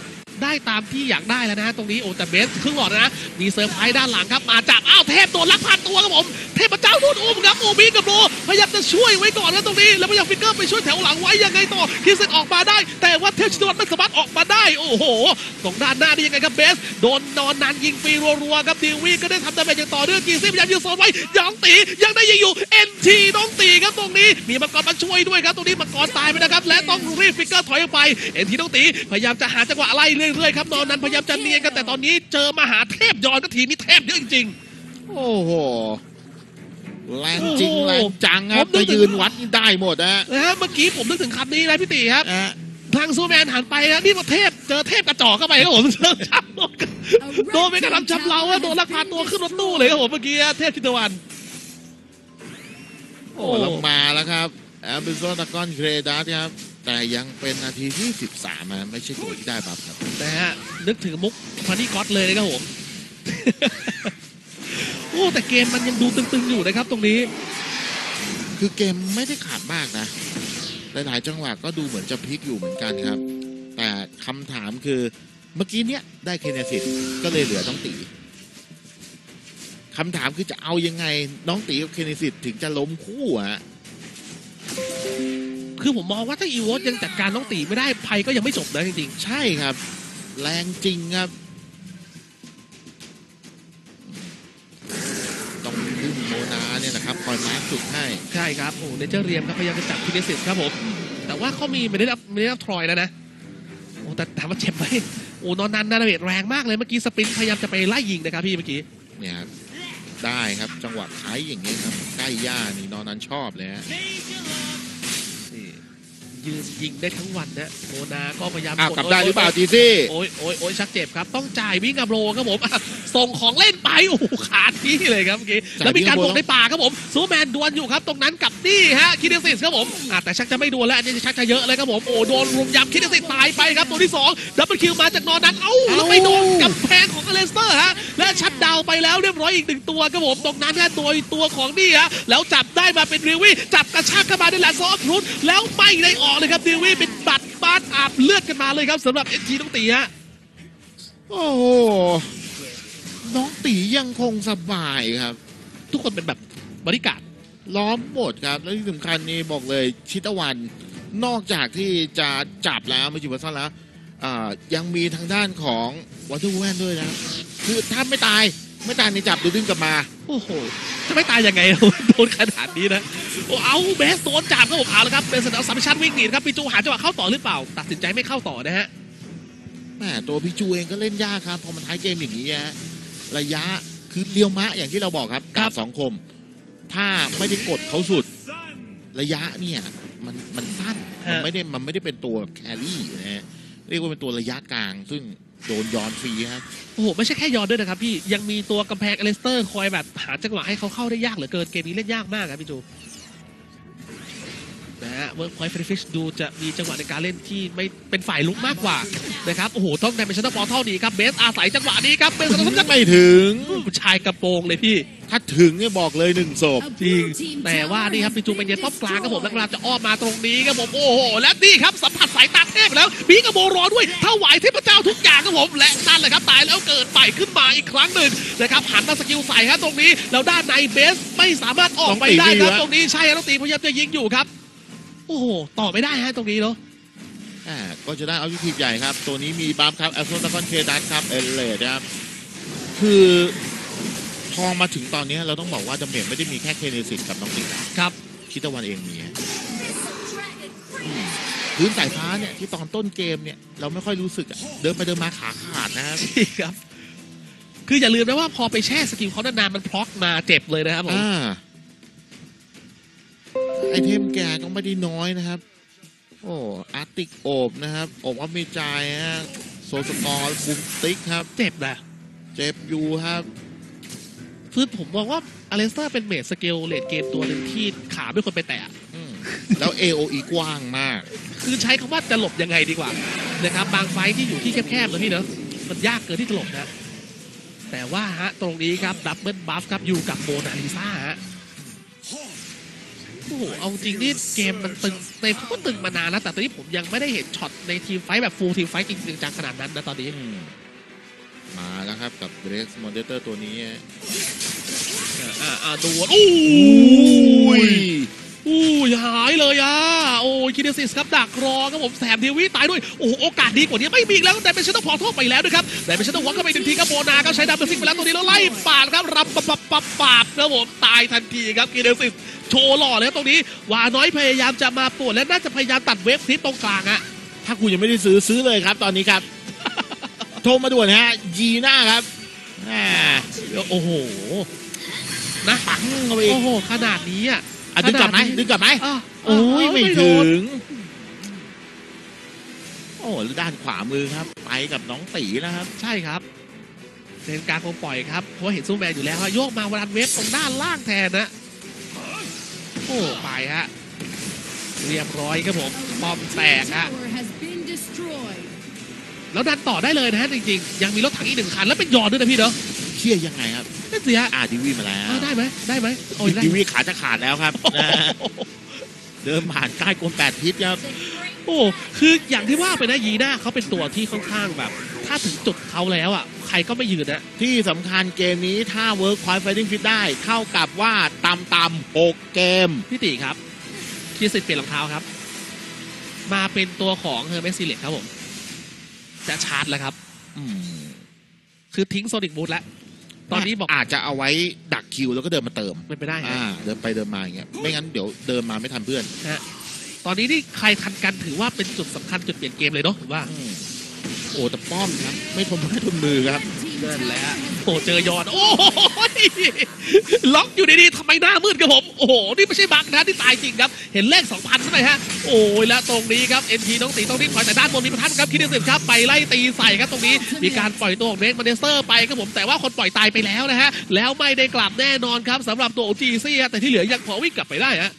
ได้ตามที่อยากได้แล้วนะตรงนี้โอ้แต่เบสครึ่งหลอดนะมีเซอร์ไพรส์ด้านหลังครับมาจับอ้าวเทพโดนลักพาตัวครับผมเทพเจ้าโดนอุ้มครับโอบีกับโรพยายามจะช่วยไว้ก่อนนะตรงนี้แล้วพยายามฟิกเกอร์ไปช่วยแถวหลังไว้ยังไงต่อคิดเซนออกมาได้แต่ว่าเทพชินวัตรไม่สามารถออกมาได้โอ้โหตรงด้านหน้านี่ยังไงครับเบสโดนนอนนานยิงฟรีรัวๆครับดิวี่ก็ได้ทำดาเมจอย่างต่อเนื่องกีซี่พยายามยืนโซนไว้ยังตียังได้ยิงอยู่เอ็นทีน้องตีครับตรงนี้มีมังกรมาช่วยด้วยครับตรงนี้มังกรตายไปนะครับและต้องรีบฟิกเกอร์ถอยออกไปเอ็นทีน้องตีพยายามจะหาจังหวะไล่เรื่อยๆครับนอนนั้นพยายามจะเนียนกันแต่ตอนนี้เจอมหาเทพย้อนก็ทีนี้เทพเยอะจริงโอ้โหแรงจริงโอ้โหแรงจังครับผมนึจะกถึงยืนวัดนี่ได้หมดนะๆนะฮะเมื่อกี้ผมนึกถึงคำนี้นะพี่ตีครับฮะทางซูแมนหันไปนะนี่มาเทพเจอเทพกระจอกเข้าไปครับผมเจอชับโดนไปกระทำชำเราอะโดนลักพาตัวขึ้นรถตู้เลยครับผมเมื่อกี้เทพชินวันโอ้ลงมาแล้วครับแอมเบซอนตะกอนเครดัสครับแต่ยังเป็นนาทีที่ 13นะไม่ใช่ตัวที่ได้บัฟครับนะฮะนึกถึงมุกฟันนี่ก็อตเลยนะครับผม โอ้แต่เกมมันยังดูตึงๆอยู่นะครับตรงนี้คือเกมไม่ได้ขาดมากนะหลายๆจังหวะก็ดูเหมือนจะพลิกอยู่เหมือนกันครับ แต่คำถามคือเมื่อกี้เนี้ยได้เคเนซิสก็เลยเหลือน้องตีคำถามคือจะเอายังไงน้องตีกับเคเนซิสถึงจะล้มคู่อะคือผมมองว่าถ้าอีวอสยังจัดการน้องตีไม่ได้ภัยก็ยังไม่จบนะจริงใช่ครับ แรงจริงครับต้องพึ่งโมนาเนี่ยนะครับคอยมาร์คจุดให้ๆใช่ครับโอ้เนเจอร์เรียมครับพยายามจะจับคินเนสิตครับผมแต่ว่าเขาไม่ได้รับทรอยแล้วนะโอ้แต่ถามว่าเจ็บไหมโอ้นอนนันนาเบตแรงมากเลยเมื่อกี้สปรินต์พยายามจะไปไล่ยิงนะครับพี่เมื่อกี้เนี่ยครับได้ครับจังหวะไถอย่างเงี้ยครับใกล้ย่านี่นอนนั้นชอบเลยฮะนี่ยืนยิงได้ทั้งวันนะโมนาก็พยายามกลับได้หรือเปล่าจีซี่โอ้ยชักเจ็บครับต้องจ่ายวิ่งกับโรครับผมอ่ะส่งของเล่นไปโอ้โหขาดที่เลยครับเมื่อกี้แล้วมีการบวกในป่าครับผมซูแมนดวลอยู่ครับตรงนั้นกับนี่ฮะคิดเนซิสครับผมแต่ชักจะไม่ดวลแล้วอันนี้ชักจะเยอะเลยครับผมโอ้โดนรุมยำคิดเนซิสตายไปครับตัวที่2ดับเบิลคิวมาจากนอนนั้นแล้วไปโดนกำแพงของอเลสเตอร์ฮะและชัดดาวไปแล้วเรียบร้อยอีก1ตัวครับผมตรงนั้นฮะตัวของนี่ฮะแล้วจับได้มาเป็นริวี่จับกระชากเข้ามาในแหลนซอฟรุนแล้วไม่ได้ออกเลยครับริวี่เป็นบัตรบ้านอาบเลือดกันมาเลยครับสำหรับเอ็นจีต้องตีฮะโอ้โหน้องตียังคงสบายครับทุกคนเป็นแบบบริการดล้อมหมดครับ แล้วที่สำคัญนี่บอกเลยชิตวันนอกจากที่จะจับแล้วไม่จิบวัสันแล้วยังมีทางด้านของวอเตอร์แวนด้วยนะ คือถ้าไม่ตายในจับดูดึงกลับมาโอ้โห จะไม่ตายยังไง โดนขนาดนี้นะโอ้เอาเบสโดนจับครับผมเอาละครับเป็นสนามซัมมิชันวิ่งหนีครับปิจูหาจังหวะเข้าต่อหรือเปล่า ตัดสินใจไม่เข้าต่อนะฮะแม่ตัวพิจูเองก็เล่นยากครับพอมันท้ายเกมอย่างนี้ฮะระยะคือเลียวมะอย่างที่เราบอกครับครับสองคม ถ้าไม่ได้กดเขาสุด ระยะเนี่ยมันสั้นมันไม่ได้เป็นตัวแครี่นะฮะเรียกว่าเป็นตัวระยะกลาง ซึ่งโดนย้อนฟรีครับโอ้โห ไม่ใช่แค่ยอนด้วยนะครับพี่ ยังมีตัวกำแพงอเลสเตอร์คอยแบบหาจังหวะให้เขาเข้าได้ยากเหลือเกิน เกมนี้เล่นยากมากครับพี่จูนะฮะเวิร์กพอยต์เฟรฟิชดูจะมีจังหวะในการเล่นที่ไม่เป็นฝ่ายลุกมากกว่านะครับ โอ้โห ต้องได้เป็นชันเตอร์บอลเท่านี้ครับ เบสอาศัยจังหวะนี้ครับ เป็นสนามซัมมิชันไม่ถึงชายกระโปรงเลยพี่ถ้าถึงเนี่ยบอกเลย1 ศพจริงแต่ว่านี่ครับปิจูเป็นเย็นป้อมกลางครับผมแล้วเวลาจะอ้อมมาตรงนี้ครับผมโอ้โหและนี่ครับสัมผัสสายตาเทพแล้วมีกระโบรอด้วยถ้าไหวเทพเจ้าทุกอย่างครับผมและนั่นแหละครับตายแล้วเกิดใหม่ขึ้นมาอีกครั้งหนึ่งนะครับหันมาสกิลใส่ครับตรงนี้แล้วด้านในเบสไม่สามารถออกไปได้ครับตรงนี้ใช่ต้องตีพยายามจะยิงอยู่ครับโอ้โหต่อไม่ได้ฮะตรงนี้เนาะก็จะได้เอายุทีใหญ่ครับ ตัวนี้มีบัฟครับแอสโซตาคอนเคดัสครับเอเลดครับคือพอมาถึงตอนนี้เราต้องบอกว่าดาเมจไม่ได้มีแค่เคเนซิสกับน้องติ๊กครับคิดตะวันเองมีพื้นสายฟ้าเนี่ยที่ตอนต้นเกมเนี่ยเราไม่ค่อยรู้สึกอะเดินไปเดินมาขาขาดนะครับครับคืออย่าลืมนะว่าพอไปแช่สกิลเขานานๆมันพล็อกมาเจ็บเลยนะครับผมไอเทมแกก็ไม่ได้น้อยนะครับ โอ้อาร์ติกโอบนะครับโอบว่ามีใจฮะโซสกอร์บุมติ๊กครับเจ็บนะเจ็บอยู่ครับคือผมมองว่าอเลสเตอร์เป็นเมจสเกลเลดเกมตัวหนึ่งที่ขาไม่ควรไปแตะแล้ว AOE กว้างมากคือใช้คำว่าจะหลบยังไงดีกว่านะครับบางไฟท์ที่อยู่ที่แคบๆนะพี่เนอะมันยากเกินที่จะหลบนะแต่ว่าฮะตรงนี้ครับดับเบิลบัฟครับอยู่กับโมนาลิซาฮะโอ้โหเอาจริงนี่เกมมันตึงในเขาก็ตึงมานานแล้วแต่ตอนนี้ผมยังไม่ได้เห็นช็อตในทีมไฟท์แบบฟูลทีมไฟท์จริงๆจังขนาดนั้นนะตอนนี้มาแล้วครับกับเบรสมอนเตอร์ตัวนี้ดวลโอ้ยหายเลยโอ้ยคิเดซิสครับดักรอครับผมแสบเดวิตายด้วยโอ้โอกาสดีกว่านี้ไม่มีอีกแล้วแต่เป็นชัตเตอร์พอร์ทัลไปแล้วด้วยครับแต่เป็นชัตเตอร์วอล์กเข้าไปหนึ่งทีครับโบนาก็ใช้ดับเบิลฟิกไปแล้วตัวนี้แล้วไล่ปาดครับรับปาดครับผมตายทันทีครับคิเดซิสโชว์หล่อเลยตรงนี้วาน้อยพยายามจะมาปวดและน่าจะพยายามตัดเวฟทิปตรงกลางถ้าคุณยังไม่ได้ซื้อเลยครับตอนนี้ครับ โทรมาด่วนฮะยีน่าครับโอ้โหนะปังเข้าไปอีกโอ้โหขนาดนี้ดึงกลับไหมโอ้ยไม่ถึงโอ้ด้านขวามือครับไปกับน้องตีนะครับใช่ครับเป็นการคงปล่อยครับเพราะเห็นซูแมนอยู่แล้วโยกมาวันเวฟตรงด้านล่างแทนนะโอ้ไปเรียบร้อยครับผมป้อมแตกแล้วดันต่อได้เลยนะฮะจริงๆยังมีรถถังอีก1 คันแล้วเป็นยอดด้วยนะพี่เนาะเชี่ยยังไงครับนั่นสิดิวีมาแล้วได้ไหมดิวีขาจะขาดแล้วครับเดินผ่านใกล้กลม8 ทิศครับโอ้คืออย่างที่ว่าไปนะยีน่าเขาเป็นตัวที่ค่อนข้างแบบถ้าถึงจุดเขาแล้วใครก็ไม่ยืนนะที่สำคัญเกมนี้ถ้าเวิร์กพอยต์ไฟติ้งฟิตได้เท่ากับว่าต่ำ6 เกมพี่ติครับคีสิทธิ์เปลี่ยนรองเท้าครับมาเป็นตัวของเฮอร์เมสซิเล็กครับผมจะชาร์จแล้วครับคือทิ้งโซนิกบูทแล้วตอนนี้บอกอาจจะเอาไว้ดักคิวแล้วก็เดินมาเติมไม่ไปได้เดินไปเดินมาอย่างเงี้ยไม่งั้นเดี๋ยวเดินมาไม่ทันเพื่อนตอนนี้นี่ใครทันกันถือว่าเป็นจุดสำคัญจุดเปลี่ยนเกมเลยเนาะถือว่าโอ้แต่ป้อมครับไม่ทนมือครับนั่นแหละโอ้เจอยอดโอ้ล็อกอยู่ดีๆทำไมหน้ามืดครับผมโอ้โหนี่ไม่ใช่บั๊กนะที่ตายจริงครับเห็นเลข 2,000 ใช่ไหมฮะโอ้ยแล้วตรงนี้ครับ NT น้องตีต้องรีบถอยแต่ด้านบนมีประทัดครับคิดเด็ดครับไปไล่ตีใส่ครับตรงนี้มีการปล่อยตัวของเน็กมาเดสเตอร์ไปครับผมแต่ว่าคนปล่อยตายไปแล้วนะฮะแล้วไม่ได้กลับแน่นอนครับสำหรับตัวจีซี่แต่ที่เหลือยังพอวิ่งกลับไปได้ฮะ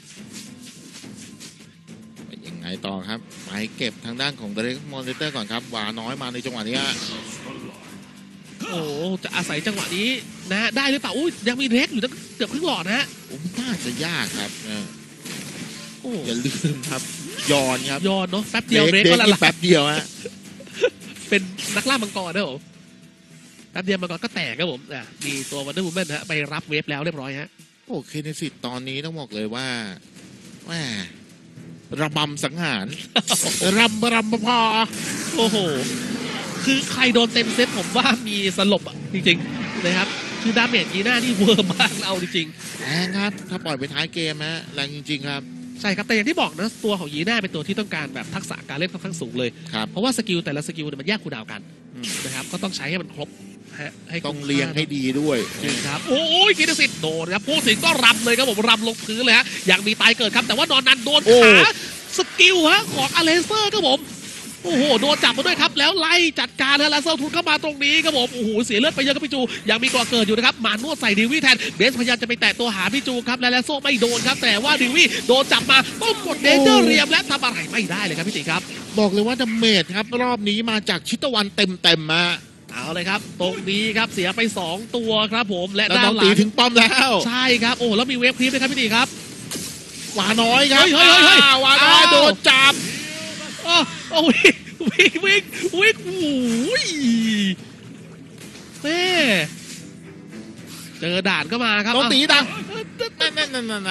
ยังไงต่อครับไปเก็บทางด้านของเดเรกมอนเตอร์ก่อนครับวาน้อยมาในจังหวะนี้โอ้จะอาศัยจังหวะนี้นะได้หรือเปล่ายังมีเร็กอยู่ตั้งเกือบครึ่งหลอดนะฮะน่าจะยากครับอย่าลืมครับยอนครับยอนเนาะแป๊บเดียวเร็กก็ละแป๊บเดียวเป็นนักล่ามังกรนะผมแป๊บเดียวมังกรก็แตกครับผมมีตัววันเดอร์วูแมนฮะไปรับเวฟแล้วเรียบร้อยฮะเคเนซิตตอนนี้ต้องบอกเลยว่าแหมระบำสังหารรำพอโอ้โหคือใครโดนเต็มเซตผมว่ามีสลบจริงๆนะครับคือดาเมจยีน่านี่เวอร์มากเอาจริงๆแรงครับถ้าปล่อยไปท้ายเกมนะแรงจริงๆครับใช่ครับแต่อย่างที่บอกนะตัวของยีน่าเป็นตัวที่ต้องการแบบทักษะการเล่นค่อนข้างสูงเลยเพราะว่าสกิลแต่ละสกิลมันแยกคูลดาวน์กันนะครับก็ต้องใช้ให้มันครบต้องเรียงให้ดีด้วยจริงครับโอ้ยคิดสิทธิ์โดนครับพูดถึงก็รำเลยครับผมรำลงพื้นเลยฮะอย่างมีตายเกิดครับแต่ว่านอนนันโดนขาสกิลของอเลเซอร์ครับผมโอ้โหโดนจับมาด้วยครับแล้วไล่จัดการแล้วเซอร์ทุนเข้ามาตรงนี้ครับผมโอ้โหเสียเลือดไปเยอะครับพี่จูยังมีก่อเกิดอยู่นะครับมานวดใส่ดิวี่แทนเบสพยายามจะไปแตะตัวหาพี่จูครับแล้วโซ่ไม่โดนครับแต่ว่าดิวี่โดนจับมาต้องกดเดเจอร์เรียมและทำอะไรไม่ได้เลยครับพี่ติครับบอกเลยว่าดาเมจครับรอบนี้มาจากชิตวันเต็มมาเอาเลยครับตรงนี้ครับเสียไป2 ตัวครับผมและด้านหลังตีถึงป้อมแล้วใช่ครับโอ้แล้วมีเวฟคลิปด้วยครับพี่ติครับวาน้อยครับวาน้อยโดนจับโอ้ยวิ่งโอ้ยแม่เจอด่านก็มาครับต้องตีดังนั่น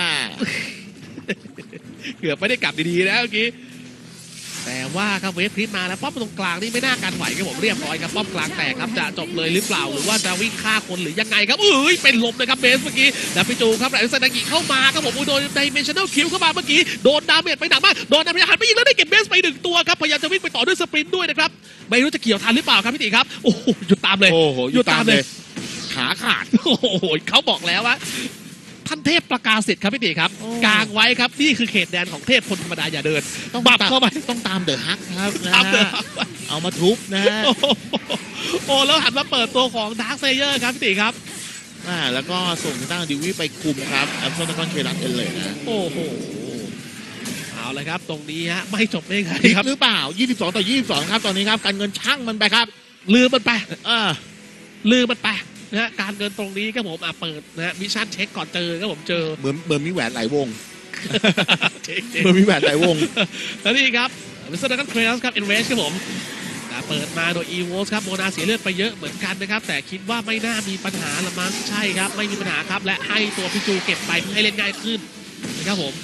เกือบไม่ได้กลับดีๆแล้วเมื่อกี้แต่ว่าครับเวฟพลิปมาแล้วป้อมตรงกลางนี่ไม่น่ากันไหวครับผมเรียบร้อยครับป้อมกลางแตกครับจะจบเลยหรือเปล่าหรือว่าจะวิ่งฆ่าคนหรือยังไงครับเป็นลมเลยครับเบสเมื่อกี้แล้วพี่จูครับแล้วเซนากิเข้ามาครับผมโดนไดเมนชั่นแนลคิวเข้ามาเมื่อกี้โดนดาเมจไปหนักมากโดนดาเมจหันไปยิงแล้วได้เก็บเบสไป1 ตัวครับพยายามจะวิ่งไปต่อด้วยสปรินต์ด้วยนะครับไม่รู้จะเกี่ยวทันหรือเปล่าครับพี่ติครับโอ้โหหยุดตามเลยหยุดตามเลยขาขาดโอ้โหเขาบอกแล้วว่าท่านเทพประกาศสิทธิ์ครับพี่ติครับกางไว้ครับนี่คือเขตแดนของเทพคนธรรมดาอย่าเดินต้องบับเข้าไปต้องตามเดอะฮักครับเอามาทุบนะโอ้แล้วหันมาเปิดตัวของดาร์คเซเยอร์ครับพี่ติครับแล้วก็ส่งทางด้านดิวี่ไปคุมครับแอปโซนคอนเครันเอลเลยนะโอ้โหเอาเลยครับตรงนี้ฮะไม่จบได้ไงครับหรือเปล่า22-22ครับตอนนี้ครับการเงินช่างมันไปครับลืมมันไปลืมมันไปนะการเงินตรงนี้ครับผมเปิดนะมิชชั่นเช็คก่อนเจอครับผมเจอเหมือนมีแหวนหลายวงเช็คเมื่อมีแหวนไต่วงแล้วนี่ครับมิสเตอร์ดักกันเครสครับเอ็นเรสครับผมเปิดมาโดยอีโวสครับโมนาเสียเลือดไปเยอะเหมือนกันนะครับแต่คิดว่าไม่น่ามีปัญหาละมั้งใช่ครับไม่มีปัญหาครับและให้ตัวพิจูเก็บไปเพื่อให้เล่นง่ายขึ้นนะครับผม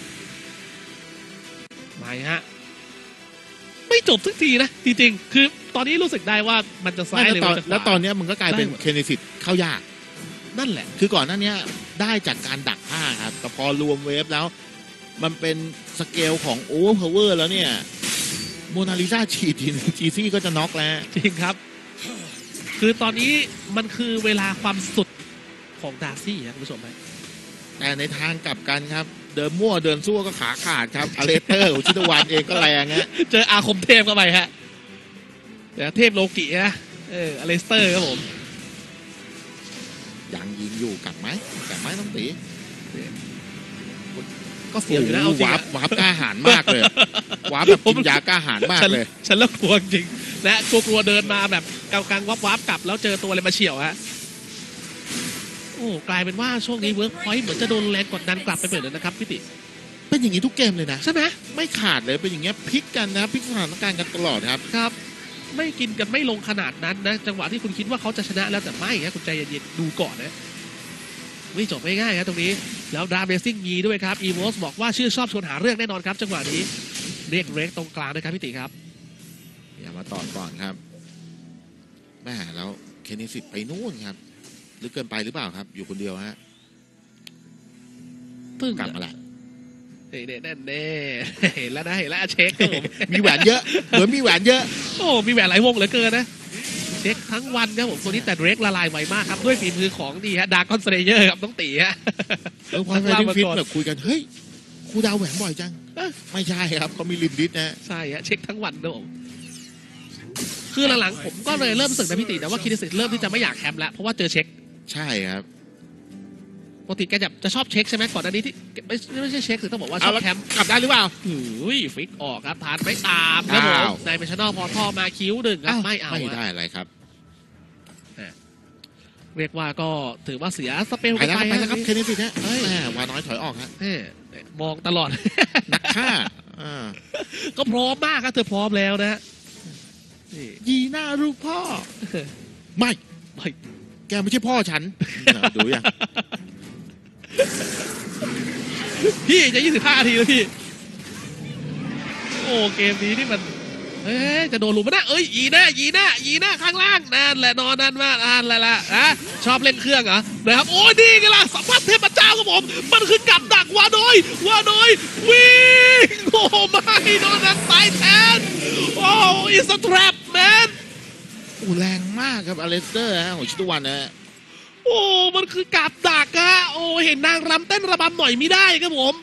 ไม่ฮะไม่จบสักทีนะจริงๆคือตอนนี้รู้สึกได้ว่ามันจะซ้ายหรือมันจะขวาแล้วตอนเนี้ยมันก็กลายเป็นได้หมดเคนเนซิตเข้ายากนั่นแหละคือก่อนหน้านี้ได้จากการดักผ้าครับแต่พอรวมเวฟแล้ว มันเป็นสเกลของโอเวอร์พาวเวอร์แล้วเนี่ยโมนาลิซาฉีดทีนึงจีซี่ก็จะน็อกแล้วจริงครับ คือตอนนี้มันคือเวลาความสุดของดาร์ซี่ครับคุณผู้ชมครับแต่ในทางกลับกันครับ เดินมั่วเดินซั่วก็ขาขาดครับอเลสเตอร์ของชิตวานเองก็แรงฮะเจออาคมเทพเข้าไปฮะเดี๋ยวเทพโลกินะอเลสเตอร์ครับผมยังยิงอยู่กลับไหมต้องตีก็เสียวอยู่นะเอาจริงวาร์ปกล้าหาญมากเลยวาร์ปแบบกินยากล้าหาญมากเลยฉันเลิกกลัวจริงและกลัวเดินมาแบบกลางวับกลับแล้วเจอตัวอะไรมาเฉี่ยวฮะโอ้กลายเป็นว่าช่วงนี้เวิร์กพอยต์เหมือนจะโดนแรงกดดันกลับไปเหมือนเดิมนะครับพี่ติเป็นอย่างนี้ทุกเกมเลยนะใช่ไหมไม่ขาดเลยเป็นอย่างเงี้ยพลิกกันนะพลิกสถานการณ์กันตลอดครับครับ ไม่กินกันไม่ลงขนาดนั้นนะจังหวะที่คุณคิดว่าเขาจะชนะแล้วแต่ไม่ครับคุณใจเย็นๆดูก่อนนะไม่จบง่ายๆครับตรงนี้แล้วดราเบซิ่งมีด้วยครับอีโวสบอกว่าชื่อชอบชวนหาเรื่องแน่นอนครับจังหวะนี้เรียกเรกตรงกลางนะครับพี่ติครับอย่ามาต่อก่อนครับแม่แล้วเคนนิสิตไปนู่นครับหรือเกินไปหรือเปล่าครับ อยู่คนเดียวฮะตึ้งกลับมาละเน่แน่แน่เห็นแล้วนะเห็นแล้วเช็คครับผมมีแหวนเยอะเหมือนมีแหวนเยอะโอ้มีแหวนหลายวงเหลือเกินนะเช็คทั้งวันครับผมตัวนี้แต่เรกละลายไวมากครับด้วยฝีมือของดีฮะดาร์คอนสเลเยอร์ครับต้องตีฮะแล้วพอไฟติ้งฟิตแบบคุยกันเฮ้ยครูดาวแหวนบ่อยจังไม่ใช่ครับเขามีลิมดิสนะใช่ฮะเช็คทั้งวันนะผมคือหลังๆผมก็เลยเริ่มรู้สึกนะพี่ติแต่ว่าคิดสิเริ่มที่จะไม่อยากแคมป์แล้วเพราะว่าเจอเช็คใช่ครับปกติแกจะชอบเช็คใช่ไหมก่อนอันนี้ที่ไม่ใช่เช็คคือต้องบอกว่าชอบแคมป์กลับได้หรือเปล่าอุ้ยฟิกออกครับทานไม่ตามครับผอ้าม วในเมชนอลพอท่อมาคิ้วหนึ่งครับไม่เอาไม่อะได้อะไรครับเรียกว่าก็ถือว่าเสียสเปลไปแล้วครับไปแล้วครับฮะเคนนิสิตฮะเฮ้ยแม่วาน้อยถอยออกฮะเอ้ยมองตลอดนักฆ่าก็พร้อมมากครับเธอพร้อมแล้วนะนี่ยีหน้าลูกพ่อ ไม่ไม่แกไม่ใช่พ่อฉันดูยังพี่จะ25 นาทีแล้วพี่ โอ้เกมนี้นี่มันจะโดนลุมมั้ยนะยีหน้าข้างล่างนั่นแหละนอนนั่นมากนั่นแหละชอบเล่นเครื่องเหรอนะครับโอ้ยนี่ไงล่ะสัมผัสเทพเจ้าครับผมมันคือกับดักวาน้อยวิ่งโอ้ไม่โดนนั้นตายแทนโอ้อิสแทรปแมนอู้แรงมากครับอเลสเตอร์ฮะของชิตุวันนะฮะโอ้มันคือกับดักฮะโอ้เห็นนางรำเต้นระบำหน่อยไม่ได้ครับผม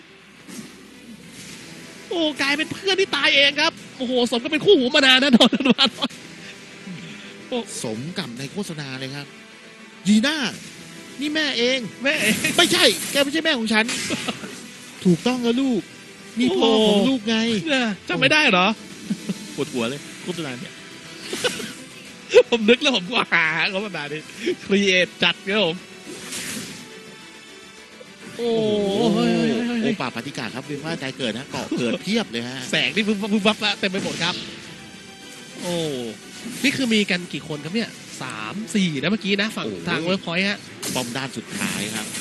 โอ้กลายเป็นเพื่อนที่ตายเองครับโอ้โหสมก็เป็นคู่หูมานานนะนอนวานโอ้สมกับในโฆษณาเลยครับ ยีน่านี่แม่เองแม่ไม่ใช่ แกไม่ใช่แม่ของฉัน ถูกต้องแล้วลูก นี่พ่อของลูกไงเนี่ยจำไม่ได้เหรอปวดหัวเลยโฆษณาเนี่ยผมนึกแล้วผมก็หาเขาแบบนี้ครีเอทจัดครับผมโอ้โอ้โหยโอ้ป่าปฏิกาครับเป็นว่าใจเกิดนะเกาะเกิดเพียบเลยฮะแสงที่บึ้บวับเต็มไปหมดครับ โอ้นี่คือมีกันกี่คนครับเนี่ย3-4นะเมื่อกี้นะฝั่งทางเวิร์คพอยต์ฮะปอมด้านสุดท้ายครับ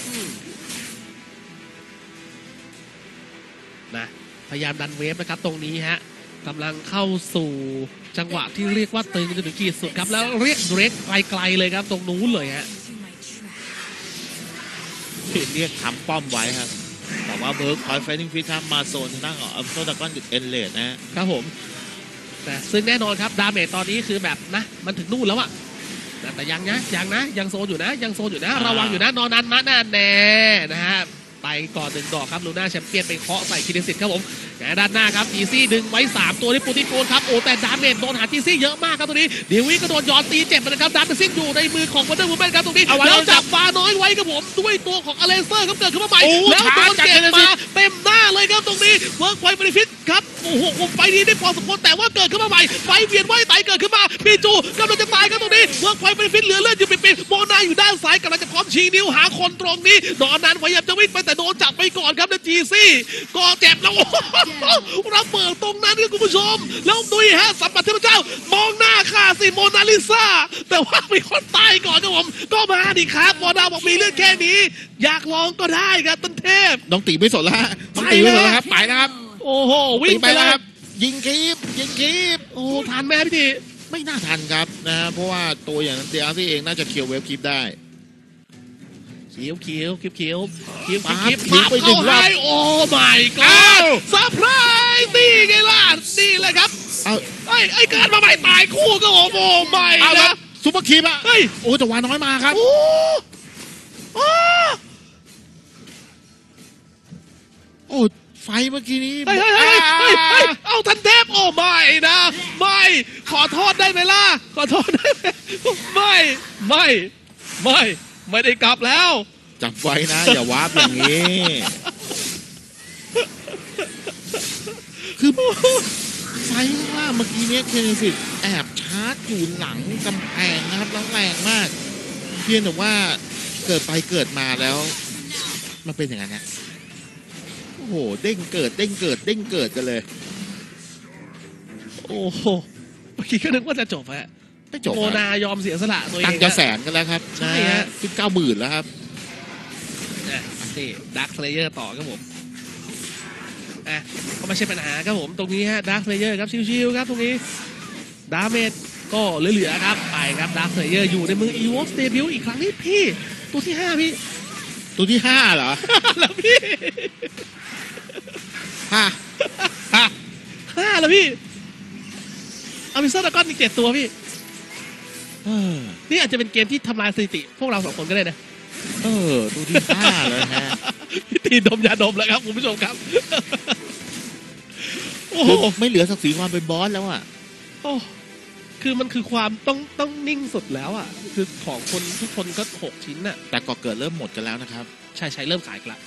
นะพยายามดันเวฟนะครับตรงนี้ฮะกำลังเข้าสู่จังหวะที่เรียกว่าตึงจนถึงขีดสุดครับแล้วเรียกเรกไกลๆเลยครับตรงนู้นเลยฮะเรียกทำป้อมไว้ครับ แต่ว่าเบิร์กพอยต์ไฟติ้งฟิตครับมาโซนทางด้านของอัลโซดากอนจุดเอ็นเลดนะฮะครับผมแต่ซึ่งแน่นอนครับดาเมจตอนนี้คือแบบนะมันถึงนู่นแล้วอะแต่ยังโซนอยู่นะระวังอยู่นะนอนนันมาแน่นะฮะไปก่อน1 ดอกครับลูน่าแชมเปี้ยนไปเคาะใส่คิเดสิตครับผมแต่ด้านหน้าครับจีซี่ดึงไว้3ตัวที่ปูติโกนครับโอ้แต่ดาเมจโดนหาจีซี่เยอะมากครับตรงนี้เดวิดก็โดนย้อนตีเจ็บเหมือนกันครับดาเมจซิ่งอยู่ในมือของวันเดอร์วูแมนครับตรงนี้แล้วจับฟาน้อยไว้ครับผมด้วยตัวของอเลนเซอร์ครับเกิดขึ้นมาใหม่แล้วโดนเก็บมาเต็มหน้าเลยครับตรงนี้เวิร์กไฟเบนฟิตครับโอ้โหไฟนี้ได้พอสมควรแต่ว่าเกิดขึ้นมาใหม่ไฟเวียนว่ายไตเกิดขึ้นมาพีจูกำลังจะตายครับตรงนี้เวิร์กไฟเบนฟิตเหลือเลือดอยู่ปิดๆโมนาอยู่ด้านซ้ายกำลังจะพร้อมชี้นิ้วหาคนตรงนี้ดอนนั้นพยายามจะวิ่งไปแต่โดนจับไปก่อนครับแล้วจีซี่ก็เจ็บแล้วระเบิดตรงนั้นครับคุณผู้ชมแล้วดุยฮะสัมปัตเทพเจ้ามองหน้าข้าสิโมนาลิซาแต่ว่ามีคนตายก่อนครับผมก็มาดิครับโมนาบอกมีเรื่องแค่นี้อยากลองก็ได้ครับต้นเทพน้องตีไม่สนแล้วฮะน้องตีไม่สนแล้วครับไปแล้วครับโอ้โหวิ่ตีงไปไปแล้แล้ววครับยิงคีบยิงคีบโอ้ทันไหมพี่ตีไม่น่าทันครับนะเพราะว่าตัวอย่างเดียร์ซี่เองน่าจะเคลียร์เวฟคีบได้เขียวมาเข้าให้โอ้ไม่ก็เซอร์ไพรส์นี่ไงล่ะนี่เลยครับเอาไอ้การมาใหม่ตายคู่ก็โอ้โหไม่เอาครันะบซุปเปอร์คีบอะเฮ้ยโอ้แต่วาน้อยมาครับโอ้โอ้โอ้ไฟเมื่อกี้นี้เฮ้ยเอาทันเทพโอ้ไม่นะไม่ขอโทษได้ไหมล่ะขอโทษได้ไหมไม่ได้กลับแล้วจับไว้นะอย่าวาร์ปอย่างนี้ คือไฟข้างล่างเมื่อกี้เนี้ยเคนฟิตแอบชาร์จอยู่หลังกำแพงนะครับแล้วแรงมาก เพียงแต่ว่าเกิดไปเกิดมาแล้วมันเป็นอย่างนั้นนะโอ้โหเด้งเกิดกันเลยโอ้โหเมื่อกี้ก็นึกว่าจะจบฮะไม่จบโมนายอมเสียสละตัวเองตังค์จะแสนกันแล้วครับใช่ฮะขึ้น90,000แล้วครับนี่ดักเลเยอร์ต่อครับผมก็ไม่ใช่ปัญหาครับผมตรงนี้ฮะดักเลเยอร์ครับชิวๆครับตรงนี้ดาเมจก็เหลือๆครับไปครับดักเลเยอร์อยู่ในมืออีวอสเดบิวอีกครั้งนี้พี่ตัวที่5พี่ตัวที่5เหรอแล้วพี่ 5แล้วพี่อามิเซอร์ดากอนอีก7ตัวพี่นี่อาจจะเป็นเกมที่ทำลายสถิติพวกเรา2คนก็ได้นะตัวที่5เลยฮะพี่ตีดมยาดมแล้วครับคุณผู้ชมครับโอ้โหไม่เหลือศักดิ์ศรีความเป็นบอสแล้วอ่ะโอ้คือมันคือความต้องนิ่งสุดแล้วอ่ะคือของคนทุกคนก็6ชิ้นน่ะแต่ก่อเกิดเริ่มหมดกันแล้วนะครับใช่เริ่มขายกลับ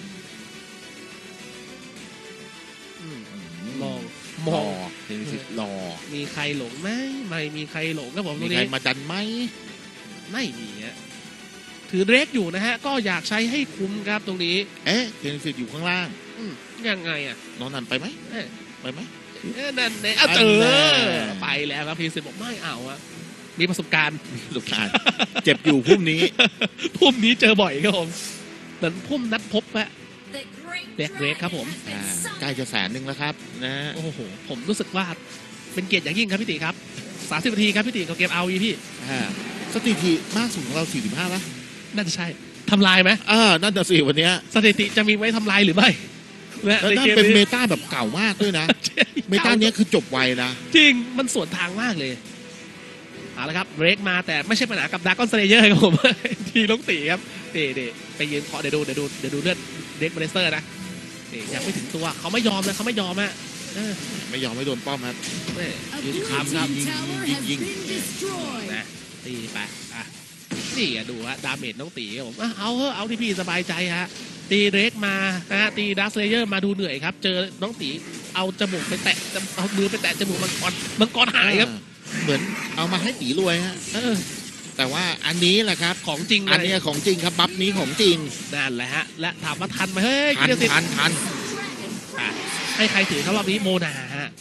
มองเห็นสิรอมีใครหลงไหมไม่มีใครหลงครับผมตมีรงใครนี้มาดันไหมไม่มีฮะถือเรกอยู่นะฮะก็อยากใช้ให้คุ้มครับตรงนี้เห็นสิอยู่ข้างล่างยังไงอ่ะน้องนันไปไหมเอ๊ะไปไหมนั่นเนี่ยเจอไปแล้วครับพีซีบอกไม่เอาอะมีประสบการณ์ลูกชายเจ็บอยู่พุ่มนี้พุ่มนี้เจอบ่อยครับผมเหมือนพุ่มนัดพบฮะเด็กเรกครับผมใกล้จะ100,000แล้วครับนะโอ้โหผมรู้สึกว่าเป็นเกียรติอย่างยิ่งครับพี่ติครับ30 นาทีครับพี่ติกับเกมเอาพี่สถิติมากสุดของเรา45ป่ะน่าจะใช่ทำลายไหมนั่นจะสิวันเนี้ยสถิติจะมีไว้ทำลายหรือไม่แล้วนั่นเป็นเมตาแบบเก่ามากด้วยนะ เมตาเนี้ยคือจบไวนะจริงมันสวนทางมากเลยเอาละครับเบรกมาแต่ไม่ใช่ปัญหากับดาร์กอนสเลเยอร์ครับผม ทีลงตีครับเด็ไปยืนเคาะเดี๋ยวดูเลือดเด็กเบรสเตอร์นะยังไม่ถึงตัวเขาไม่ยอมนะเขาไม่ยอมฮะไม่ยอมให้โดนป้อมครับยืนค้ำครับยิงนะตีไปนี่ดูฮะดาเมจน้องตีครับผมเอาที่พี่สบายใจฮะตีเรกมานะตีดาร์คเลเยอร์มาดูเหนื่อยครับเจอน้องตีเอาจมูกไปแตะเอามือไปแตะจมูกมังกรหายครับเหมือนเอามาให้ตีรวยฮะแต่ว่าอันนี้แหละครับของจริงอันนี้ของจริงครับบัฟนี้ของจริงนั่นแหละฮะและถามว่าทันไหมเฮ้ยทันให้ใครถือเขารอบนี้โมนาฮะ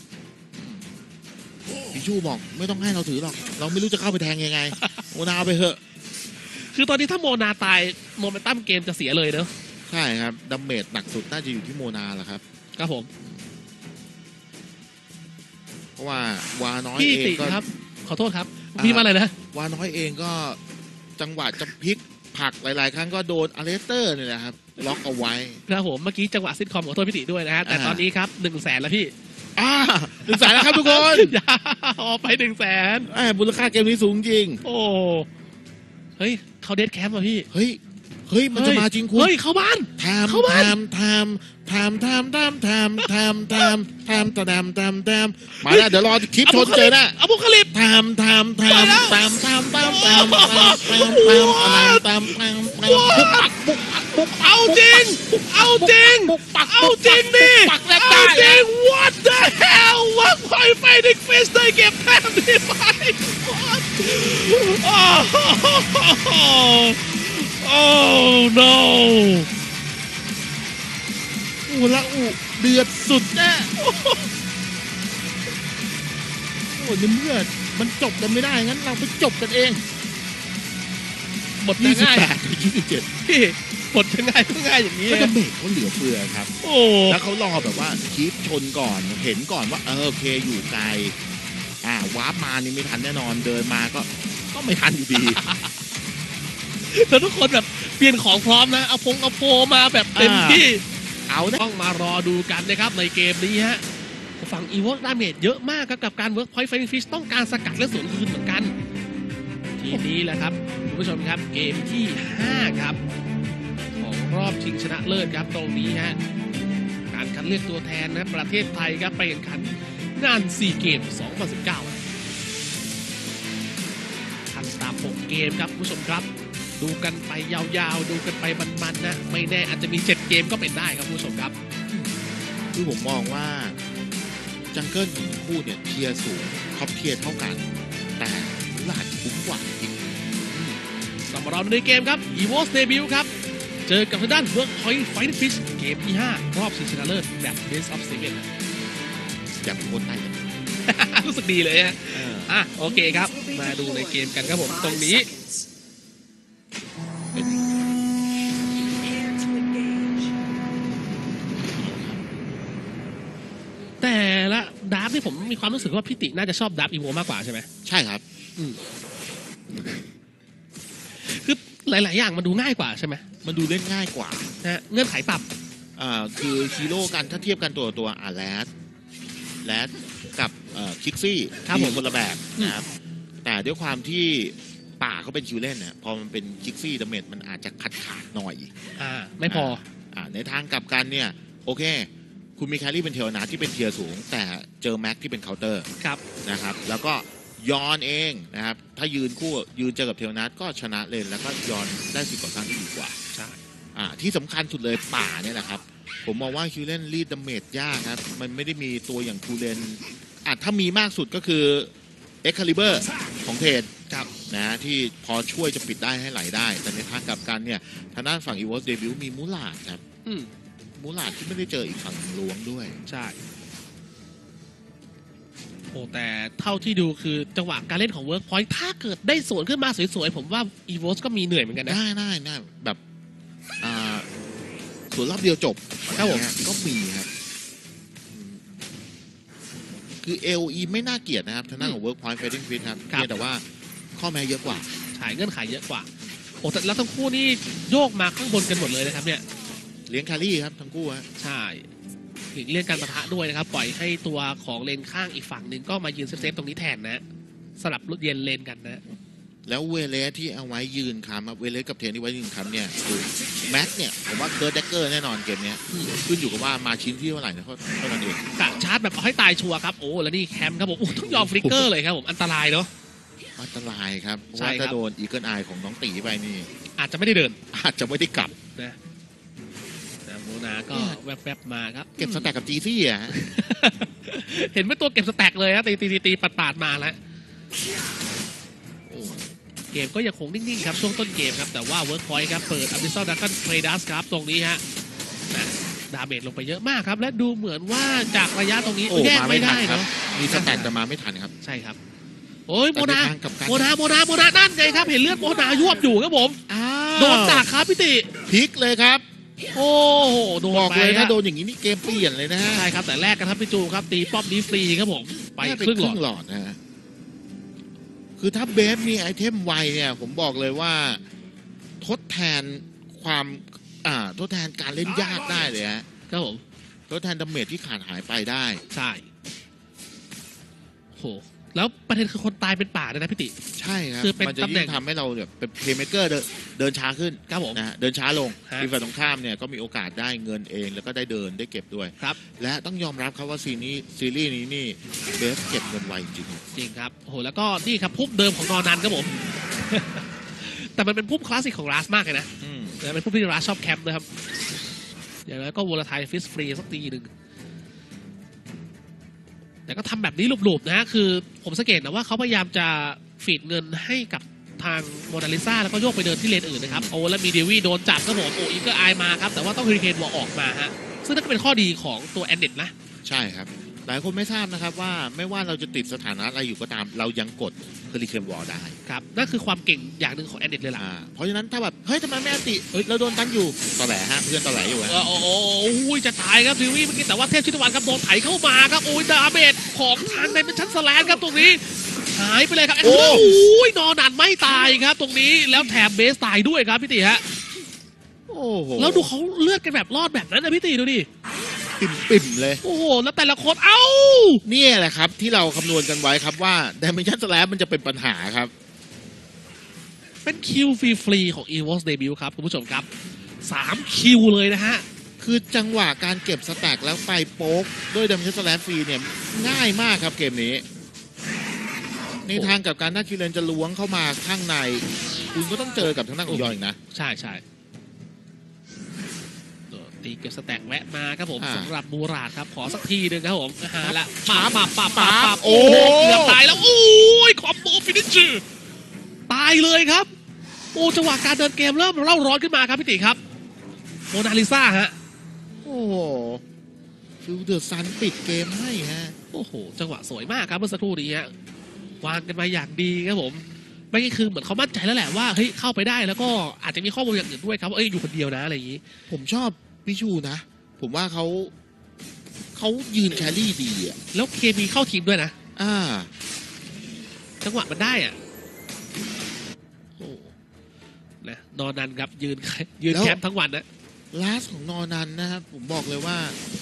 พี่ชูบอกไม่ต้องให้เราถือหรอกเราไม่รู้จะเข้าไปแทงยังไง โมนาเอาไปเถอะคือตอนนี้ถ้าโมนาตายโมเมนตัมเกมจะเสียเลยเนอะใช่ครับดาเมจหนักสุดน่าจะอยู่ที่โมนาแหละครับครับผมเพราะว่าวาน้อยพี่เองติก็ครับขอโทษครับพี่มาอะไรนะวาน้อยเองก็จังหวะจะพลิกผลักหลายๆครั้งก็โดนอเลสเตอร์เนี่ยนะครับล็อกเอาไว้ครับผมเมื่อกี้จังหวะซิทคอมขอโทษพี่ติด้วยนะฮะแต่ตอนนี้ครับ100,000แล้วพี่ 100,000แล้วครับทุกคนอย่าเอาไป100,000 มูลค่าเกมนี้สูงจริงโอ้เฮ้ยเขาเดทแคมป์อ่ะพี่เฮ้ยเฮ้ยมันจะมาจริงคุณเฮ้ยเข้าบ้านทามเข้าบ้านมาแล้วเดี๋ยวรอคลิปชนเจอนะอโพคาลิป เอาจริง เอาจริง เอาจริงดิปักแรกเอาได้จริง what the hell ว่าไฟไฟดิฟิสได้เก็บแต้มนี้ไป oh no อูละอูเดือดสุดแน่โอ้ยในเมื่อมันจบกันไม่ได้งั้นเราไปจบกันเองหมดง่าย 28-27 พี่หมดง่ายก็ง่ายอย่างนี้ก็จะเบรกเขาเหลือเฟือครับโอ้แล้วเขารอแบบว่าคีปชนก่อนเห็นก่อนว่าโอเคอยู่ไกลวาร์ปมานี่ไม่ทันแน่นอนเดินมาก็ไม่ทันอยู่ดีแล้วทุกคนแบบเปลี่ยนของพร้อมนะเอาโพมาแบบเต็มที่เอานะต้องมารอดูกันนะครับในเกมนี้ฮะฝั่งอีวอลดาเมจเยอะมากครับกับการเวิร์กพอยต์ไฟฟิชต้องการสกัดและสวนคืนเหมือนกัน ทีนี้แหละครับคุณผู้ชมครับเกมที่ 5 ครับ ของรอบชิงชนะเลิศครับตรงนี้ฮะการคัดเลือกตัวแทนนะประเทศไทยครับไปแข่งขันงาน4เกม 2019คันสตาร์6เกมครับคุณผู้ชมครับดูกันไปยาวๆดูกันไปมันๆนะไม่แน่อาจจะมี7เกมก็เป็นได้ครับคุณผู้ชมครับคือผมมองว่าจังเกิลของทั้งคู่เนี่ยเทียร์สูงท็อปเทียร์เท่ากัน แต่หลาดคุ้มกว่าอีกสำหรับในเกมครับ EVO's Debut ครับ เจอกับทางด้าน Workpoint Fighting Fish เกมที่ 5 รอบชิงชนะเลิศแบบ Best of 7 อยากเป็นคนไทยกันรู้สึกดีเลยฮะโอเคครับ มาดูในเกมกันครับผมตรงนี้ แต่ละดาร์ฟที่ผมมีความรู้สึกว่าพี่ติน่าจะชอบดาร์ฟอีโวมากกว่าใช่ไหมใช่ครับคือหลาย ๆ อย่างมันดูง่ายกว่าใช่ไหมมันดูเล่นง่ายกว่านะฮะเงื่อนไขต่ำคือฮีโร่กันถ้าเทียบกันตัวแรดกับคิกซี่ครับผมคนละแบบนะครับแต่ด้วยความที่ป่าเขาเป็นคิวเล่นเนี่ยพอมันเป็นคิกซี่ดาเมจมันอาจจะขาดหน่อยไม่พอในทางกลับกันเนี่ยโอเคคุณมีแครี่เป็นเทวนาที่เป็นเทียร์สูง แต่เจอแม็กที่เป็นเคาน์เตอร์ครับนะครับแล้วก็ย้อนเองนะครับถ้ายืนเจอกับเทวนาก็ชนะเลนแล้วก็ย้อนได้สิบกว่าครั้งที่ดีกว่าใช่ที่สำคัญสุดเลยป่าเนี่ยนะครับผมมองว่าคิวเลนรีดดาเมจยากครับมันไม่ได้มีตัวอย่างคูเลนถ้ามีมากสุดก็คือเอ็กคาลิเบอร์ของเทนครับนะที่พอช่วยจะปิดได้ให้ไหลได้ แต่ในทางกลับกันเนี่ยทางด้านฝั่งอีวอสเดบิวมีมูลาดครับมูลาดที่ไม่ได้เจออีกฝั่งล้วงด้วยใช่ โอ้แต่เท่าที่ดูคือจังหวะการเล่นของ Workpoint ถ้าเกิดได้สวนขึ้นมาสวยๆ ผมว่า EVOS ก็มีเหนื่อยเหมือนกันนะได้แบบสวนรอบเดียวจบครับผมก็มีครับคือ LE ไม่น่าเกลียดนะครับทางด้านของ Workpoint Fighting Fit ครับเพียงแต่ว่าข้อแม้เยอะกว่าใช่เงื่อนไขเยอะกว่า โอ้แต่แล้วทั้งคู่นี่โยกมาข้างบนกันหมดเลยนะครับเนี่ยเลี้ยงแครี่ครับทั้งคู่ฮะใช่หลีกเลี่ยงการปะทะด้วยนะครับ ปล่อยให้ตัวของเลนข้างอีกฝั่งหนึ่งก็มายืนเซฟๆตรงนี้แทนนะสลับเย็นเลนกันนะแล้วเวเลสที่เอาไว้ยืนค้ำเวเลสกับเทนที่ไว้ยืนค้ำเนี่ยคือแม็กเนี่ยผมว่าเคิร์ดแดกเกอร์แน่นอนเกมนี้ขึ้นอยู่กับว่ามาชิ้นที่เท่าไหร่นะเท่านั้นเองกะชาร์จแบบเอาให้ตายชัวร์ครับโอ้แล้วนี่แคมป์ครับผมต้องยอมฟลิกเกอร์เลยครับผมอันตรายเนาะอันตรายครับเพราะใช่ว่าครับถ้าโดนอีเกิลไอของน้องตีไปนี่อาจจะไม่ได้เดินอาจจะไม่ได้กลับนะโมนาก็แวบๆมาครับเก็บสแต็กกับจีซี่อ่ะเห็นเป็นตัวเก็บสแต็กเลยฮะตีปาดมาแล้วเกมก็ยังคงนิ่งๆครับช่วงต้นเกมครับแต่ว่า Workpoint ครับเปิด Abyssal Dragon Predas ครับตรงนี้ฮะดาเมจลงไปเยอะมากครับและดูเหมือนว่าจากระยะตรงนี้แยกไม่ได้เนาะมีสแต็กแต่มาไม่ทันครับใช่ครับโอ้ยโมนาแต่ในทางกลับกันนั่นไงครับเห็นเลือดโมนายวบอยู่ครับผมโดนดักครับพี่ติพลิกเลยครับโอ้โหโดนบอกไปเลยถ้าฮะโดนอย่างนี้นี่เกมเปลี่ยนเลยนะฮะใช่ครับแต่แรกกันครับพี่จูครับตีป้อมนี้ฟรีครับผมไปครึ่งหลอดนะฮะคือถ้าเบฟมีไอเทมไวเนี่ยผมบอกเลยว่าทดแทนความทดแทนการเล่นยากได้เลยฮะครับผมทดแทนดาเมจที่ขาดหายไปได้ใช่โหแล้วประเด็นคือคนตายเป็นป่าเลยนะพี่ติใช่ครับคือเป็นมันจะตำแหน่ยิ่งงทำให้เราแบบเป็นเพลย์เม k เกอร์เดินช้าขึ้นครับผมนะฮะเดินช้าลงฮะทีมฝ่ายตรงข้ามเนี่ยก็มีโอกาสได้เงินเองแล้วก็ได้เดินได้เก็บด้วยครับและต้องยอมรับครับว่าซีรีส์นี้นี่เบสเก็บเงินไวจริงจริงครับโอ้โหแล้วก็นี่ครับพุ่มเดิมของนอนันครับผม แต่มันเป็นพุ่มคลาสสิกของราสมากเลยนะอืมแต่เป็นพุ่มที่ราสชอบแคมป์นะครับอย่างไรก็วอลไทฟิสฟรีสักทีหนึ่งแต่ก็ทำแบบนี้หลุบๆนะฮะคือผมสังเกตนะว่าเขาพยายามจะฟีดเงินให้กับทางโมนาลิซาแล้วก็โยกไปเดินที่เลนอื่นนะครับโอ้แล้วมีเดวี่โดนจับครับผมโอ้อีกก็อายมาครับแต่ว่าต้องเฮอริเคนวอลออกมาฮะซึ่งนั่นก็เป็นข้อดีของตัวแอนเดตนะใช่ครับ หลายคนไม่ทราบนะครับว่าไม่ว่าเราจะติดสถานะอะไรอยู่ก็ตาม เรายังกดเฮอริเคนวอลได้ครับนั่นคือความเก่งอย่างหนึ่งของแอนเดตเลยล่ะเพราะฉะนั้นถ้าแบบเฮ้ยทำไมไม่อันติเฮ้ยเราโดนตันอยู่ตอแหลฮะเพื่อนตอแหลอยู่ฮะโอ้โหจะตายครับดิวี่เมื่อกี้แต่ว่าเทพชิตวันครับโดนไถเข้ามาครับโอ้ยดาเมจของทางในเป็นชั้นสแลนครับตรงนี้หายไปเลยครับโอ้ยนอนนันไม่ตายครับตรงนี้แล้วแถมเบสตายด้วยครับพี่ติฮะโอ้โหแล้วดูเขาเลือดกันแบบรอดแบบนั้นนะพี่ติดูดิปิ่มเลยโอ้โหแล้วแต่ละคนเอ้าเนี่ยแหละครับที่เราคำนวณกันไว้ครับว่า Dimension Slab มันจะเป็นปัญหาครับเป็นคิวฟรีๆของ EVOS Debut ครับคุณผู้ชมครับ3คิวเลยนะฮะคือจังหวะการเก็บสแต็กแล้วไปโป๊กด้วย Dimension Slab ฟรีเนี่ยง่ายมากครับเกมนี้ ในทางกับการถ้าคิเลนจะล้วงเข้ามาข้างใน คุณก็ต้องเจอกับทางด้านของยอยอีกนะใช่ตีเก็บสแต็กแวะมาครับผมอ่าสำหรับมูราดครับขอสักทีหนึ่งครับผมหาละปั๊บปั๊บโอ้โอ้โหเกือบตายแล้วโอ้ยคอมโบฟินิชร์ตายเลยครับโอ้จังหวะการเดินเกมเริ่มเล่าร้อนขึ้นมาครับพี่ติครับโมนาลิซาฮะโอ้โหฟิลเดอร์ซันปิดเกมให้ฮะโอ้โหจังหวะสวยมากครับเมื่อสักครู่นี้ฮะวางกันมาอย่างดีครับผมไม่ใช่คือเหมือนเขามั่นใจแล้วแหละว่าเฮ้ยเข้าไปได้แล้วก็อาจจะมีข้อมูลอย่างอื่นด้วยครับว่าเอ้ยอยู่คนเดียวนะอะไรอย่างนี้ผมชอบพิชูนะ ผมว่าเขายืนแครี่ดีอ่ะแล้วเคมีเข้าทีมด้วยนะอ่าจังหวะมันได้อ่ะโอ้นะนอนนันครับยืนแล้วแคมป์ทั้งวันนะลาสของนอนันนะครับ ผมบอกเลยว่า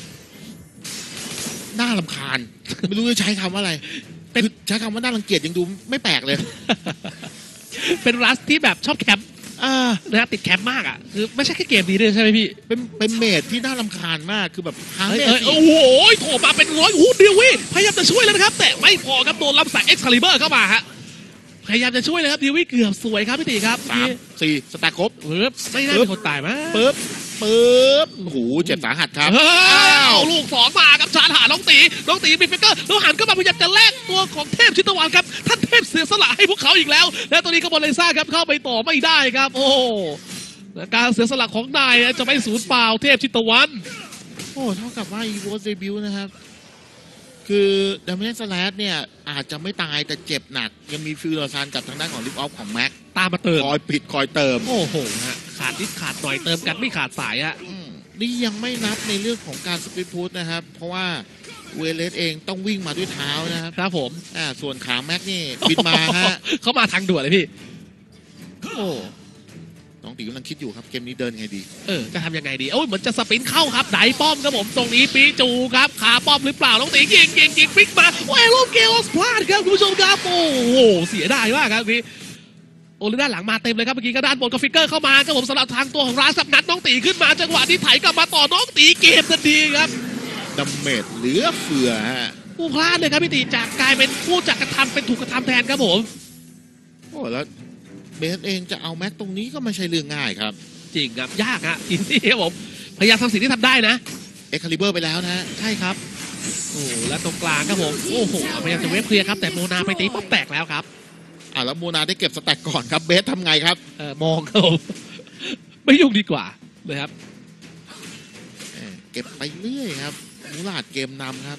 น่ารำคาญ ไม่รู้จะใช้คำว่าอะไรคือใช้คำว่าน่ารังเกียจยังดูไม่แปลกเลยเป็นรัสที่แบบชอบแคมป์อ่านะฮะติดแคมป์มากอ่ะคือไม่ใช่แค่เกมนี้ด้วยใช่ไหมพี่เป็นเมดที่น่ารำคาญมากคือแบบหาเอ้ยเมดเอ้ยสิโอ้โหโถมาเป็นร้อยโอ้โหเดียววิพยายามจะช่วยแล้วนะครับ แต่ไม่พอครับโดนลำสักเอ็กซ์คาลิเบอร์เข้ามาฮะพยายามจะช่วยเลยครับเดียววิเกือบสวยครับพี่ติครับ 3 4 สแต็กครบปึ๊บไม่น่าเป็นคนตายมั้งปึ๊บโอ้โหเจ็บสาหัสครับเอาลูกสองมาครับชาร์จหาน้องตีมีฟิกเกอร์แล้วหันเข้ามาพยายามจะแลกตัวของเทพชิตวันครับท่านเทพเสียสละให้พวกเขาอีกแล้ว และตอนนี้ก็บอลเลซ่าครับเข้าไปต่อไม่ได้ครับ โอ้การเสียสละของนายจะไม่สูญเปล่าเทพชิตวันโอ้เท่ากับว่า EVOS Debut นะครับ คือด a ม e น s แลดเนี่ยอาจจะไม่ตายแต่เจ็บหนัก ยังมีฟิลโรซานกับทางด้านของลิฟออฟของแม็กตามมาเติมคอยปิดคอยเติมโอ้โหฮะขาดนิดขาดหน่อยเติมกันไม่ขาดสายอะนี่ยังไม่นับในเรื่องของการสปีดพุทนะครับ เพราะว่าเวเลสเองต้องวิ่งมาด้วยเท้านะครับครับผมส่วนขาแม็กนี่บินมาฮะเขามาทางด่วนเลยพี่โอ้น้องตีกำลังคิดอยู่ครับเกมนี้เดินไงดีจะทำยังไงดีโอ้ยเหมือนจะสปินเข้าครับไดป้อมครับผมตรงนี้ปีจูครับขาป้อมหรือเปล่าน้องตียิงฟิกมาโอ้ยลูกเกลสพลาดครับคุณผู้ชมครับโอ้โหเสียดายมากครับนี่โอ้ยด้านหลังมาเต็มเลยครับเมื่อกี้ก็ด้านบนก็ฟิกเกอร์เข้ามาครับผมสำหรับทางตัวของร้านสับนัดน้องตีขึ้นมาจังหวะที่ไถกลับมาต่อน้องตีเกมทันทีครับดาเมจเหลือเฟือฮะผู้พลาดเลยครับพี่ตีจากกลายเป็นผู้จักกระทำเป็นถูกกระทำแทนครับผมโอ้แล้วเบสเองจะเอาแม็กตรงนี้ก็ไม่ใช่เรื่องง่ายครับจริงครับยากฮะจริงๆครับผมพยายามทำสิ่งที่ทำได้นะเอ็กคาลิเบอร์ไปแล้วนะใช่ครับโอ้แล้วตรงกลางครับผมโอ้โหพยายามจะเวฟเคลียร์ครับแต่โมนาไปตีป๊อปแตกแล้วครับแล้วโมนาได้เก็บสแต็กก่อนครับเบสทำไงครับมองครับผมไม่ยุ่งดีกว่าเลยครับเก็บไปเรื่อยครับมูลาดเกมนำครับ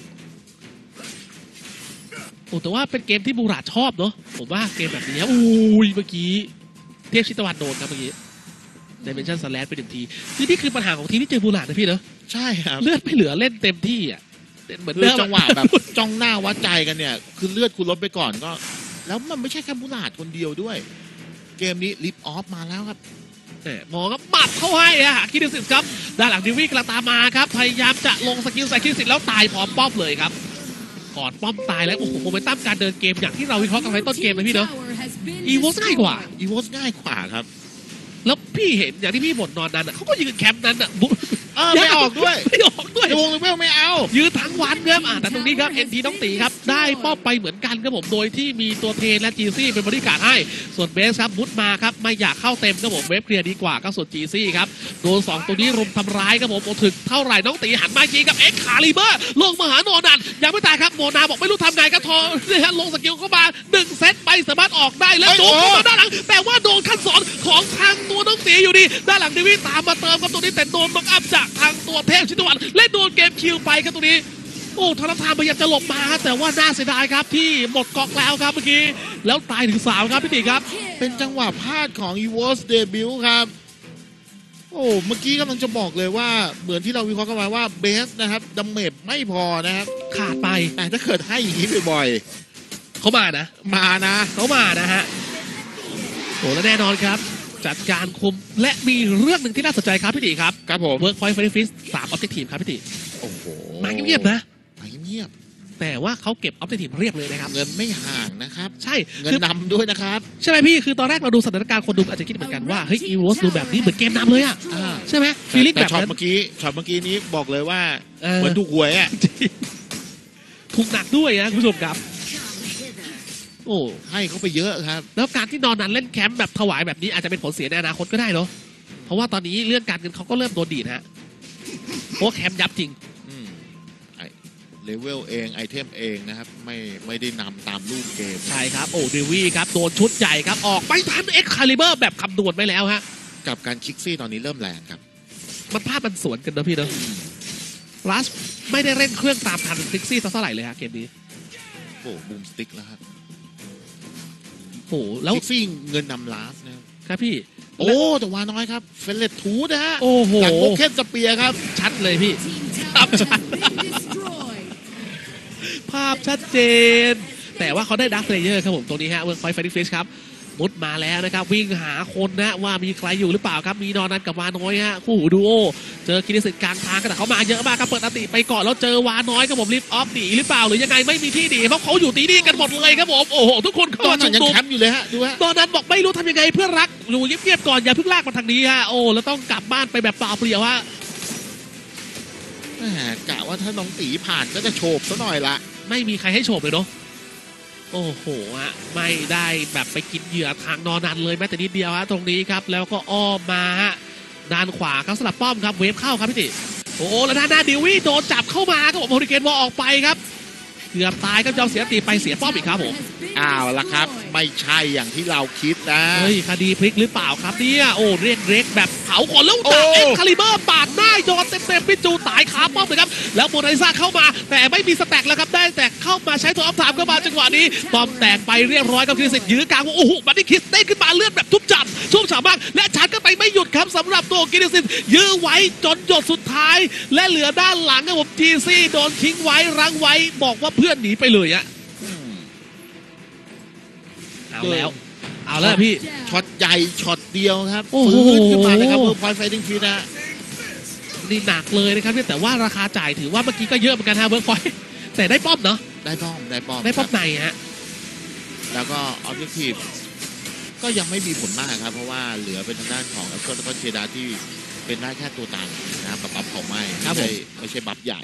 โอ้แต่ว่าเป็นเกมที่บูราดชอบเนาะผมว่าเกมแบบนี้อุ้ยเมื่อกี้เทพชิตวันโดนครับเมื่อกี้ไดเมนชั่นสแลชไปหนึ่งทีคือนี่คือปัญหาของทีมที่เจอบูราดนะพี่เนาะใช่ครับเลือดไม่เหลือเล่นเต็มที่อ่ะเหมือนคือเดิมจังหวะแบบจ้องหน้าวัดใจกันเนี่ย คือเลือดคุณลดไปก่อนก็ แล้วมันไม่ใช่แค่มูลาดคนเดียวด้วย เกมนี้ลิฟออฟมาแล้วครับมองก็ปัดเข้าให้อะคิดดูสิครับด้านหลังดิวี่กำลังตามมาครับพยายามจะลงสกิลใส่คิดสิแล้วตายพร้อมป้อมเลยครับก่อนป้อมตายแล้วโอ้โหโมเมนตัมการเดินเกมอย่างที่เราวิเคราะห์กันไว้ต้นเกมเลยพี่เนาะอีโวง่ายกว่าอีโวง่ายกว่าครับแล้วพี่เห็นอย่างที่พี่บ่นนอนนั้นเขาก็ยืนแคมป์นั้นบุ๊ไม่ออกด้วยไม่ออกด้วยวงเลเวลไม่เอายืนทั้งวันครับแต่ตรงนี้ครับเอ็นทีน้องตีครับได้ป้อมไปเหมือนกันครับผมโดยที่มีตัวเทนและจีซี่เป็นบริการให้ส่วนเบสครับมุดมาครับไม่อยากเข้าเต็มครับผมเวฟเคลียร์ดีกว่าก็ส่วนจีซี่ครับโดน2ตัวนี้รุมทำร้ายครับผมถึงเท่าไหร่น้องตีหันมายิงกับเอ็กคาลิเบอร์ลงมาหาโนนันยังไม่ตายครับโมนาบอกไม่รู้ทำไงก็ทอนะฮะลงสกิลเข้ามา1เซตไปสามารถออกได้แล้วโดนเข้ามาด้านหลังแต่ว่าโดนขั้นสอนของทางตัวน้องตีอยู่ดีด้านหลังดิวิตามมาเติมครับตัวนี้แต่โดนบังคับจากทางตัวเทพชิตวันและโดนเกมคิวไปครับตรงนี้โอ้ธนทานพยายามจะหลบมาแต่ว่าน่าเสียดายครับที่หมดเกาะแล้วครับเมื่อกี้แล้วตายถึง3ครับพี่ติครับเป็นจังหวะพลาดของ EVOS Debut ครับโอ้เมื่อกี้กำลังจะบอกเลยว่าเหมือนที่เราวิเคราะห์กันมาว่าเบสนะครับดัมเมจไม่พอนะครับขาดไปแต่ถ้าเกิดให้อย่างนี้บ่อยเขามานะๆมานะเขามานะฮะโอ้และแน่นอนครับจัดการคุมและมีเรื่องหนึ่งที่น่าสนใจครับพี่ติครับครับผมเวิร์กพอยต์เฟรนฟิส3ออบเจกตีฟครับพี่ติโอ้โหมาเงียบๆนะมาเงียบแต่ว่าเขาเก็บออบเจกตีฟเรียบเลยนะครับเงินไม่ห่างนะครับใช่เงินคือนำด้วยนะครับใช่ไหมพี่คือตอนแรกเราดูสถานการณ์คนดูอาจจะคิดเหมือนกันว่าเฮ้ยอีวอสดูแบบนี้เหมือนเกมนำเลยอ่ะอ่าใช่ไหมฟีลิ่งแต่แบบช็อตนั้นเมื่อกี้นี้บอกเลยว่าเออเหมือนถูกหวยอ่ะถูกหนักด้วยนะคุณผู้ชมครับโอ้ให้เขาไปเยอะครับแล้วการที่นอนนั้นเล่นแคมป์แบบถวายแบบนี้อาจจะเป็นผลเสียในอนาคตก็ได้เนาะเพราะว่าตอนนี้เรื่องการเงินเขาก็เริ่มโดนดีดฮะเพราะว่าแคมป์ยับจริงอืมเลเวลเองไอเทมเองนะครับไม่ได้นำตามรูปเกมใช่ครับโอ้ดิวี่ครับโดนชุดใหญ่ครับออกไม่ทันเอ็กคาลิเบอร์แบบคำนวณไว้แล้วฮะกับการคิกซี่ตอนนี้เริ่มแรงครับมันภาพมันสวนกันนะพี่เนาะลัสไม่ได้เร่งเครื่องตามทันซิกซี่เท่าไหร่เลยฮะเกมนี้โอ้บูมสติ๊กแล้วครับโอ้แล้วคิกซี่เงินนำลาสนะครับครับพี่โอ้แต่ว่าน้อยครับเฟลเลตทูนะฮะโอ้โหจากโบเคนสเปียร์ครับชัดเลยพี่ ภาพชัด ภาพชัดเจน แต่ว่าเขาได้ดักเลเยอร์ครับผมตรงนี้ฮะเวิร์กพอยต์ไฟติ้งฟิชครับมุดมาแล้วนะครับวิ่งหาคนนะว่ามีใครอยู่หรือเปล่าครับมีนอนนันกับวาน้อยฮะคู่หูดูโอเจอคินิสิตกลางทางกันแต่เขามาเยอะมากครับเปิดอันติไปก่อนแล้วเจอวาน้อยครับผมลิฟต์ออฟหนีหรือเปล่าหรือยังไงไม่มีที่หนีเพราะเขาอยู่ตีนี่กันหมดเลยครับผมโอ้โหทุกคนตเข้าอนมานั้ชุนมยังนุมแคมป์อยู่เลยฮะดูฮะตอนนั้นบอกไม่รู้ทำยังไงเพื่อนรักอยู่เงียบๆก่อนอย่าเพิ่งลากมาทางนี้ฮะโอ้แล้วต้องกลับบ้านไปแบบเปล่าเปลี่ยวฮะแหมกะว่าถ้าน้องตีผ่านก็จะโฉบซะหน่อยละไม่มีใครให้โฉบเลยเนาะโอ้โหฮะไม่ได้แบบไปกินเหยื่อทางนอนนันเลยแม้แต่นิดเดียวฮะตรงนี้ครับแล้วก็อ้อมมาฮะด้านขวาครับสลับป้อมครับเวฟเข้าครับพี่ติโอ้โหแล้วด้านหน้าดิวี่โดนจับเข้ามาครับผมโฮริเกนวอลออกไปครับเกือบตายครับยอมเสียตีไปเสียป้อมอีกครับผมอ้าวละครับ ไม่ใช่อย่างที่เราคิดนะเฮ้ยคดีพลิกหรือเปล่าครับเนี่ยโอ้เรียกเร็กแบบเผาขนแล้วโอ้จากเอ็กคาลิเบอร์ปาดหน้าโยนเต็มๆพิจูตายขาป้อมเลยครับแล้วโมนาลิซาเข้ามาแต่ไม่มีสแต็กแล้วครับได้แต่เข้ามาใช้ตัวอัพถามเข้ามาจังหวะนี้ป้อมแตกไปเรียบร้อยกับคิริสิตยื้อกลางโอ้โหบัดดี้คิสเต้นขึ้นมาเลือดแบบทุบจับชุ่มฉ่ำมากและชาร์จก็ไปไม่หยุดครับสำหรับตัวคิริสิตยื้อไว้จนหยดสุดท้าย และเหลือด้านหลังครับผมจีซี่โดนทิ้งไว้รั้งไว้บอกว่าเพื่อนหนีไปเลยอะอืมเอาแล้วพี่ช็อตใหญ่ช็อตเดียวครับโอ้โหฟื้นขึ้นมาเลยครับเพื่อพอยต์ไฟติ้งฟีนะนี่หนักเลยนะครับเนี่ยแต่ว่าราคาจ่ายถือว่าเมื่อกี้ก็เยอะเหมือนกันฮะเวิร์กพอยต์แต่ได้ป้อมเนาะได้ป้อมได้ป้อมครับในฮะแล้วก็ออบเจกตีฟก็ยังไม่มีผลมากครับ เพราะว่าเหลือเป็นทางด้านของแอปเปิลแล้วก็เชดาที่เป็นได้แค่ตัวตันนะครับกับบัฟเขาไม่ใช่บัฟใหญ่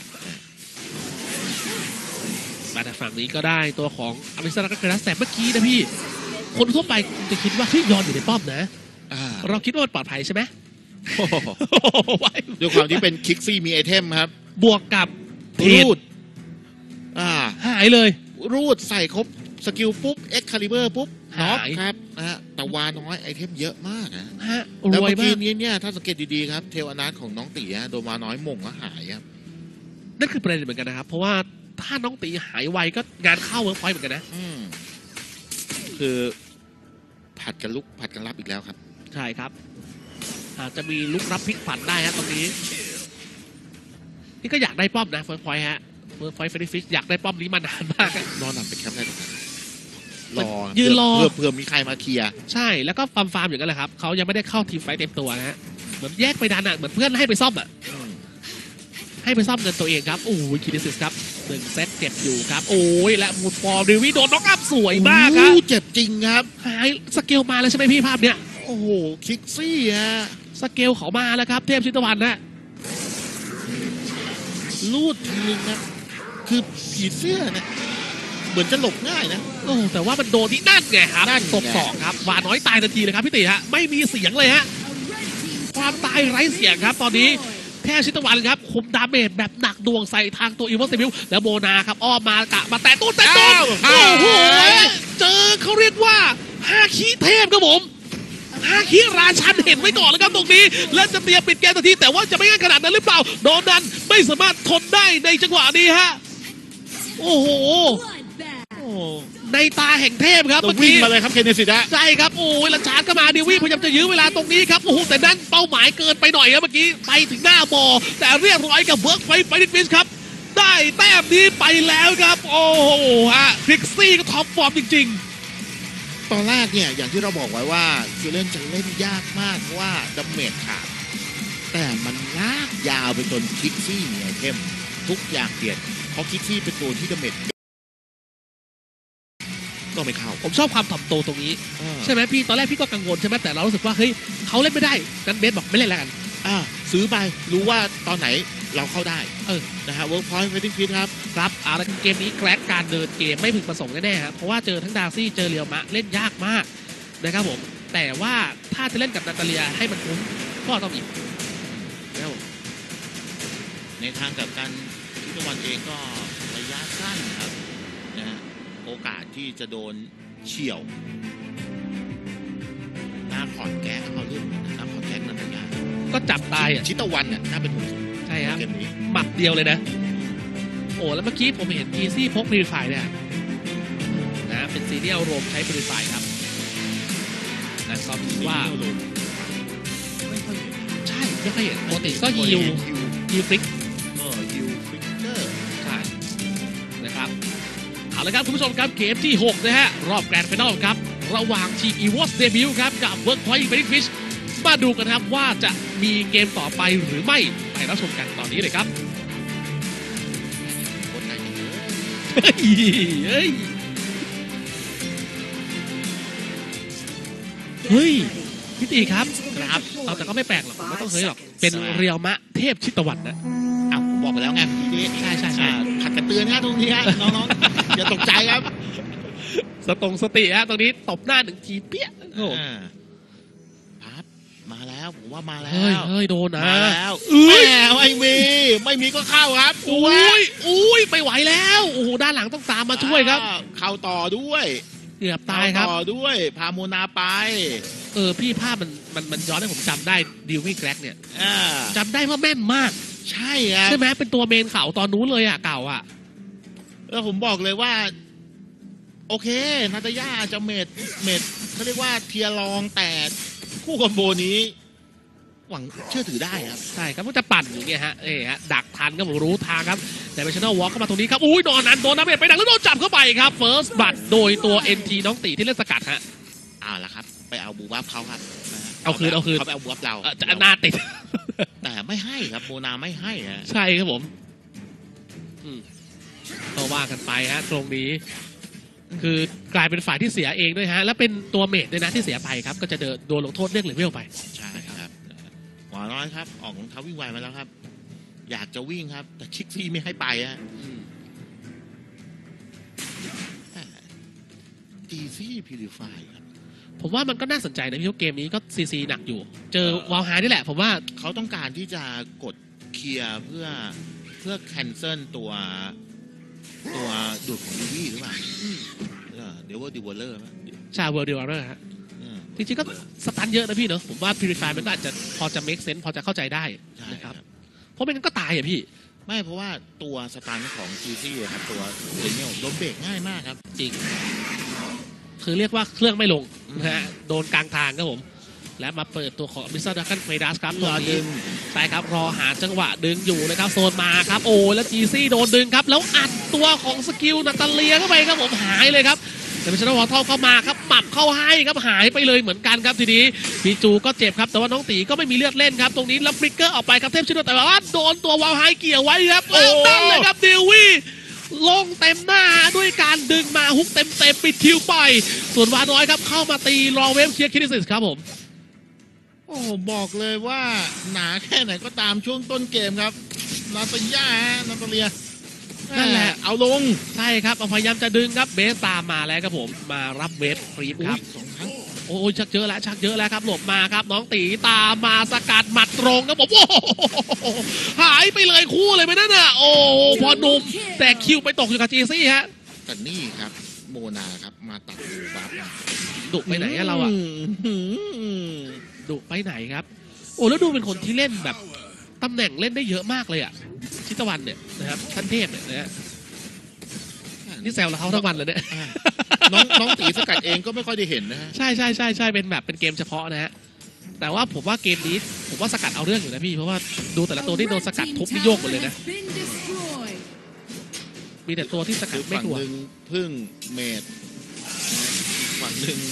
มาจากฝั่งนี้ก็ได้ตัวของอเมซอนแล้วก็เกรสแต่เมื่อกี้นะพี่ คนทั่วไปคงจะคิดว่าเฮ้ยยอนอยู่ในป้อมนะอ่าเราคิดว่ามันปลอดภัยใช่ไหมโอ้โหด้วยความที่เป็นคิกซี่มีไอเทมครับบวกกับเทรูดดอ่าหายเลยรูดใส่ครบสกิลปุ๊บเอ็กคาลิเบอร์ปุ๊บน็อกหายครับนะฮะแต่วาน้อยไอเทมเยอะมากนะฮะแล้วรวยเมื่อกี้มากนี้เนี่ยถ้าสังเกตดีๆครับเทวอนาถของน้องตีฮะโดนวาน้อยหม่งแล้วหายครับนั่นคือประเด็นเหมือนกันนะครับ เพราะว่าถ้าน้องตีหายไวก็งานเข้าเวิร์กพอยต์เหมือนกันนะคือผัดกันลุกผัดกันรับอีกแล้วครับใช่ครับอาจจะมีลุกรับพลิกผันได้ฮะตรงนี้ นี่ก็อยากได้ป้อมนะเวิร์กพอยต์ฮะเวิร์กพอยต์เฟรนฟิชอยากได้ป้อมนี้มานานมากนอนหลับไปแคมป์ได้ตรงนั้นรอยืนรอเผื่อมีใครมาเคลียร์ใช่แล้วก็ฟาร์มอย่างนั้นแหละครับเขายังไม่ได้เข้าทีมไฟท์เต็มตัวนะฮะเหมือนแยกไปดันอ่ะเหมือนเพื่อนให้ไปซ่อมอ่ะให้ไปซ่อมเงินตัวเองครับโอ้ยคินิซิสครับ 1 เซตเจ็บอยู่ครับโอ้ยและมูดฟอร์ดิวิโดนน็อกอัพสวยมากครับเจ็บจริงครับหายสเกลมาเลยใช่ไหมพี่ภาพเนี้ยโอ้โหคิกซี่ฮะสเกลเขามาแล้วครับเทพชิตวันนะลูดทีนึงนะคือผีเสื้อนะเหมือนจะหลบง่ายนะโอ้แต่ว่ามันโดนที่นั่นไงครับนั่นไงตบสองครับวาน้อยตายทันทีเลยครับพี่ติฮะไม่มีเสียงเลยฮะความตายไร้เสียงครับตอนนี้แค่ชิตวันครับคุมดาเมจแบบหนักดวงใส่ทางตัวอีวอสเซบิลแล้วโบนาครับอ้อมมากะมาแต่ตุ้นโอ้โหเจอเขาเรียกว่าฮาคิเทพครับผมฮาคิราชันเห็นไว้ก่อนแล้วครับตรงนี้และจะเตรียมปิดเกมทันทีแต่ว่าจะไม่ง่ายขนาดนั้นหรือเปล่าโดนดันไม่สามารถทนได้ในจังหวะนี้ฮะโอ้โหโอ้ในตาแห่งเทพครับต้องเมื่อวิ่งกี้มาเลยครับเคนเนสิตะใช่ครับโอ้ยลันชาร์ดก็มาดิวี่พยายามจะยื้อเวลาตรงนี้ครับโอ้โหแต่นั้นเป้าหมายเกินไปหน่อยครับเมื่อกี้ไปถึงหน้าบอแต่เรียบร้อยกับเวิร์กไฟฟิชครับได้แต้มนี้ไปแล้วครับโอ้โหฮะคริกซี่ก็ท็อปฟอร์มจริงตอนแรกเนี่ยอย่างที่เราบอกไว้ว่าคือเล่นจะเล่นยากมากเพราะว่าดาเมจขาดแต่มันลากยาวไปจนคิกซี่มีไอเทมทุกอย่างเปลี่ยนเพราะคิกซี่เป็นตัวที่ดาเมจก็ไม่เข้าๆผมชอบความถ่อมตัวตรงนี้ ใช่ไหมพี่ตอนแรกพี่ก็กังวลใช่ไหมแต่เรารู้สึกว่าเฮ้ยเขาเล่นไม่ได้กันเบสบอกไม่เล่นแล้วกันซื้อไปรู้ว่าตอนไหนเราเข้าได้เออนะฮะเวิร์กพอยต์เฟตติ้งฟิตครับครับเอาละเกมนี้แกลกการเดินเกมไม่พึงประสงค์แน่ๆครับเพราะว่าเจอทั้งดาร์ซี่เจอเรียวมะเล่นยากมากนะครับผมแต่ว่าถ้าจะเล่นกับนาตาเลียให้มันคุ้มก็ต้องอีกแล้วในทางกับการทิตวันเองก็ระยะสั้นครับนะฮะโอกาสที่จะโดนเฉี่ยวหน้าขอนแก๊กเขาเรื่องนะหน้าขอนแก๊กนันทยาก็จับตายอ่ะชิตวันเนี่ยน่าเป็นห่วงใช่ครับเกมนี้หมัดเดียวเลยนะ โอ้แล้วเมื่อกี้ผมเห็นอีซี่พกพรีไฟเนี่ยนะเป็นซีเรียลรวมใช้พรีไฟครับนะก็ถือว่าไม่ค่อยเห็นใช่ไม่ค่อยเห็นปกติก็ยิวฟลิกฮิวฟิกเกอร์ใช่นะครับเอาละครับคุณผู้ชมครับเกมที่ 6 นะฮะ รอบแกรนด์ไฟนอลครับ ระหว่างทีม EVOS Debut ครับ กับ Workpoint Infinite Fish มาดูกันครับว่าจะมีเกมต่อไปหรือไม่ไปรับชมกันตอนนี้เลยครับคนไทยเยอะเฮ้ยเฮ้ยพี่ตีครับครับเอาแต่ก็ไม่แปลกหรอกผมไม่ต้องเฮ้ยหรอกเป็นเรียวมะเทพชิตวันนะอ้าวผมบอกไปแล้วไงพี่ใช่ขัดกันเตือนนะตรงนี้ฮะน้องๆอย่าตกใจครับสติฮะตรงนี้ตบหน้า1 ทีเปี้ยโอ้พับมาแล้วผมว่ามาแล้เฮ้ยว โดนนะมาแล้วอุ้แหยมไม่มีก็เข้าครับอุ้ยไม่ไหวแล้วโอ้โหด้านหลังต้องตามมาช่วยครับเข้าต่อด้วยเกือบตายครับเข้ต่อด้วยพาโมนาไปพี่ภาพมันย้อนให้ผมจำได้ดิววี่แกร็กเนี่ยอ่าจำได้ว่าแม่นมากใช่ครับใช่ไหมเป็นตัวเมนเขาตอนนู้นเลยอ่ะเก่าอ่ะแล้วผมบอกเลยว่า โอเคนาตาย่าจะเมดเขาเรียกว่าเทียร์รองแต่คู่คอมโบนี้ หวังเชื่อถือได้ครับใช่ครับมันจะปั่นอย่างเงี้ยฮะฮะดักทันก็ผมรู้ทางครับแต่เป็นชแนลวอล์กเข้ามาตรงนี้ครับอุ้ยโดนนั้นโดนน้ำเมจไปดักแล้วโดนจับเข้าไปครับเฟิร์สบัตโดยตัว NT น้องตีที่เล่นสกัดฮะเอาละครับ ไปเอาบูบัฟเขาครับนะฮะเอาคืนเขาไปเอาบูบัฟเราจะหน้าติดแต่ไม่ให้ครับโมนาไม่ให้ฮะใช่ครับผมก็ว่ากันไปฮะตรงนี้คือกลายเป็นฝ่ายที่เสียเองด้วยฮะและเป็นตัวเมจด้วยนะที่เสียไปครับก็จะโดนลงโทษเรื่องเลเวลไปใช่ครับหมอน้อยครับ ออกรองเท้าวิ่งไวมาแล้วครับ อยากจะวิ่งครับ แต่คิกซี่ไม่ให้ไปฮะดีซี่พิลิฟายครับผมว่ามันก็น่าสนใจนะพี่ว่าเกมนี้ก็ซีหนักอยู่ เจอวาลไฮนี่แหละ ผมว่าเขาต้องการที่จะกดเคลียร์เพื่อแคนเซิลตัวดูดของดีวี่หรือเปล่าเดี๋ยวว่าดิวเลอร์ไหมชาเวอร์เดียร์ฮะจริงๆก็สตันเยอะนะพี่เนอะผมว่าพิริฟายมันก็อาจจะพอจะ make sense พอจะเข้าใจได้ใช่นะคครัรับบ เพราะไม่งั้นก็ตายอ่ะพี่ไม่เพราะว่าตัวสตาร์ของจีซี่ครับตัวเดนเนลโดนเบรกง่ายมากครับจริง คือเรียกว่าเครื่องไม่ลงนะฮะโดนกลางทางครับผม และมาเปิดตัวของมิสเตอร์ดักกันเฟดัสครับตรงนี้ใช่ครับรอหาจังหวะดึงอยู่นะครับโซนมาครับโอ้แล้วจีซี่โดนดึงครับแล้วอัดตัวของสกิลนาตาเลียเข้าไปครับผมหายเลยครับแต่เป็นชนะวอลเท่าเข้ามาครับหมับเข้าให้ครับหายไปเลยเหมือนกันครับทีนี้พีจูก็เจ็บครับแต่ว่าน้องตีก็ไม่มีเลือดเล่นครับตรงนี้แล้วฟลิกเกอร์ออกไปครับเทพชิโนแต่ว่าโดนตัววาวไฮเกี่ยวไว้ครับแล้วนั่นเลยครับเดวี่เต็มหน้าด้วยการดึงมาฮุกเต็มปิดคิวไปส่วนวาน้อยครับเข้ามาตีรอเวฟเคลียร์คินิซิสครับผมโอ้โหบอกเลยว่าหนาแค่ไหนก็ตามช่วงต้นเกมครับนาตาย่านาตาเลียนั่นแหละเอาลงใช่ครับพยายามจะดึงครับเบสตามมาแล้วครับผมมารับเวฟครีปครับ 2 ครั้งโอ้ยชักเยอะแล้วครับหลบมาครับน้องตีตามมาสกัดหมัดตรงครับผมโอ้โหหายไปเลยคู่เลยไหมนั่นน่ะโอ้พอหนุ่มแต่คิวไปตกอยู่กับจีซี่ฮะแต่นี่ครับโมนาครับมาตัดดูบัฟดุไปไหนอะเราอะดุไปไหนครับโอ้แล้วดูเป็นคนที่เล่นแบบตำแหน่งเล่นได้เยอะมากเลยอะชิตวันเนี่ยนะครับท่านเทพเนี่ยนะฮะนี่แซวเราเขาทั้งวันเลยเนี่ยน้องตีสกัดเองก็ไม่ค่อยได้เห็นนะฮะใช่เป็นแบบเป็นเกมเฉพาะนะฮะแต่ว่าผมว่าเกมนี้ผมว่าสกัดเอาเรื่องอยู่นะพี่เพราะว่าดูแต่ละตัวที่โดนสกัดทุบนี่โยกหมดเลยนะมีแต่ตัวที่สกัดคือไม่ฝั่งกลัวหนึ่งพึ่งเมดฝั่งหนึ่ง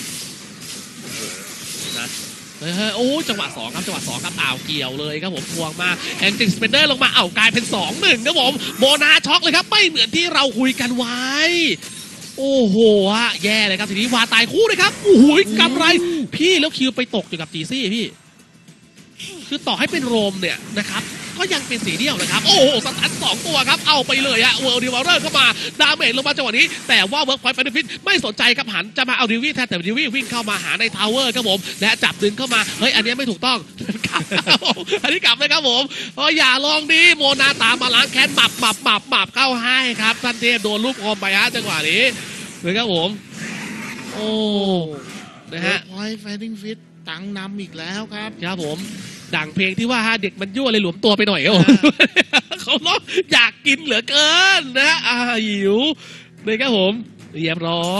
นะเฮ้ยโอ้จังหวะ2ครับอ้าวเกี่ยวเลยครับผมพวงมาแองจิสเปนเดอร์ลงมากลายเป็น 2-1ครับผมโบนาช็อกเลยครับไม่เหมือนที่เราคุยกันไว้โอ้โหฮะแย่เลยครับทีนี้วาตายคู่เลยครับโอ้โหกำไรพี่แล้วคิวไปตกอยู่กับจีซี่พี่คือต่อให้เป็นโรมเนี่ยนะครับก็ยังเป็นสีเดียวนะครับโอ้โหสตัน2 ตัวครับเอาไปเลยฮะเวิร์ลดิวเรอร์เข้ามาดาเมจลงมาจังหวะนี้แต่ว่าเวิร์กพอยต์เบนฟิตไม่สนใจครับหันจะมาเอาดิวี่แทนแต่ดิวี่วิ่งเข้ามาหาในทาวเวอร์ครับผมและจับดึงเข้ามาเฮ้ยอันนี้ไม่ถูกต้องกลับครับผมอันนี้กลับเลยครับผมอย่าลองดีโมนาตามมาล้างแค้นหมับเข้าให้ครับท่านเทพโดนลูกอมไปฮะจังหวะนี้เลยครับผมโอ้นะฮะพอยต์ไฟติ้งฟิตตังนำอีกแล้วครับครับผมดังเพลงที่ว่าเด็กมันยั่วเลยหลวมตัวไปหน่อยครับผม เขาร้องอยากกินเหลือเกินนะหิวเลยครับผมเรียบร้อย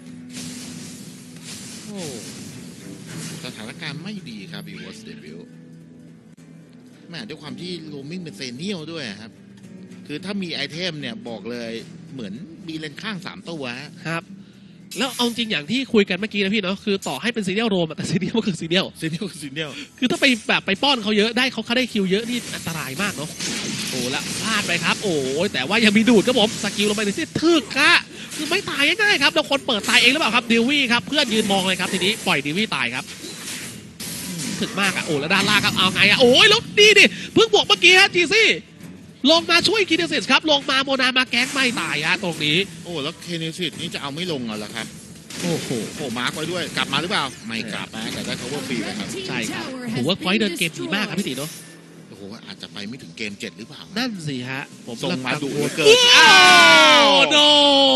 โอ้สถานการณ์ไม่ดีครับอีวอสเดบิวแม่ด้วยความที่โรมมิ่งเป็นเซเนียลด้วยครับ คือถ้ามีไอเทมเนี่ยบอกเลยเหมือนมีเลนข้าง3 ตัวฮะครับ แล้วเอาจริงอย่างที่คุยกันเมื่อกี้นะพี่เนาะคือต่อให้เป็นซีเรียลโรมแต่ซีเรียลก็คือซีเรียลเซเนียลคือเซเนียลคือถ้าไปแบบไปป้อนเขาเยอะได้เขาได้คิวเยอะนี่อันตรายมากเนาะโอ้ละพลาดไปครับโอ้ยแต่ว่ายังมีดูดครับผมสกิลลงไปในที่ถึกอะคือไม่ตายง่ายๆครับแล้วคนเปิดตายเองหรือเปล่าครับดิวี่ครับเพื่อนยืนมองเลยครับทีนี้ปล่อยดิวี่ตายครับถึกมากอะโอ้แล้วด้านล่างครับเอาไงอะโอ้ยแล้วดีดิเพิ่งบวกเมื่อกี้ฮะจีซี่ลงมาช่วยคินเดซิสครับลงมาโมนามาแก๊งไม่ตายฮะตรงนี้โอ้แล้วเคเนซิตนี่จะเอาไม่ลงเหรอครับโอ้โหโอ้มาร์กไว้ด้วยกลับมาหรือเปล่าไม่กลับนะแต่ได้ cover ฟรีไปครับใช่ครับผมว่าพอยต์เดินเกมดีมากครับพี่ติเนาะโอ้โหอาจจะไปไม่ถึงเกม 7 หรือเปล่านั่นสิฮะผมส่งมาดุกังวลเกินอ้าวโน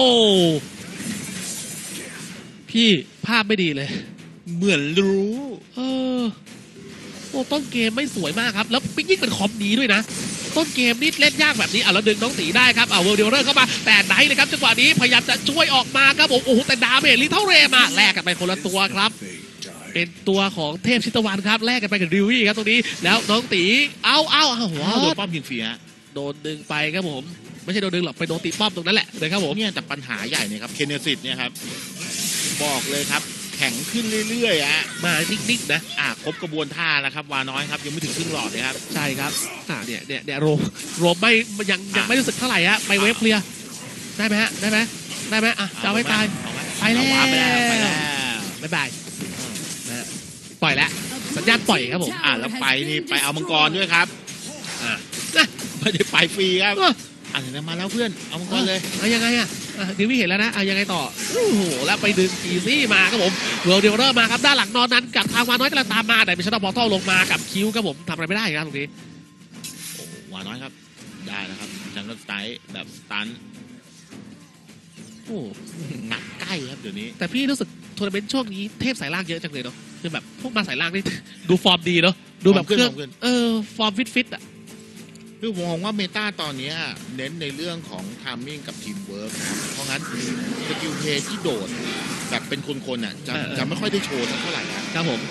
พี่ภาพไม่ดีเลยเหมือนรู้เออโอ้ต้นเกมไม่สวยมากครับ แล้วยิ่งเป็นคอมดีด้วยนะ ต้นเกมนี่เล่นยากแบบนี้แล้วดึงน้องตีได้ครับเวิร์ลเดอร์เข้ามาแต่ไหนเลยครับจังหวะนี้พยายามจะช่วยออกมาครับผมโอ้โหแต่ดาเมจลิเท่าเรมาแลกกันไปคนละตัวครับ เป็นตัวของเทพชิตวันครับแลกกันไปกับดิวี่ครับตรงนี้แล้วน้องตีเอาหัวโดนป้อมยิงฟรีฮะโดนดึงไปครับผมไม่ใช่โดนดึงหรอกไปโดนตีป้อมตรงนั้นแหละเลยครับผมเนี่ยแต่ปัญหาใหญ่เนี่ยครับเคเนซิตเนี่ยครับบอกเลยครับแข็งขึ้นเรื่อยๆฮะมานิ่งๆนะครบกระบวนท่าแล้วครับวาน้อยครับยังไม่ถึงครึ่งหลอดเลยครับใช่ครับเนี่ยโรมไม่ยังไม่รู้สึกเท่าไหร่ฮะไปเวฟเคลียร์ได้ไหมฮะได้ไหมอ่ะจะเอาไว้ตาย ไปแล้วเอาไปแล้วบ๊ายบายนะฮะปล่อยแล้วสัญญาณปล่อยครับผมแล้วไปนี่ไปเอามังกรด้วยครับนะไม่ได้ไปฟรีครับอ่ะเห็นไหมมาแล้วเพื่อนเอามังกรเลยเอายังไงอ่ะดิวี่เห็นแล้วนะเอายังไงต่อโอ้โหแล้วไปดึงอีซี่มาครับผมเวิร์ลเดลเรอร์มาครับด้านหลังนอนนั้นกับทางวาน้อยกำลังตามมาแต่เป็นชัตเตอร์พอร์ทัลลงมากับคิวครับผมทำอะไรไม่ได้ครับตรงนี้โอ้วาน้อยครับได้แล้วครับจังก็สไตล์แบบสตันโอ้หนักใกล้ครับเดี๋ยวนี้แต่พี่รู้สึกทัวร์นาเมนต์ช่วงนี้เทพสายล่างเยอะจังเลยเนาะคือแบบพวกมาสายล่างนี่ ดูฟอร์มดีเนาะดูแบบเครื่องฟอร์มฟิตอ่ะคือผมมองว่าเมตาตอนนี้เน้นในเรื่องของทามมิ่งกับทีมเวิร์กครับเพราะงั้นสกิลเพย์ที่โดดแบบเป็นคนๆจะไม่ค่อยได้โชว์สักเท่าไหร่ครับผม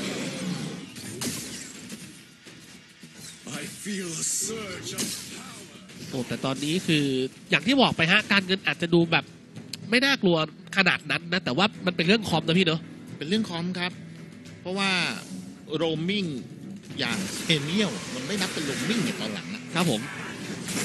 โอ้แต่ตอนนี้คืออย่างที่บอกไปฮะการเงินอาจจะดูแบบไม่น่ากลัวขนาดนั้นนะแต่ว่ามันเป็นเรื่องคอมนะพี่เนาะเป็นเรื่องคอมครับ เพราะว่าโรมมิ่งอย่างเซเนียลมันไม่นับเป็นโรมมิ่งในตอนหลังนะครับผมโ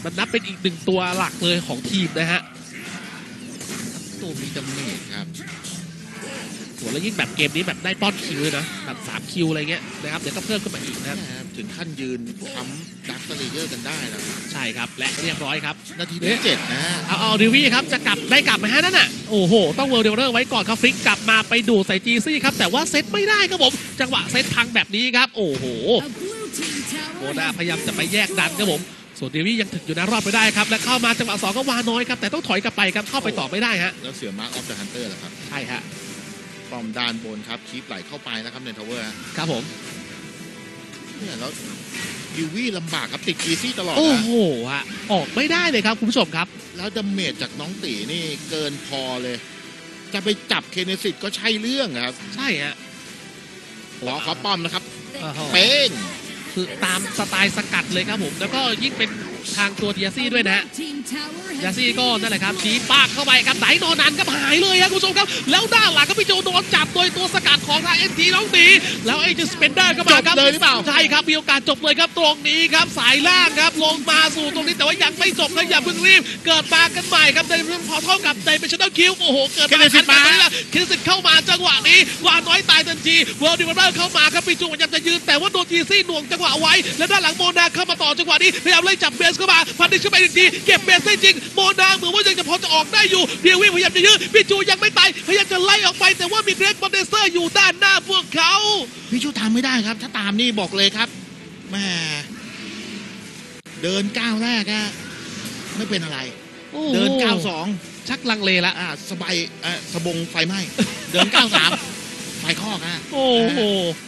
มันนับเป็นอีกหนึ่งตัวหลักเลยของทีมนะฮะตัวมีดาเมจครับโหแล้วยิ่งแบบเกมนี้แบบได้ป้อนคิวเลยนะแบบ3คิวอะไรเงี้ยนะครับเดี๋ยวก็เพิ่มขึ้นมาอีกนะครับถึงขั้นยืนค้ำดักสเลเยอร์กันได้แล้วครับใช่ครับและเรียบร้อยครับนาทีที่7นะฮะเอาดิวี่ครับจะกลับไหมฮะนั่นน่ะโอ้โหต้องเวิร์ลเดลเลอร์ไว้ก่อนครับฟลิกกลับมาไปดูดใส่จีซี่ครับแต่ว่าเซตไม่ได้ครับผมจังหวะเซตพังแบบนี้ครับโอ้โหโมนาพยายามจะไปแยกดันครับผมส่วนดิวี่ยังถึกอยู่นะรอดไปได้ครับและเข้ามาจังหวะ2ก็วาน้อยครับแต่ต้องถอยกลับไปครับเข้าไปต่อไม่ได้ฮะแล้วเสือมาร์คออฟเดอะฮันเตอร์แหละครับใช่ฮะป้อมด้านบนครับคีปไหลเข้าไปนะครับในทาวเวอร์ฮะครับผมเนี่ยแล้วดิวี่ลำบากครับติดกีซี่ตลอดโอ้นะโหฮะออกไม่ได้เลยครับคุณผู้ชมครับแล้วดาเมจจากน้องตีนี่เกินพอเลย จะไปจับเคเนซิตก็ใช่เรื่องครับใช่ฮะขอป้อมนะครับโอ้โหเป้งคือตามสไตล์สกัดเลยครับผมแล้วก็ยิ่งเป็นทางตัวเดียซี่ด้วยนะฮะ ยาซี่ก็นั่นแหละครับชี้ปากเข้าไปครับไหนนอนนันก็หายเลยครับคุณผู้ชมครับแล้วด้านหลังก็พี่โจโดนจับโดยตัวสกัดของทางเอ็นทีน้องตีแล้วไอ้เจสเปนเดอร์ก็มาครับจบเลยหรือเปล่าใช่ครับมีโอกาสจบเลยครับตรงนี้ครับสายล่างครับลงมาสู่ตรงนี้แต่ว่ายังไม่จบนะอย่าเพิ่งรีบเกิดมากันใหม่ครับในเรื่องพอเท่ากับในเป็นชแนลคิวโอ้โหเกิดมาทันกันเลยล่ะเคสซิตเข้ามาจังหวะนี้วาน้อยตายทันทีเวิร์ลดิวเดอร์เข้ามาครับพี่โจพยายามจะยืนแต่ว่าโดนจีซี่หน่วงจังหวะไว้แล้วด้านหลังโมนาเข้ามาต่อจังหวะนี้พยายามไล่จับเบสเข้ามาพันดิชเข้าไปอีกทีเก็บเบสได้จริงโมนาเหมือนว่ายังจะพอจะออกได้อยู่เดียวิ่งพยายามจะยื้อพี่จูยังไม่ตายพยายามจะไล่ออกไปแต่ว่ามีเกรกบอลเดเซอร์อยู่ด้านหน้าพวกเขาพี่ชูทำไม่ได้ครับ ถ้าตามนี่บอกเลยครับแหม่เดินก้าวแรกอะไม่เป็นอะไรโอ้โหเดินก้าวสองชักลังเลละสบายสบงไฟไหม้เดินก้าวสามไฟคอกอะโอ้โห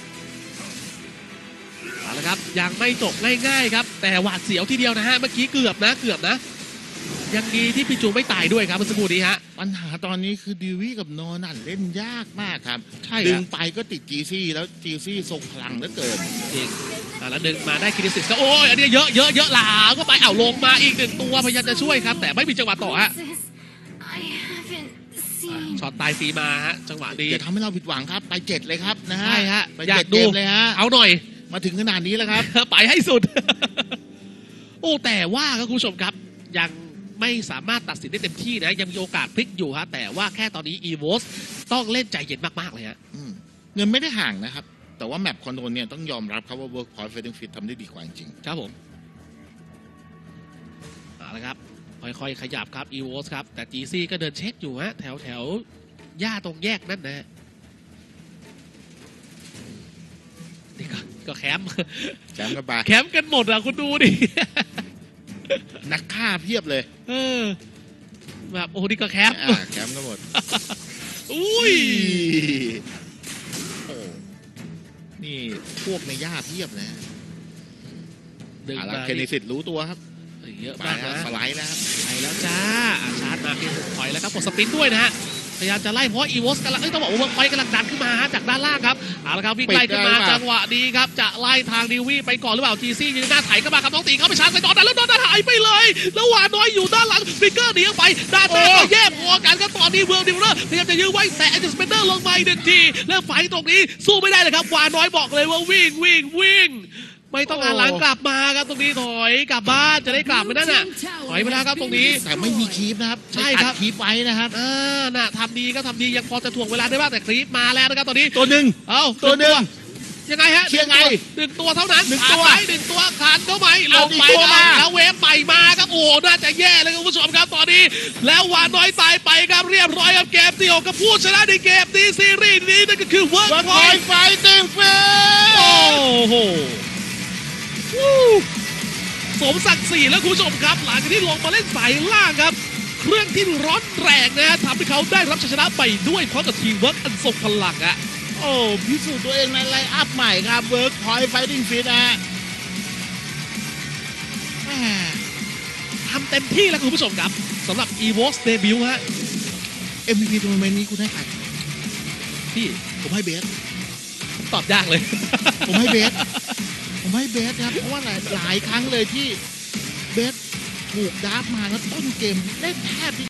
เอาละครับยังไม่จบง่ายๆครับแต่หวาดเสียวทีเดียวนะฮะเมื่อกี้เกือบนะยังดีที่พี่จูไม่ตายด้วยครับเมื่อสักครู่นี้ฮะปัญหาตอนนี้คือดิวี่กับโนนันเล่นยากมากครับใช่ครับดึงไปก็ติดจีซี่แล้วจีซี่ทรงพลังเหลือเกินจริงแล้วดึงมาได้คินิสิสก็โอ้ยอันนี้เยอะหลาก็ไปเอาลงมาอีกหนึ่งตัวพยายามจะช่วยครับแต่ไม่มีจังหวะต่อฮะช็อตตายฟรีมาฮะจังหวะดีอย่าทำให้เราผิดหวังครับ ไป7เลยครับนะฮะใช่ฮะไปอยาก 7 ดูเกมเลยฮะเอาหน่อยมาถึงขนาดนี้แล้วครับไปให้สุด โอ้แต่ว่าครับคุณผู้ชมครับยังไม่สามารถตัดสินได้เต็มที่นะยังมีโอกาสพลิกอยู่ฮะแต่ว่าแค่ตอนนี้ EVOS ต้องเล่นใจเย็นมากๆเลยฮะเงินไม่ได้ห่างนะครับ แต่ว่าแมปคอนโทรลเนี่ยต้องยอมรับครับว่า Workpoint Fighting Fit ทำได้ดีกว่าจริงครับผมเอาละครับค่อยๆขยับครับ EVOS ครับแต่ GC ก็เดินเช็คอยู่ฮะแถวหญ้าตรงแยกนั่นนะนี่ก็แคมป์ๆแชมป์กันไปแคมป์กันหมดอะคุณดูดินักฆ่าเพียบเลยเออแบบโอ้โหนี่ก็แคมป์แชมป์กันหมดอุ้ยโอ้นี่พวกในย่าเพียบนะดึงเอาละมาเคนนิสิตรู้ตัวครับเยอะไปมากครับนะสไลด์แล้วครับไปแล้วจ้าชาร์จมาเพียงถอยแล้วครับกดสปินด้วยนะฮะพยายามจะไล่เพราะอีวอสกำลังต้องบอกว่าเวิร์กพอยต์กำลังดันขึ้นมาฮะจากด้านล่างครับเอาละครับวิ่งไล่ขึ้นมาจังหวะดีครับจะไล่ทางดิวี่ไปก่อนหรือเปล่าจีซี่ยืนหน้าไถเข้ามาครับน้องตีเข้าไปชาร์จใส่ดอนนั้นแล้วดอนนั้นหายไปเลยแล้วหวานน้อยอยู่ด้านหลังฟิกเกอร์หนีออกไปด้านหน้าก็แยกพอกันครับตอนนี้เวิร์ลดิวเลอร์พยายามจะยื้อไว้แต่แอนติสเปนเดอร์ลงมาอีกหนึ่งทีแล้วไฟตรงนี้สู้ไม่ได้เลยครับหวานน้อยบอกเลยว่าวิ่งไม่ต้องหันหลังกลับมาครับตรงนี้ถอยกลับบ้านจะได้กลับไปนั่นน่ะถอยไปแล้วครับตรงนี้แต่ไม่มีคีปนะครับใช่ครับตัดคีปไว้นะครับน่ะทำดีก็ทำดียังพอจะถ่วงเวลาได้บ้างแต่คลิปมาแล้วนะครับตอนนี้ตัวหนึ่งเอ้าตัวหนึ่งยังไงฮะเชียร์ไงหนึ่งตัวเท่านั้นหนึ่งตัวขาดไปหนึ่งตัวขาดเข้าไปลเอางไปอีกตัวมาแล้วเวฟใหม่มาครับโอ้โหน่าจะแย่เลยครับคุณผู้ชมครับตอนนี้ แล้วหวานน้อยตายไปครับเรียบร้อยครับเกมที่6กับผู้ชนะในเกมนี้ซีรีส์นี้นั่นก็คือเวิร์ก Work พอย Point Fighting Fit โอ้โหวู้สมศักดิ์ศรีแล้วคุณผู้ชมครับหลังจากที่ลงมาเล่นสายล่างครับ เครื่องที่ร้อนแรงนะฮะทำให้เขาได้รับชัยชนะไปด้วยเพราะกับทีมเวิร์กอันทรงพลังอะโอ้พิสูจน์ตัวเองในไลน์อัพใหม่ครับ Work Point Fighting Fit นะฮะแหม่ทำเต็มที่แล้วคุณผู้ชมครับสำหรับ EVOS Debut ฮะ MVP ทัวร์นาเมนต์นี้คุณให้ใครพี่ผมให้เบสตอบยากเลยผมให้เบส ผมให้เบสครับ เพราะว่าหลายครั้งเลยที่เบสถูกดราฟมาแล้วต้นเกมเล่นแทบ